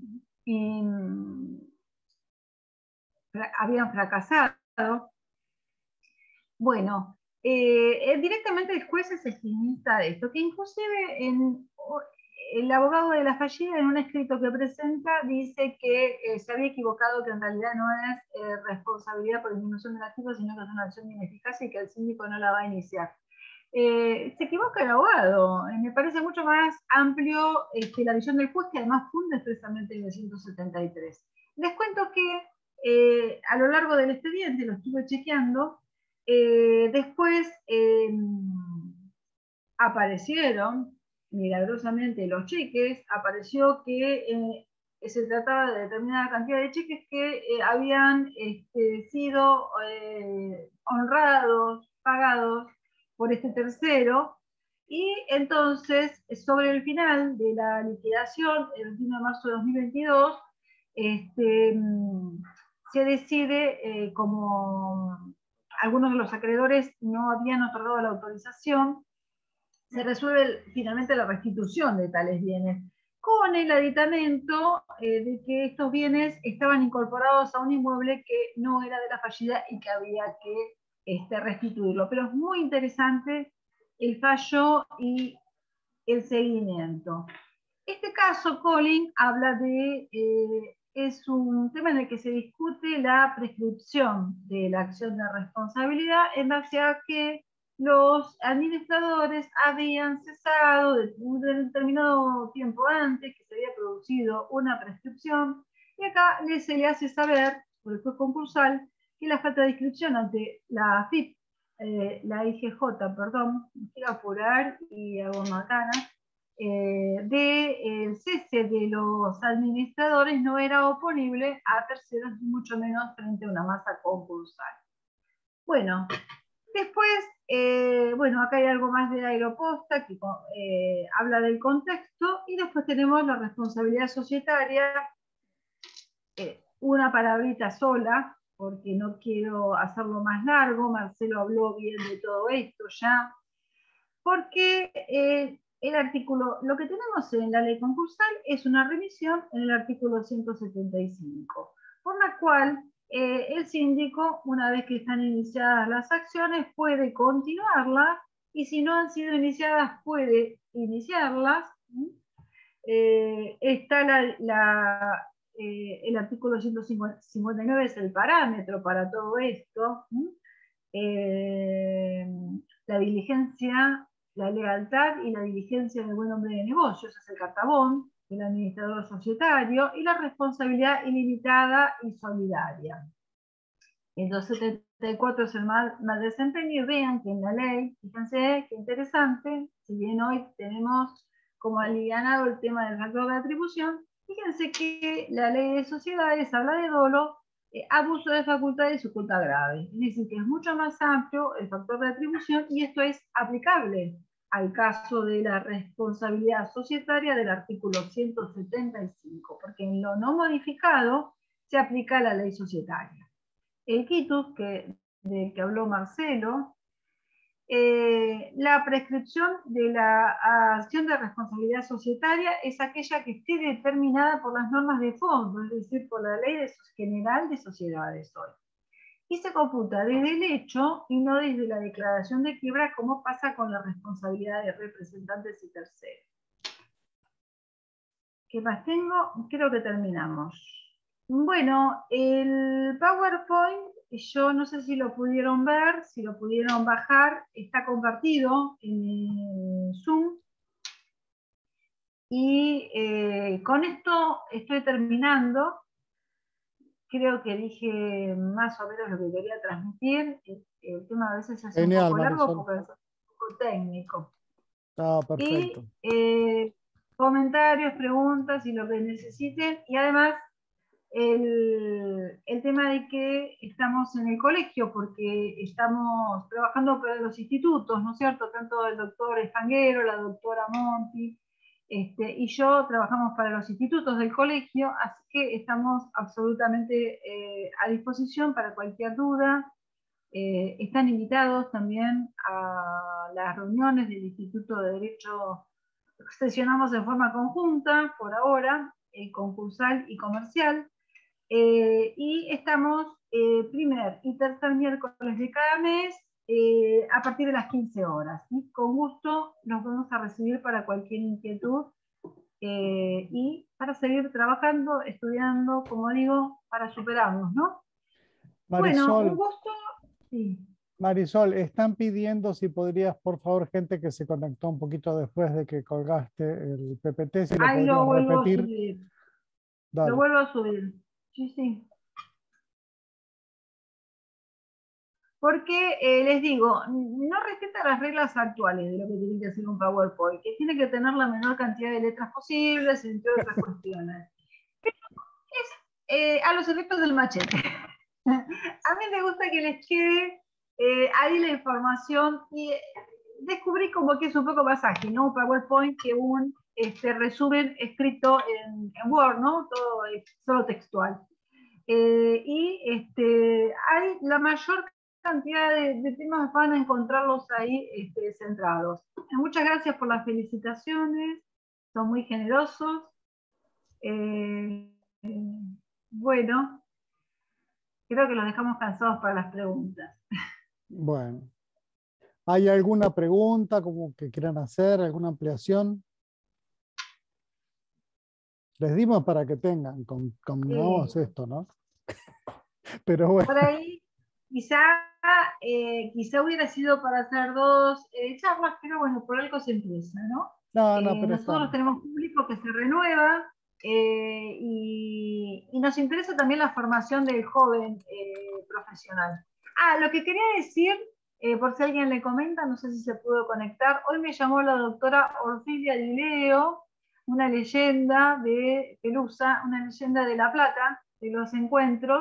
in, habían fracasado. Bueno, Eh, directamente el juez es estimista de esto, que inclusive en, el abogado de la fallida en un escrito que presenta dice que eh, se había equivocado, que en realidad no es eh, responsabilidad por disminución del activo, sino que es una acción de ineficacia y que el síndico no la va a iniciar. Eh, se equivoca el abogado, eh, me parece mucho más amplio este, la visión del juez, que además funda expresamente en el ciento setenta y tres. Les cuento que eh, a lo largo del expediente, lo estuve chequeando, Eh, después eh, aparecieron milagrosamente los cheques, apareció que eh, se trataba de determinada cantidad de cheques que eh, habían este, sido eh, honrados, pagados por este tercero, y entonces sobre el final de la liquidación, el veintiuno de marzo de dos mil veintidós, este, se decide eh, como algunos de los acreedores no habían otorgado la autorización, se resuelve finalmente la restitución de tales bienes, con el aditamento eh, de que estos bienes estaban incorporados a un inmueble que no era de la fallida y que había que este, restituirlo. Pero es muy interesante el fallo y el seguimiento. Este caso, Colin, habla de... Eh, es un tema en el que se discute la prescripción de la acción de responsabilidad en base a que los administradores habían cesado de un determinado tiempo antes, que se había producido una prescripción, y acá se le hace saber, por el juez concursal, que la falta de inscripción ante la A F I P, eh, la I G J, perdón, me quiero apurar y hago macana, Eh, del de, cese de los administradores no era oponible a terceros, mucho menos frente a una masa concursal. Bueno, después Eh, bueno, acá hay algo más de Aeroposta que eh, habla del contexto, y después tenemos la responsabilidad societaria, eh, una palabrita sola, porque no quiero hacerlo más largo. Marcelo habló bien de todo esto ya, porque eh, el artículo, lo que tenemos en la ley concursal es una remisión en el artículo ciento setenta y cinco, por la cual eh, el síndico, una vez que están iniciadas las acciones, puede continuarlas, y si no han sido iniciadas, puede iniciarlas. Eh, está la, la, eh, el artículo ciento cincuenta y nueve es el parámetro para todo esto. Eh, la diligencia, la lealtad y la diligencia de buen hombre de negocios es el cartabón del administrador societario, y la responsabilidad ilimitada y solidaria. El doscientos setenta y cuatro es el mal, mal desempeño, y vean que en la ley, fíjense qué interesante, si bien hoy tenemos como alivianado el tema del factor de atribución, fíjense que la ley de sociedades habla de dolo, eh, abuso de facultad y su culpa grave. Es decir, que es mucho más amplio el factor de atribución, y esto es aplicable al caso de la responsabilidad societaria del artículo ciento setenta y cinco, porque en lo no modificado se aplica la ley societaria. El quitus, que, del que habló Marcelo, eh, la prescripción de la acción de responsabilidad societaria es aquella que esté determinada por las normas de fondo, es decir, por la Ley de, General de Sociedades hoy. Y se computa desde el hecho y no desde la declaración de quiebra, como pasa con la responsabilidad de representantes y terceros. ¿Qué más tengo? Creo que terminamos. Bueno, el PowerPoint, yo no sé si lo pudieron ver, si lo pudieron bajar, está compartido en Zoom. Y eh, con esto estoy terminando. Creo que dije más o menos lo que quería transmitir. El tema a veces es Genial, un poco largo, Marisol. porque es un poco técnico. Ah, perfecto. Y eh, comentarios, preguntas y lo que necesiten. Y además, El, el tema de que estamos en el colegio, porque estamos trabajando para los institutos, ¿no es cierto? Tanto el doctor Espanguero, la doctora Monti, este, y yo trabajamos para los institutos del colegio, así que estamos absolutamente eh, a disposición para cualquier duda. Eh, están invitados también a las reuniones del Instituto de Derecho. Sesionamos en forma conjunta, por ahora, eh, concursal y comercial. Eh, y estamos eh, primer y tercer miércoles de cada mes eh, a partir de las quince horas. ¿Sí? Con gusto nos vamos a recibir para cualquier inquietud eh, y para seguir trabajando, estudiando, como digo, para superarnos, ¿no? Marisol, bueno, un gusto. Sí. Marisol, están pidiendo si podrías, por favor, gente que se conectó un poquito después de que colgaste el P P T, si lo Ahí lo podrías vuelvo repetir. a subir. Dale. Lo vuelvo a subir. Sí, sí. Porque, eh, les digo, no respeta las reglas actuales de lo que tiene que hacer un PowerPoint, que tiene que tener la menor cantidad de letras posibles, entre otras cuestiones. Pero es eh, a los efectos del machete. A mí me gusta que les quede eh, ahí la información, y descubrí como que es un poco más ágil, ¿no? Un PowerPoint que un este, resumen escrito en, en Word, ¿no? Todo es solo textual. Eh, y este, hay la mayor cantidad de, de temas, van a encontrarlos ahí este, centrados. Muchas gracias por las felicitaciones, son muy generosos. Eh, eh, bueno, creo que los dejamos cansados para las preguntas. Bueno, ¿hay alguna pregunta como que quieran hacer, alguna ampliación? Les dimos para que tengan, con, combinamos sí. esto, ¿no? Pero bueno. Por ahí, quizá, eh, quizá hubiera sido para hacer dos eh, charlas, pero bueno, por algo se empieza, ¿no? No, no, eh, pero nosotros está. tenemos público que se renueva, eh, y, y nos interesa también la formación del joven eh, profesional. Ah, lo que quería decir, eh, por si alguien le comenta, no sé si se pudo conectar, hoy me llamó la doctora Orfilia Di Leo, una leyenda de Pelusa, una leyenda de La Plata, de los encuentros,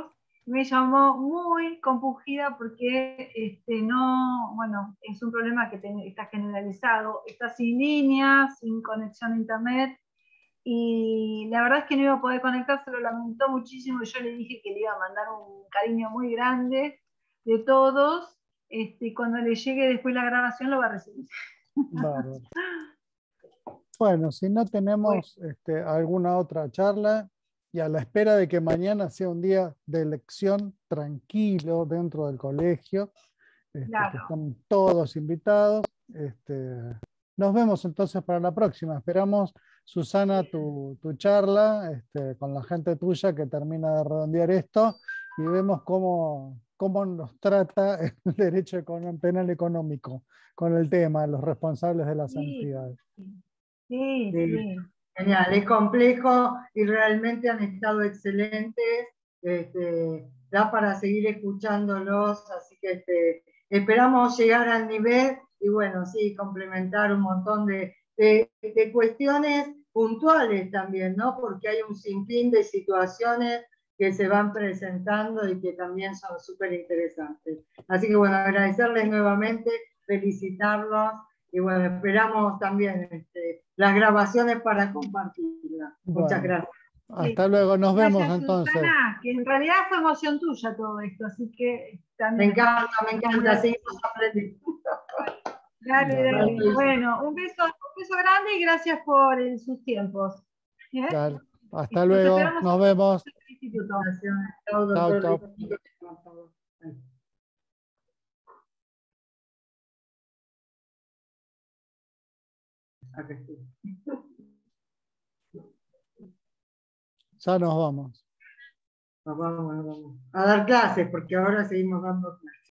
Me llamó muy compungida porque este, no, bueno, es un problema que ten, está generalizado, está sin línea, sin conexión a internet, y la verdad es que no iba a poder conectarse, lo lamentó muchísimo, y yo le dije que le iba a mandar un cariño muy grande de todos, este, y cuando le llegue después la grabación lo va a recibir. Bárbaro. Bueno, si no tenemos este, alguna otra charla, y a la espera de que mañana sea un día de elección tranquilo dentro del colegio, este, Claro. que están todos invitados, este, nos vemos entonces para la próxima. Esperamos, Susana, tu, tu charla este, con la gente tuya que termina de redondear esto y vemos cómo, cómo nos trata el derecho económico, penal económico con el tema, los responsables de las Sí, entidades. sí, Sí, sí. genial, es complejo y realmente han estado excelentes. Este, da para seguir escuchándolos, así que este, esperamos llegar al nivel y bueno, sí, complementar un montón de, de, de cuestiones puntuales también, ¿no? Porque hay un sinfín de situaciones que se van presentando y que también son súper interesantes. Así que bueno, agradecerles nuevamente, felicitarlos y bueno, esperamos también este, las grabaciones para compartirlas. Muchas Bueno, gracias. hasta luego, nos vemos Gracias, entonces. Susana, que en realidad fue emoción tuya todo esto, así que Me también. encanta, me encanta, seguimos aprendiendo. Dale, Dale. dale. Bueno, un beso, un beso grande y gracias por eh, sus tiempos. ¿Eh? Dale. Hasta Los luego, esperamos nos vemos. en el instituto. Gracias. Chao, Chao, doctor. chao. Acá estoy. Ya nos vamos. Nos vamos, nos vamos a dar clases, porque ahora seguimos dando clases.